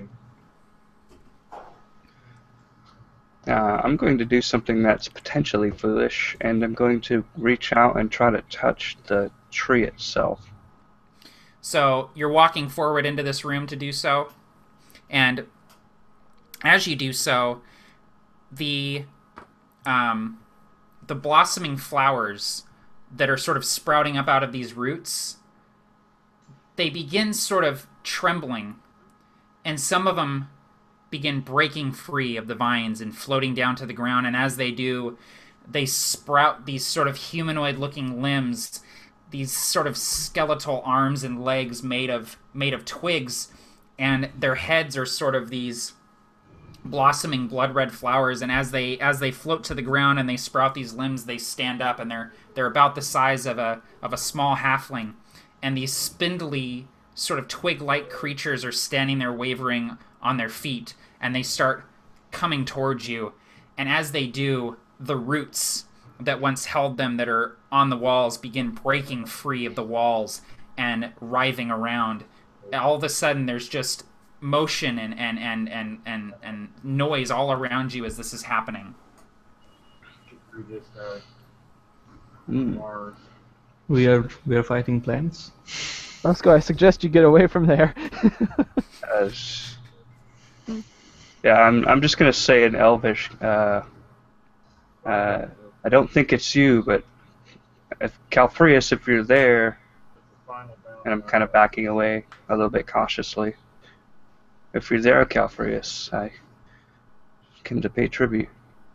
Uh, I'm going to do something that's potentially foolish, and I'm going to reach out and try to touch the tree itself. So you're walking forward into this room to do so, and as you do so, the um, the blossoming flowers that are sort of sprouting up out of these roots, they begin sort of trembling, and some of them begin breaking free of the vines and floating down to the ground, and as they do, they sprout these sort of humanoid-looking limbs, these sort of skeletal arms and legs made of made of twigs, and their heads are sort of these blossoming blood red flowers, and as they as they float to the ground and they sprout these limbs, they stand up, and they're they're about the size of a of a small halfling, and these spindly sort of twig-like creatures are standing there wavering on their feet, and they start coming towards you, and as they do, the roots that once held them that are on the walls begin breaking free of the walls and writhing around. All of a sudden there's just motion and and, and, and, and, and noise all around you as this is happening. Through this guy. Hmm. Mars. We are we are fighting plants. Let's go. I suggest you get away from there. As, yeah, I'm. I'm just gonna say in Elvish. Uh, uh, I don't think it's you, but if Calfreus, if you're there, Final bound. and I'm kind of backing away a little bit cautiously. If you're there, Calfreus, I come to pay tribute.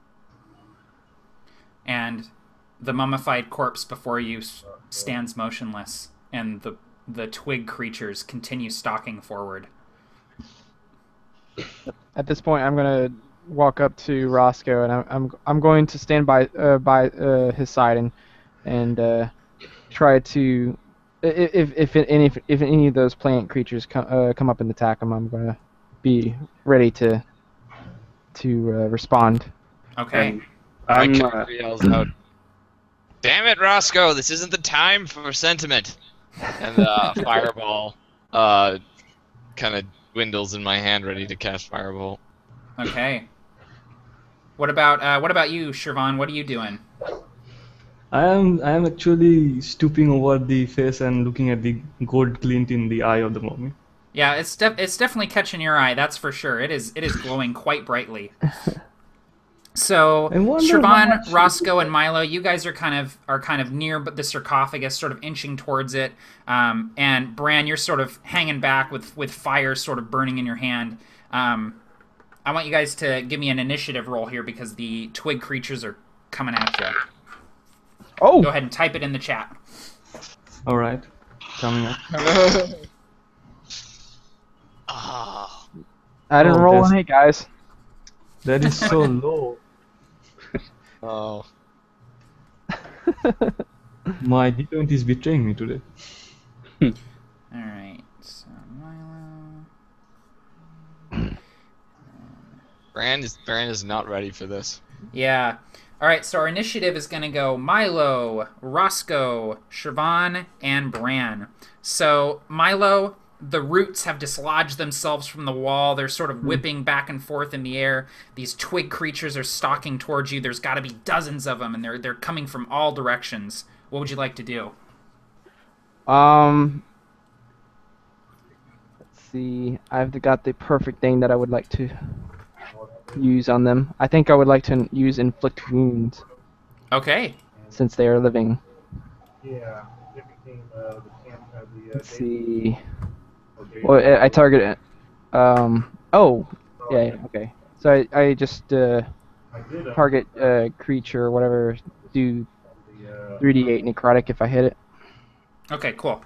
And the mummified corpse before you s- stands motionless, and the the twig creatures continue stalking forward. At this point, I'm gonna walk up to Roscoe, and I'm I'm, I'm going to stand by uh, by uh, his side and and uh, try to i- i- if if any if, if any of those plant creatures come uh, come up and attack him, I'm gonna be ready to to uh, respond. Okay. And My I'm. Uh, character yells out, "Damn it, Roscoe! This isn't the time for sentiment." And the uh, fireball uh, kind of dwindles in my hand, ready to cast fireball. Okay. What about uh, what about you, Shervan? What are you doing? I am I am actually stooping over the face and looking at the gold glint in the eye of the mummy. Yeah, it's def- it's definitely catching your eye. That's for sure. It is it is glowing quite brightly. So, I wonder how Shervan, much- Roscoe, and Milo, you guys are kind of are kind of near the sarcophagus, sort of inching towards it. Um, and Bran, you're sort of hanging back with with fire sort of burning in your hand. Um, I want you guys to give me an initiative roll here because the twig creatures are coming at you. Oh, Go ahead and type it in the chat. All right, coming up. Ah, I didn't Oh, roll that's- an eight, guys. That is so low. oh. My D twenty is betraying me today. All right. So Milo. Bran is Bran is not ready for this. Yeah. All right, so our initiative is going to go Milo, Roscoe, Shervan, and Bran. So, Milo, the roots have dislodged themselves from the wall. They're sort of whipping back and forth in the air. These twig creatures are stalking towards you. There's got to be dozens of them, and they're they're coming from all directions. What would you like to do? Um, let's see. I've got the perfect thing that I would like to use on them. I think I would like to use inflict wounds Okay. since they are living. Yeah. Different team. Uh, the camp had the. Uh, Let's see. or data- Well, I I target it. Um. Oh. Yeah. yeah, Okay. So I I just uh, I did. Uh, target uh creature or whatever. Do the, uh, three d eight necrotic if I hit it. Okay, cool.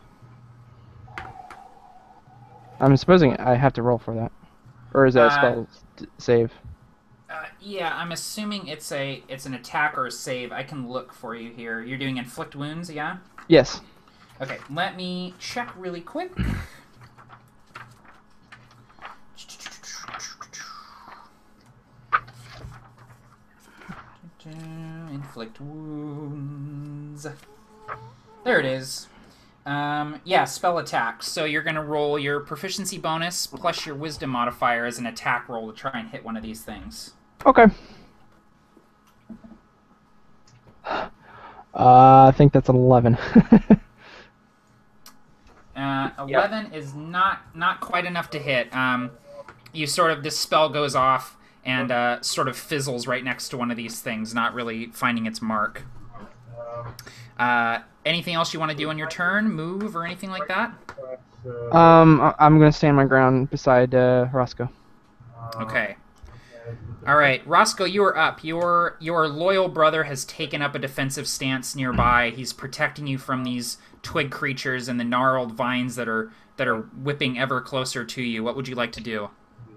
I'm supposing I have to roll for that, or is that a Uh, spell s- save? Uh, yeah, I'm assuming it's a it's an attack or a save. I can look for you here. You're doing inflict wounds, yeah? Yes. Okay, let me check really quick. Inflict wounds. There it is. Um, yeah, spell attack. So you're going to roll your proficiency bonus plus your wisdom modifier as an attack roll to try and hit one of these things. Okay. Uh, I think that's an eleven. uh, eleven yep. is not not quite enough to hit. Um, you sort of, this spell goes off and uh, sort of fizzles right next to one of these things, not really finding its mark. Uh, anything else you want to do on your turn? Move or anything like that? Um, I- I'm going to stand my ground beside uh, Roscoe. Okay. All right, Roscoe, you are up. Your your loyal brother has taken up a defensive stance nearby. He's protecting you from these twig creatures and the gnarled vines that are that are whipping ever closer to you. What would you like to do?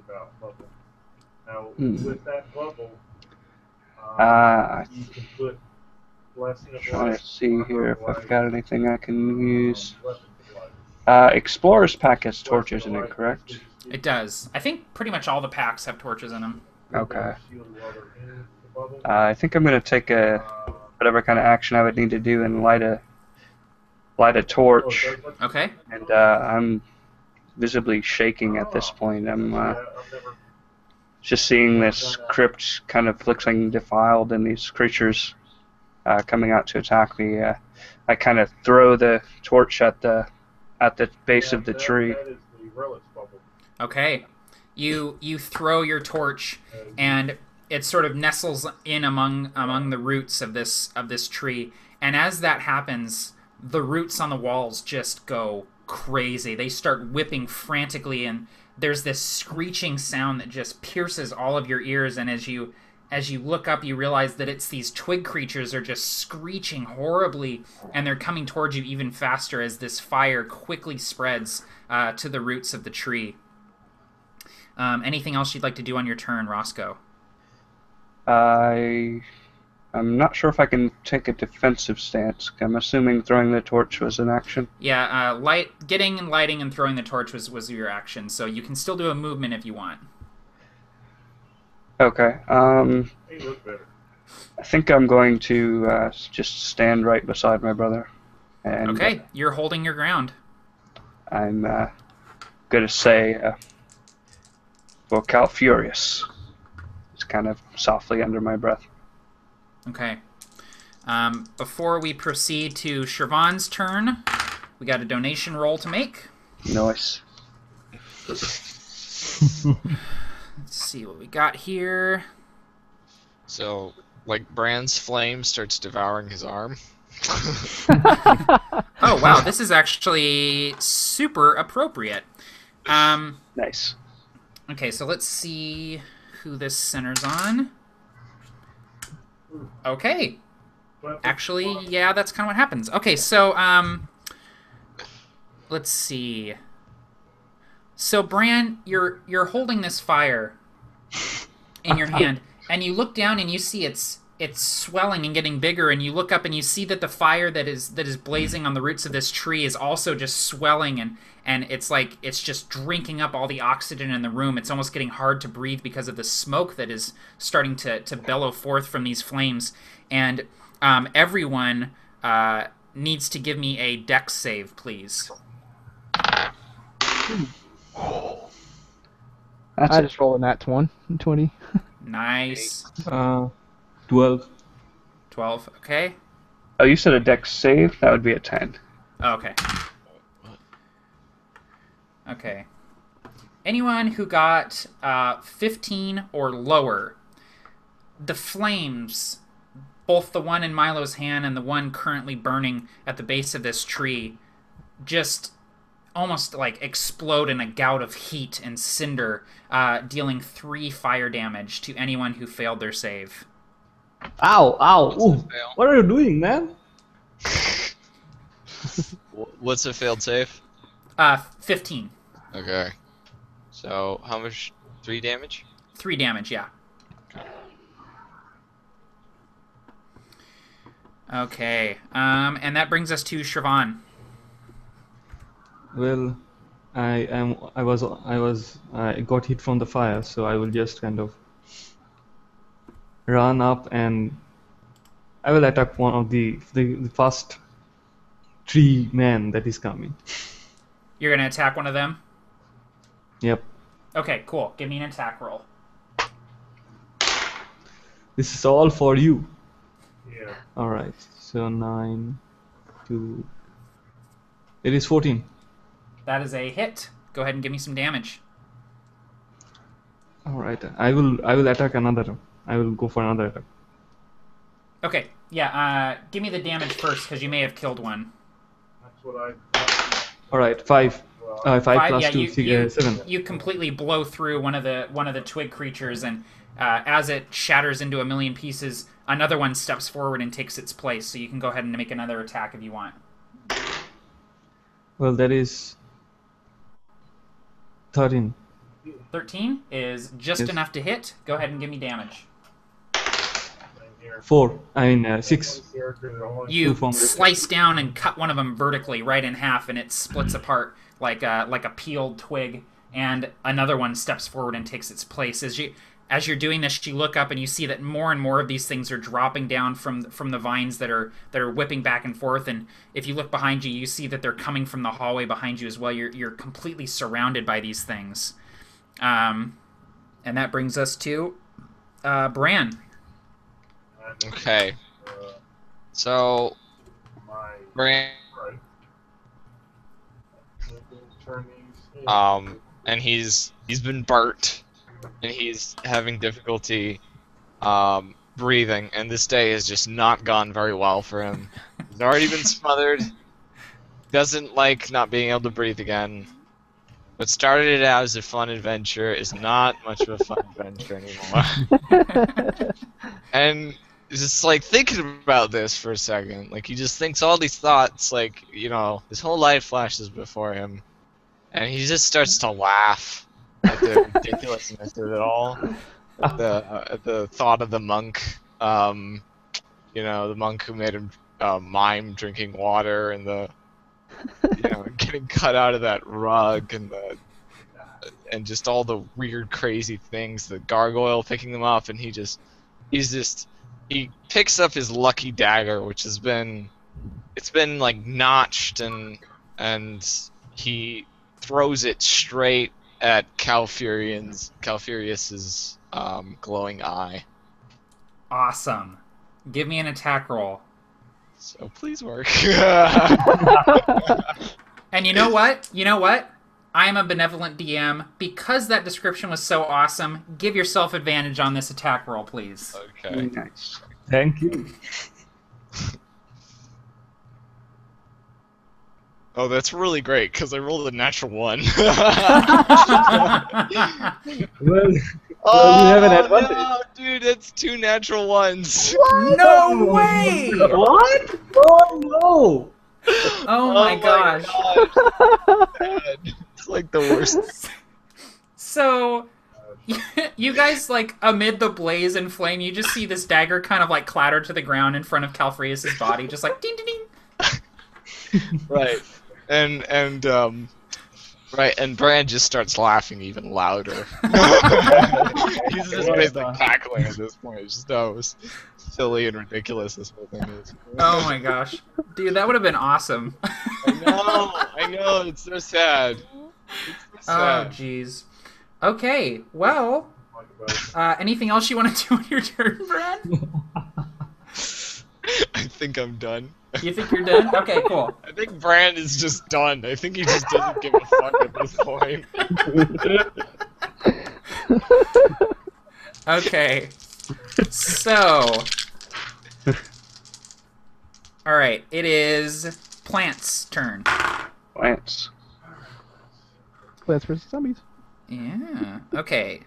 Now, Hmm. with that level, um, Uh, you can put blessing of trying life, to see here if I've got anything I can use. weapons of life. Uh, Explorer's Pack has torches in it, correct? It does. I think pretty much all the packs have torches in them. Okay. Shield while they're in the bubble. Uh, I think I'm going to take a Uh, whatever kind of action I would need to do and light a light a torch. oh, it does look- Okay. And uh, I'm visibly shaking at this point. I'm uh, Yeah, I've never- just seeing this crypt kind of looking defiled and these creatures uh, coming out to attack me. Uh, I kind of throw the torch at the at the base yeah, of the that- tree. That is the relics bubble. Okay. You you throw your torch Uh, and it sort of nestles in among among the roots of this of this tree. And as that happens, the roots on the walls just go crazy. They start whipping frantically, and there's this screeching sound that just pierces all of your ears. And as you as you look up, you realize that it's these twig creatures are just screeching horribly, and they're coming towards you even faster as this fire quickly spreads uh, to the roots of the tree. Um, anything else you'd like to do on your turn, Roscoe? I I'm not sure if I can take a defensive stance. I'm assuming throwing the torch was an action. Yeah, uh, light, getting and lighting and throwing the torch was, was your action, so you can still do a movement if you want. Okay. Um, They look better. I think I'm going to uh, just stand right beside my brother. And Okay, you're holding your ground. I'm uh, going to say, uh, Vocal Furious. It's kind of softly under my breath. Okay. Um, before we proceed to Shervan's turn, we got a donation roll to make. Nice. Let's see what we got here. So, like, Bran's flame starts devouring his arm. Oh, wow, this is actually super appropriate. Um, Nice. okay, so let's see who this centers on. Okay. Actually, yeah, that's kind of what happens. Okay, so, um, let's see. So, Bran, you're you're holding this fire in your hand, and you look down and you see it's it's swelling and getting bigger, and you look up and you see that the fire that is that is blazing on the roots of this tree is also just swelling, and and it's like it's just drinking up all the oxygen in the room. It's almost getting hard to breathe because of the smoke that is starting to to bellow forth from these flames. And um, everyone uh, needs to give me a dex save, please. That's I it. just rolled a nat one, twenty. Nice. Uh, twelve. twelve, okay. Oh, you said a dex save? That would be a ten. Oh, okay. Okay. Anyone who got uh, fifteen or lower, the flames, both the one in Milo's hand and the one currently burning at the base of this tree, just almost like explode in a gout of heat and cinder, uh, dealing three fire damage to anyone who failed their save. Ow! Ow! What's Ooh, a fail? what are you doing, man? Wh- What's a failed save? Uh, fifteen. Okay. So, how much? Three damage? Three damage, yeah. Okay. Um, and that brings us to Siobhan. Well, I am. I was. I was. I got hit from the fire, so I will just kind of run up and I will attack one of the the, the first tree man that is coming. You're gonna attack one of them? Yep. Okay, cool. Give me an attack roll. This is all for you. Yeah. All right. So nine, two. It is fourteen. That is a hit. Go ahead and give me some damage. All right. I will. I will attack another. I will go for another attack. Okay. Yeah. Uh, give me the damage first, because you may have killed one. That's what I thought. All right. Five. Well, Uh, five, Five, plus yeah, two. you, six, you, uh, seven. you completely blow through one of the one of the twig creatures, and uh, as it shatters into a million pieces, another one steps forward and takes its place. So you can go ahead and make another attack if you want. Well, that is thirteen. Thirteen is just Yes. enough to hit. Go ahead and give me damage. same here. Four. I mean uh, six. One character that only- You from- slice down and cut one of them vertically right in half, and it splits apart like a, like a peeled twig. And another one steps forward and takes its place. As you as you're doing this, you look up and you see that more and more of these things are dropping down from from the vines that are that are whipping back and forth. And if you look behind you, you see that they're coming from the hallway behind you as well. You're you're completely surrounded by these things. Um, and that brings us to uh, Bran. And, Okay. uh, So, my Bran, right. Turn these um, and he's he's been burnt, and he's having difficulty um, breathing, and this day has just not gone very well for him. He's already been smothered. Doesn't like not being able to breathe again. What started it out as a fun adventure is not much of a fun adventure anymore. And just like thinking about this for a second, like he just thinks all these thoughts, like, you know, his whole life flashes before him, and he just starts to laugh at the ridiculousness of it all. At the uh, at the thought of the monk, um, you know, the monk who made him uh, mime drinking water, and the you know getting cut out of that rug, and the and just all the weird, crazy things. The gargoyle picking them up, and he just he's just he picks up his lucky dagger, which has been it's been like notched, and and he throws it straight at Calfurian's Calfurius's um, glowing eye. Awesome. Give me an attack roll. So please work. And you know what? You know what? I am a benevolent D M. Because that description was so awesome, give yourself advantage on this attack roll, please. Okay. Nice. Thank you. Oh, that's really great because I rolled a natural one. Well, Oh, you have an advantage. no, dude, that's two natural ones. No way! what? Oh no! Oh my gosh. God. Bad. It's like the worst. So, you guys, like, amid the blaze and flame, you just see this dagger kind of, like, clatter to the ground in front of Calfrius' body, just like, ding, ding, ding. Right. And, and, um, right, and Bran just starts laughing even louder. He's just basically cackling at this point. It's just how silly and ridiculous this whole thing is. Oh my gosh. Dude, that would have been awesome. I know, I know, it's so sad. It's so Oh, sad. jeez. Okay, well, Like about uh, anything else you want to do on your turn, Brad? I think I'm done. You think you're done? Okay, cool. I think Bran is just done. I think he just doesn't give a fuck at this point. Okay. So. Alright, it is Plant's turn. Plants. Plants versus Zombies. Yeah. Okay.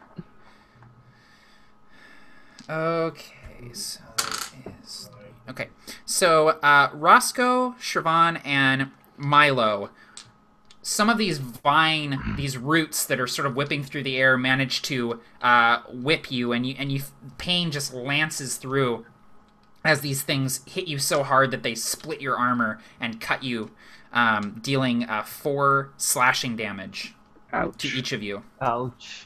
Okay, so it is. Okay. So, uh, Roscoe, Siobhan, and Milo. Some of these vine, these roots that are sort of whipping through the air, manage to uh, whip you, and you, and you, pain just lances through. as these things hit you so hard that they split your armor and cut you, um, dealing uh, four slashing damage Ouch. to each of you. Ouch.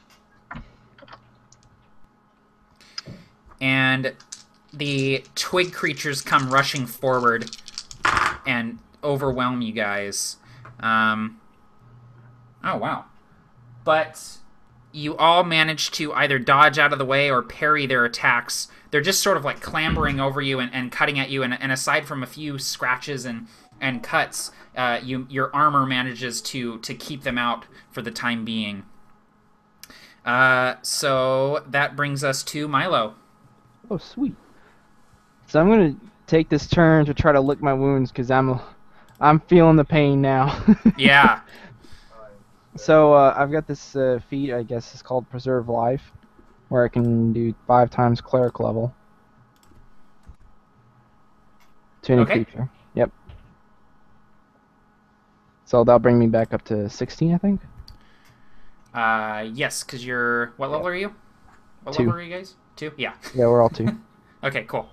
And the twig creatures come rushing forward and overwhelm you guys. Um, oh, wow. But you all manage to either dodge out of the way or parry their attacks. They're just sort of like clambering over you and, and cutting at you, and, and aside from a few scratches and, and cuts, uh, you, your armor manages to, to keep them out for the time being. Uh, so that brings us to Milo. Oh, sweet. So I'm gonna take this turn to try to lick my wounds because I'm, I'm feeling the pain now. Yeah. So uh, I've got this uh, feat, I guess it's called Preserve Life, where I can do five times cleric level to any Okay. creature. Yep. So that'll bring me back up to sixteen, I think. Uh, yes, because you're... What level are you? What Two. level are you guys? Two? Yeah. Yeah, we're all two. Okay, cool.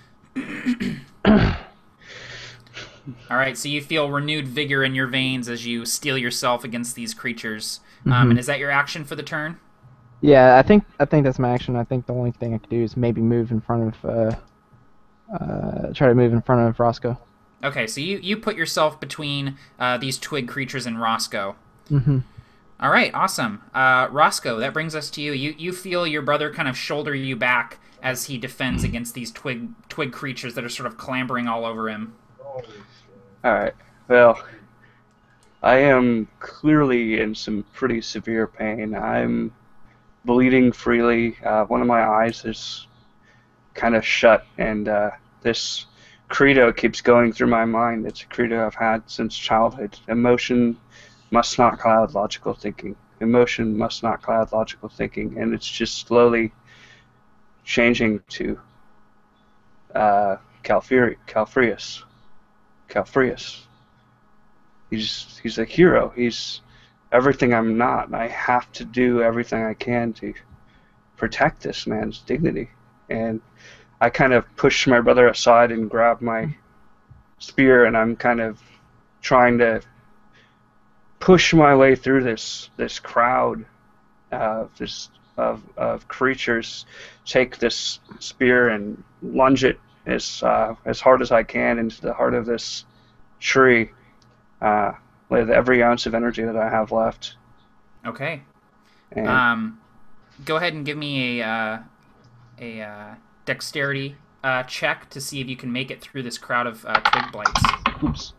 All right, so you feel renewed vigor in your veins as you steel yourself against these creatures. Um, Mhm. and is that your action for the turn? Yeah, I think I think that's my action. I think the only thing I could do is maybe move in front of, uh, uh, try to move in front of Roscoe. Okay, so you, you put yourself between uh, these twig creatures and Roscoe. Mm-hmm. All right, awesome. Uh, Roscoe, that brings us to you. You you feel your brother kind of shoulder you back as he defends against these twig twig creatures that are sort of clambering all over him. Holy shit. Alright, well, I am clearly in some pretty severe pain. I'm bleeding freely. Uh, one of my eyes is kind of shut, and uh, this credo keeps going through my mind. It's a credo I've had since childhood. Emotion must not cloud logical thinking. Emotion must not cloud logical thinking. And it's just slowly changing to uh, Calfuri- Calfrius. Calfrius. He's he's a hero. He's everything I'm not. And I have to do everything I can to protect this man's dignity. And I kind of push my brother aside and grab my spear, and I'm kind of trying to push my way through this this crowd uh, this of of creatures. Take this spear and lunge it as uh, as hard as I can into the heart of this tree uh, with every ounce of energy that I have left. Okay. And Um, go ahead and give me a uh, a uh, dexterity uh, check to see if you can make it through this crowd of uh, twig blights. oops.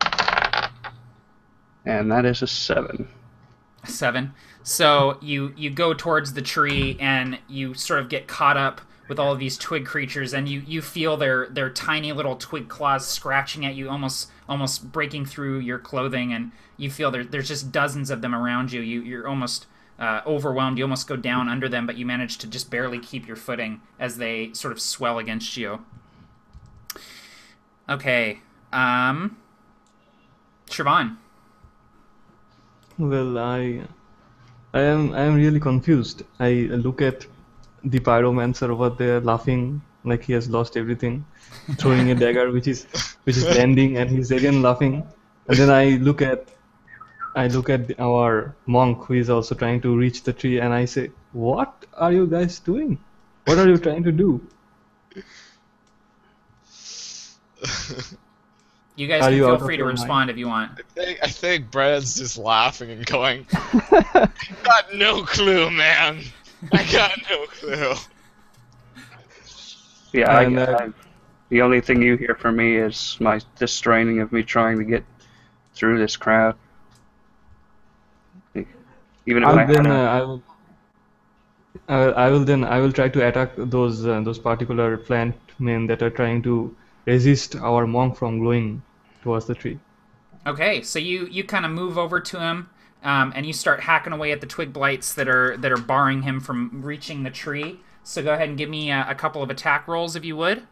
And that is a seven. Seven. So you you go towards the tree and you sort of get caught up with all of these twig creatures, and you, you feel their their tiny little twig claws scratching at you, almost almost breaking through your clothing, and you feel there, there's just dozens of them around you. You you're almost uh, overwhelmed. You almost go down under them, but you manage to just barely keep your footing as they sort of swell against you. Okay. Um. Siobhan. Well, I, I am I am really confused. I look at the pyromancer over there laughing like he has lost everything, throwing a dagger which is which is landing, and he's again laughing. And then I look at I look at our monk who is also trying to reach the tree, and I say, "What are you guys doing? What are you trying to do?" You guys Are can you feel out of free to your respond mind? if you want. I think I think Brad's just laughing and going, I got no clue, man. I got no clue. Yeah, I, And, uh, I, the only thing you hear from me is my this straining of me trying to get through this crowd. Even if I And had then a, uh, I will. I will I will then I will try to attack those uh, those particular plant men that are trying to resist our monk from going towards the tree. Okay, so you, you kind of move over to him, um, and you start hacking away at the twig blights that are that are barring him from reaching the tree. So go ahead and give me a, a couple of attack rolls if you would.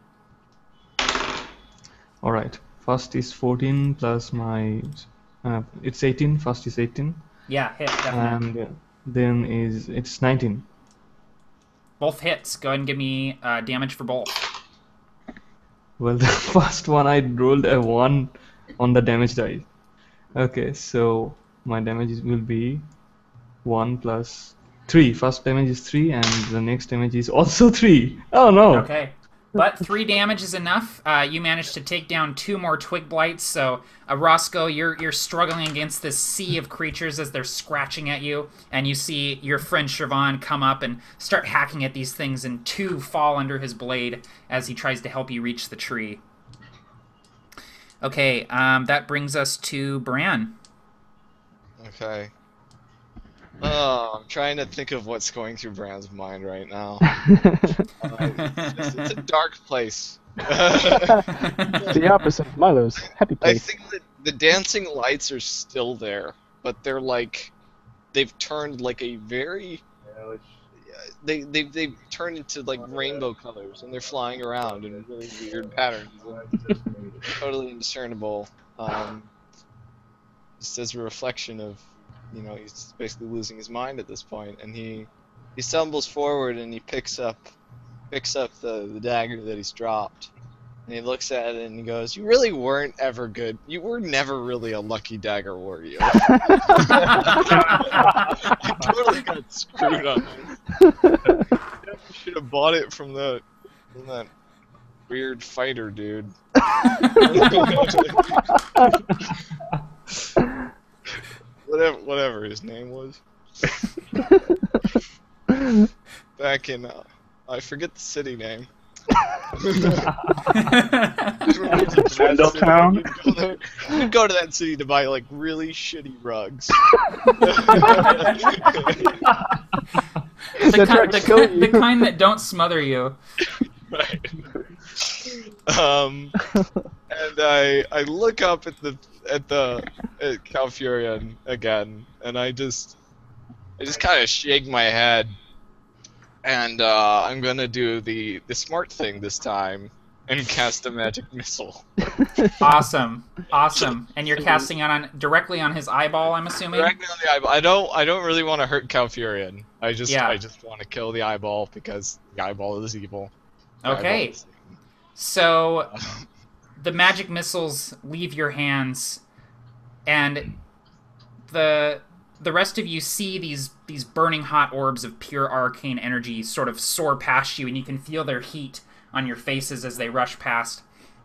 All right. First is fourteen plus my uh, it's eighteen. First is eighteen, Yeah, hit, definitely. and uh, then is it's nineteen. Both hits. Go ahead and give me uh, damage for both. Well, the first one I rolled a one on the damage die. Okay, so my damage is- will be one plus three. First damage is three, and the next damage is also three. Oh no! Okay. But three damage is enough. Uh, you managed to take down two more twig blights. So, uh, Roscoe, you're you're struggling against this sea of creatures as they're scratching at you, and you see your friend Siobhan come up and start hacking at these things, and two fall under his blade as he tries to help you reach the tree. Okay, um, that brings us to Bran. Okay. Oh, I'm trying to think of what's going through Bran's mind right now. Uh, it's, just, it's a dark place. The opposite of Milo's happy I place. think that the dancing lights are still there, but they're like, they've turned like a very, Yeah, which, they they they've turned into like rainbow colors, and they're flying around in really weird patterns, uh, and it's just made. totally indiscernible. Um, just as a reflection of, you know, he's basically losing his mind at this point, and he he stumbles forward and he picks up picks up the, the dagger that he's dropped, and he looks at it and he goes, "You really weren't ever good. You were never really a lucky dagger, were you?" I totally got screwed on this. You should have bought it from the from that weird fighter dude. Whatever, whatever his name was. Back in, uh, I forget the city name. Swindletown? You'd go, there, you'd go to that city to buy like really shitty rugs. The, They're ki- trying the, to kill ki- you. the kind that don't smother you. Right. Um, and I I look up at the at the at Calfurion again, and I just I just kind of shake my head, and uh, I'm gonna do the the smart thing this time and cast a magic missile. Awesome, awesome. And you're casting it on directly on his eyeball, I'm assuming. Directly on the eyeball. I don't I don't really want to hurt Calfurion. I just Yeah. I just want to kill the eyeball because the eyeball is evil. The eyeball Okay. is evil. So the magic missiles leave your hands, and the the rest of you see these these burning hot orbs of pure arcane energy sort of soar past you, and you can feel their heat on your faces as they rush past.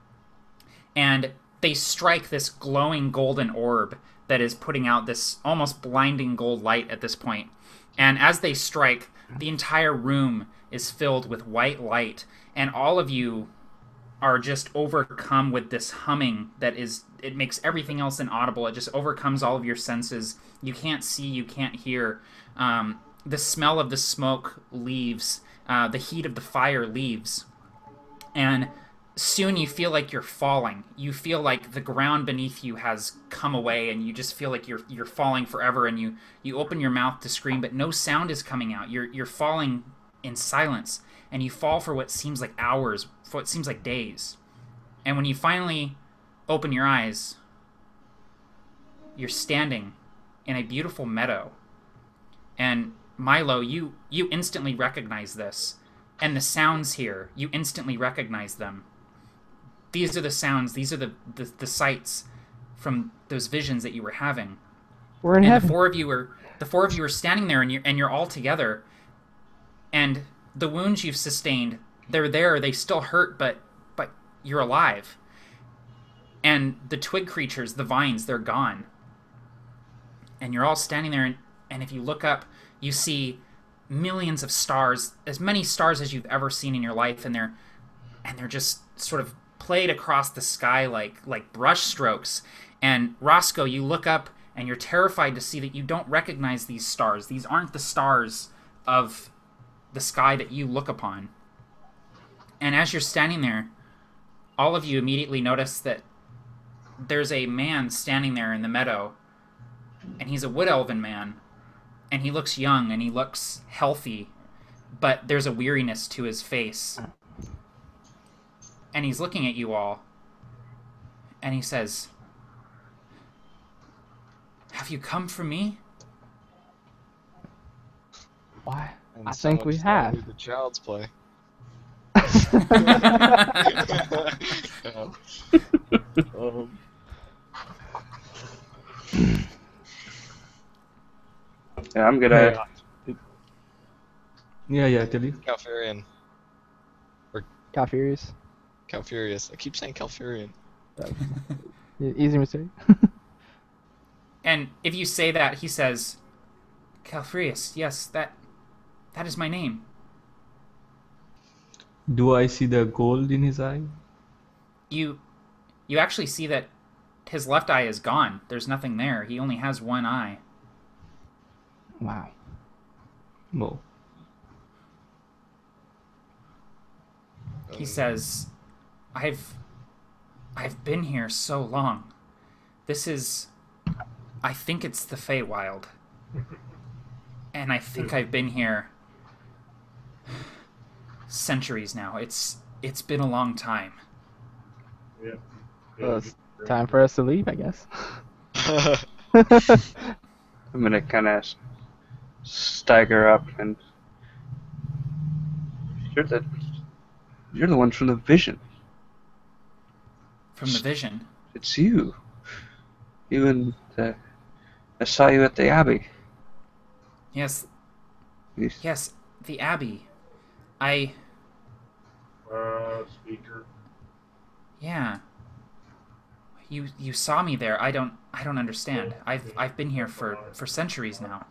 And they strike this glowing golden orb that is putting out this almost blinding gold light at this point. And as they strike, the entire room is filled with white light, and all of you are just overcome with this humming that is, it makes everything else inaudible. It just overcomes all of your senses. You can't see, you can't hear. Um, the smell of the smoke leaves. Uh, the heat of the fire leaves. And soon you feel like you're falling. You feel like the ground beneath you has come away, and you just feel like you're you're falling forever. And you you open your mouth to scream, but no sound is coming out. You're you're falling in silence, and you fall for what seems like hours, for what seems like days. And when you finally open your eyes, you're standing in a beautiful meadow. And Milo, you you instantly recognize this. And the sounds here, you instantly recognize them. These are the sounds, these are the, the, the sights from those visions that you were having. We're in and heaven. the four of you were the four of you are standing there, and you're and you're all together. And the wounds you've sustained, they're there, they still hurt, but but you're alive. And the twig creatures, the vines, they're gone. And you're all standing there, and, and if you look up, you see millions of stars, as many stars as you've ever seen in your life, and they're and they're just sort of played across the sky like like brush strokes. And Roscoe, you look up and you're terrified to see that you don't recognize these stars. These aren't the stars of the sky that you look upon. And as you're standing there, all of you immediately notice that there's a man standing there in the meadow, and he's a wood elven man. And he looks young, and he looks healthy, but there's a weariness to his face. And he's looking at you all, and he says, "Have you come for me?" Why? And I so think we much have. started The child's play. um, Yeah, I'm gonna. Yeah, yeah, tell you. Calfurion. Calfurious. Calfurious. I keep saying Calfurion. E- Easy mistake. And if you say that, he says, Calfurius, yes, that that is my name. Do I see the gold in his eye? You you actually see that his left eye is gone. There's nothing there. He only has one eye. Wow. No. He says, I've I've been here so long. This is I think it's the Feywild. And I think I've been here centuries now. It's it's been a long time. Yeah. Well, it's time for us to leave, I guess. I'm gonna kind of stagger up and. You're the. You're the one from the vision. From the vision. It's you. You and the. I saw you at the Abbey. Yes, You- yes, the Abbey. I Uh, speaker. yeah. You you saw me there. I don't I don't understand. I've I've been here for, for centuries now.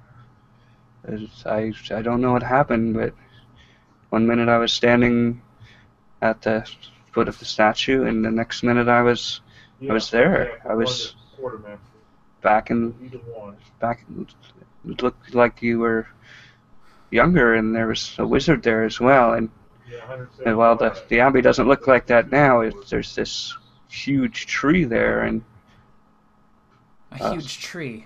I, I don't know what happened, but one minute I was standing at the foot of the statue, and the next minute I was Yeah, was there. yeah, I was quartermaster. back in Either one. back. It looked like you were younger, and there was a wizard there as well. And, Yeah, and while the the Abbey doesn't look like that now, it, there's this huge tree there, and A Uh, huge tree.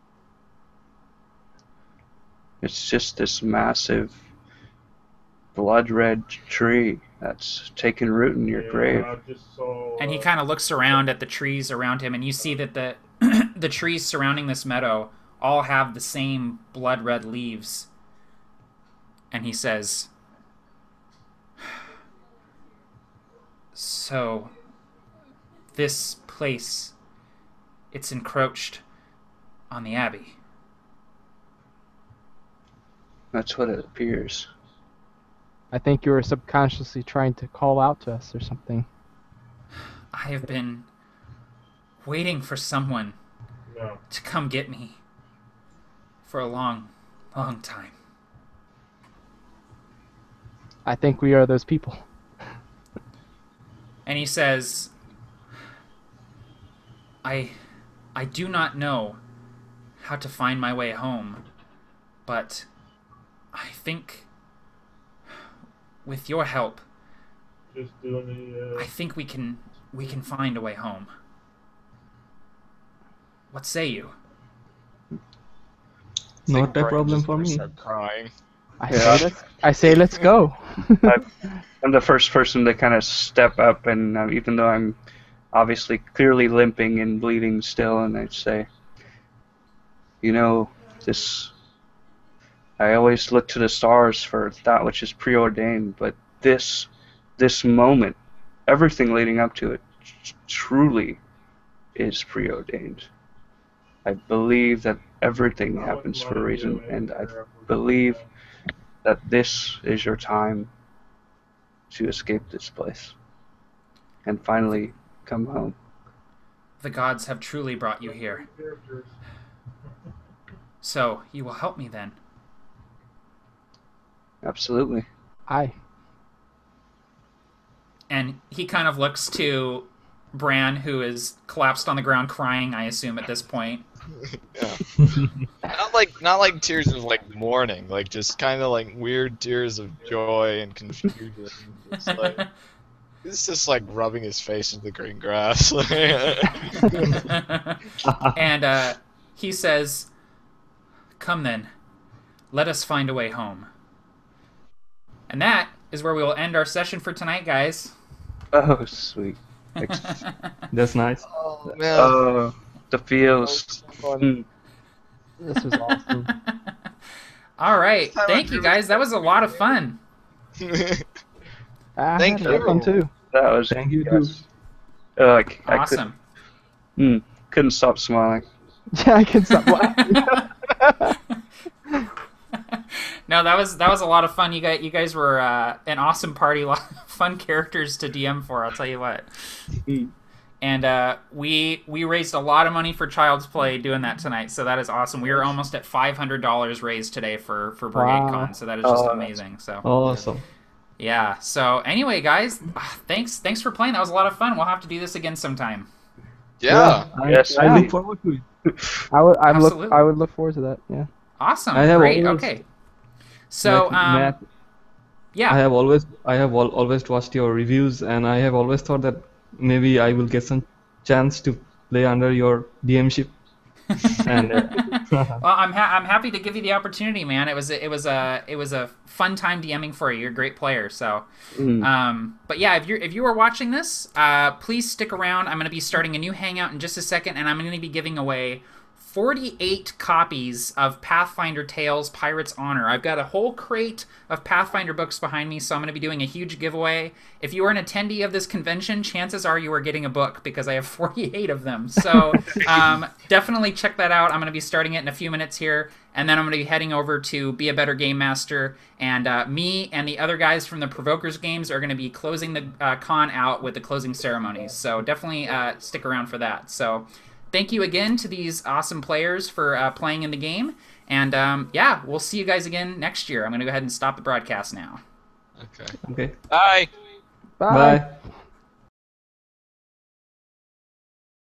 it's just this massive blood red tree that's taken root in your Yeah, grave. I just saw, And he uh, kind of looks around at the trees around him, and you see that the the trees surrounding this meadow all have the same blood red leaves. And he says, so this place, it's encroached on the Abbey. That's what it appears. I think you were subconsciously trying to call out to us or something. I have been waiting for someone No. to come get me for a long, long time. I think we are those people. And he says, I I do not know how to find my way home, but I think with your help, Just doing the, uh, I think we can we can find a way home. What say you? Not a problem for me. Start crying. I Yeah. say let's. I say let's go. I'm the first person to kind of step up, and uh, even though I'm obviously clearly limping and bleeding still, and I'd say, you know, this. I always look to the stars for that which is preordained, but this, this moment, everything leading up to it, t- truly is preordained. I believe that everything happens for a reason, and I believe that this is your time to escape this place and finally come home. The gods have truly brought you here. characters. So, you will help me then. Absolutely. Aye. And he kind of looks to Bran, who is collapsed on the ground crying, I assume, at this point. Yeah. Not like not like tears of like mourning, like just kind of like weird tears of joy and confusion. It's like he's just like rubbing his face into the green grass. And uh, he says, come then, let us find a way home. And that is where we will end our session for tonight, guys. Oh, sweet. That's nice. Oh man, Oh, the feels. so fun. This was awesome. All right. Time Thank I you, drew guys. That was a lot of fun. I Thank had a lot of fun you. too. That was Thank you, yes. Uh, I, I could, Awesome. mm, couldn't stop smiling. Yeah, I can stop laughing. No, that was that was a lot of fun. You guys, you guys were uh, an awesome party. A lot of fun characters to D M for. I'll tell you what. And uh, we we raised a lot of money for Child's Play doing that tonight. So that is awesome. We were almost at five hundred dollars raised today for for BrigadeCon. Wow. So that is just Oh, amazing. So Awesome. yeah. So anyway, guys, thanks thanks for playing. That was a lot of fun. We'll have to do this again sometime. Yeah. I, Yes, I yeah. look forward to it. I would I look Absolutely. I would look forward to that. Yeah. Awesome. I have Great. always- Okay. So Like, um, Matt, yeah. I have always I have al- always watched your reviews, and I have always thought that maybe I will get some chance to play under your D M ship. And uh, Well, I'm ha- I'm happy to give you the opportunity, man. It was a, it was a it was a fun time DMing for you. You're a great player, so. Mm. Um, but yeah, if you if you are watching this, uh, please stick around. I'm going to be starting a new hangout in just a second, and I'm going to be giving away forty-eight copies of Pathfinder Tales Pirate's Honor. I've got a whole crate of Pathfinder books behind me, so I'm going to be doing a huge giveaway. If you are an attendee of this convention, chances are you are getting a book because I have forty-eight of them. So um, definitely check that out. I'm going to be starting it in a few minutes here, and then I'm going to be heading over to Be a Better Game Master, and uh, me and the other guys from the Provokers games are going to be closing the uh, con out with the closing ceremonies. So definitely uh, stick around for that. So thank you again to these awesome players for uh, playing in the game. And um, yeah, we'll see you guys again next year. I'm going to go ahead and stop the broadcast now. Okay. okay. Bye. Bye. Bye.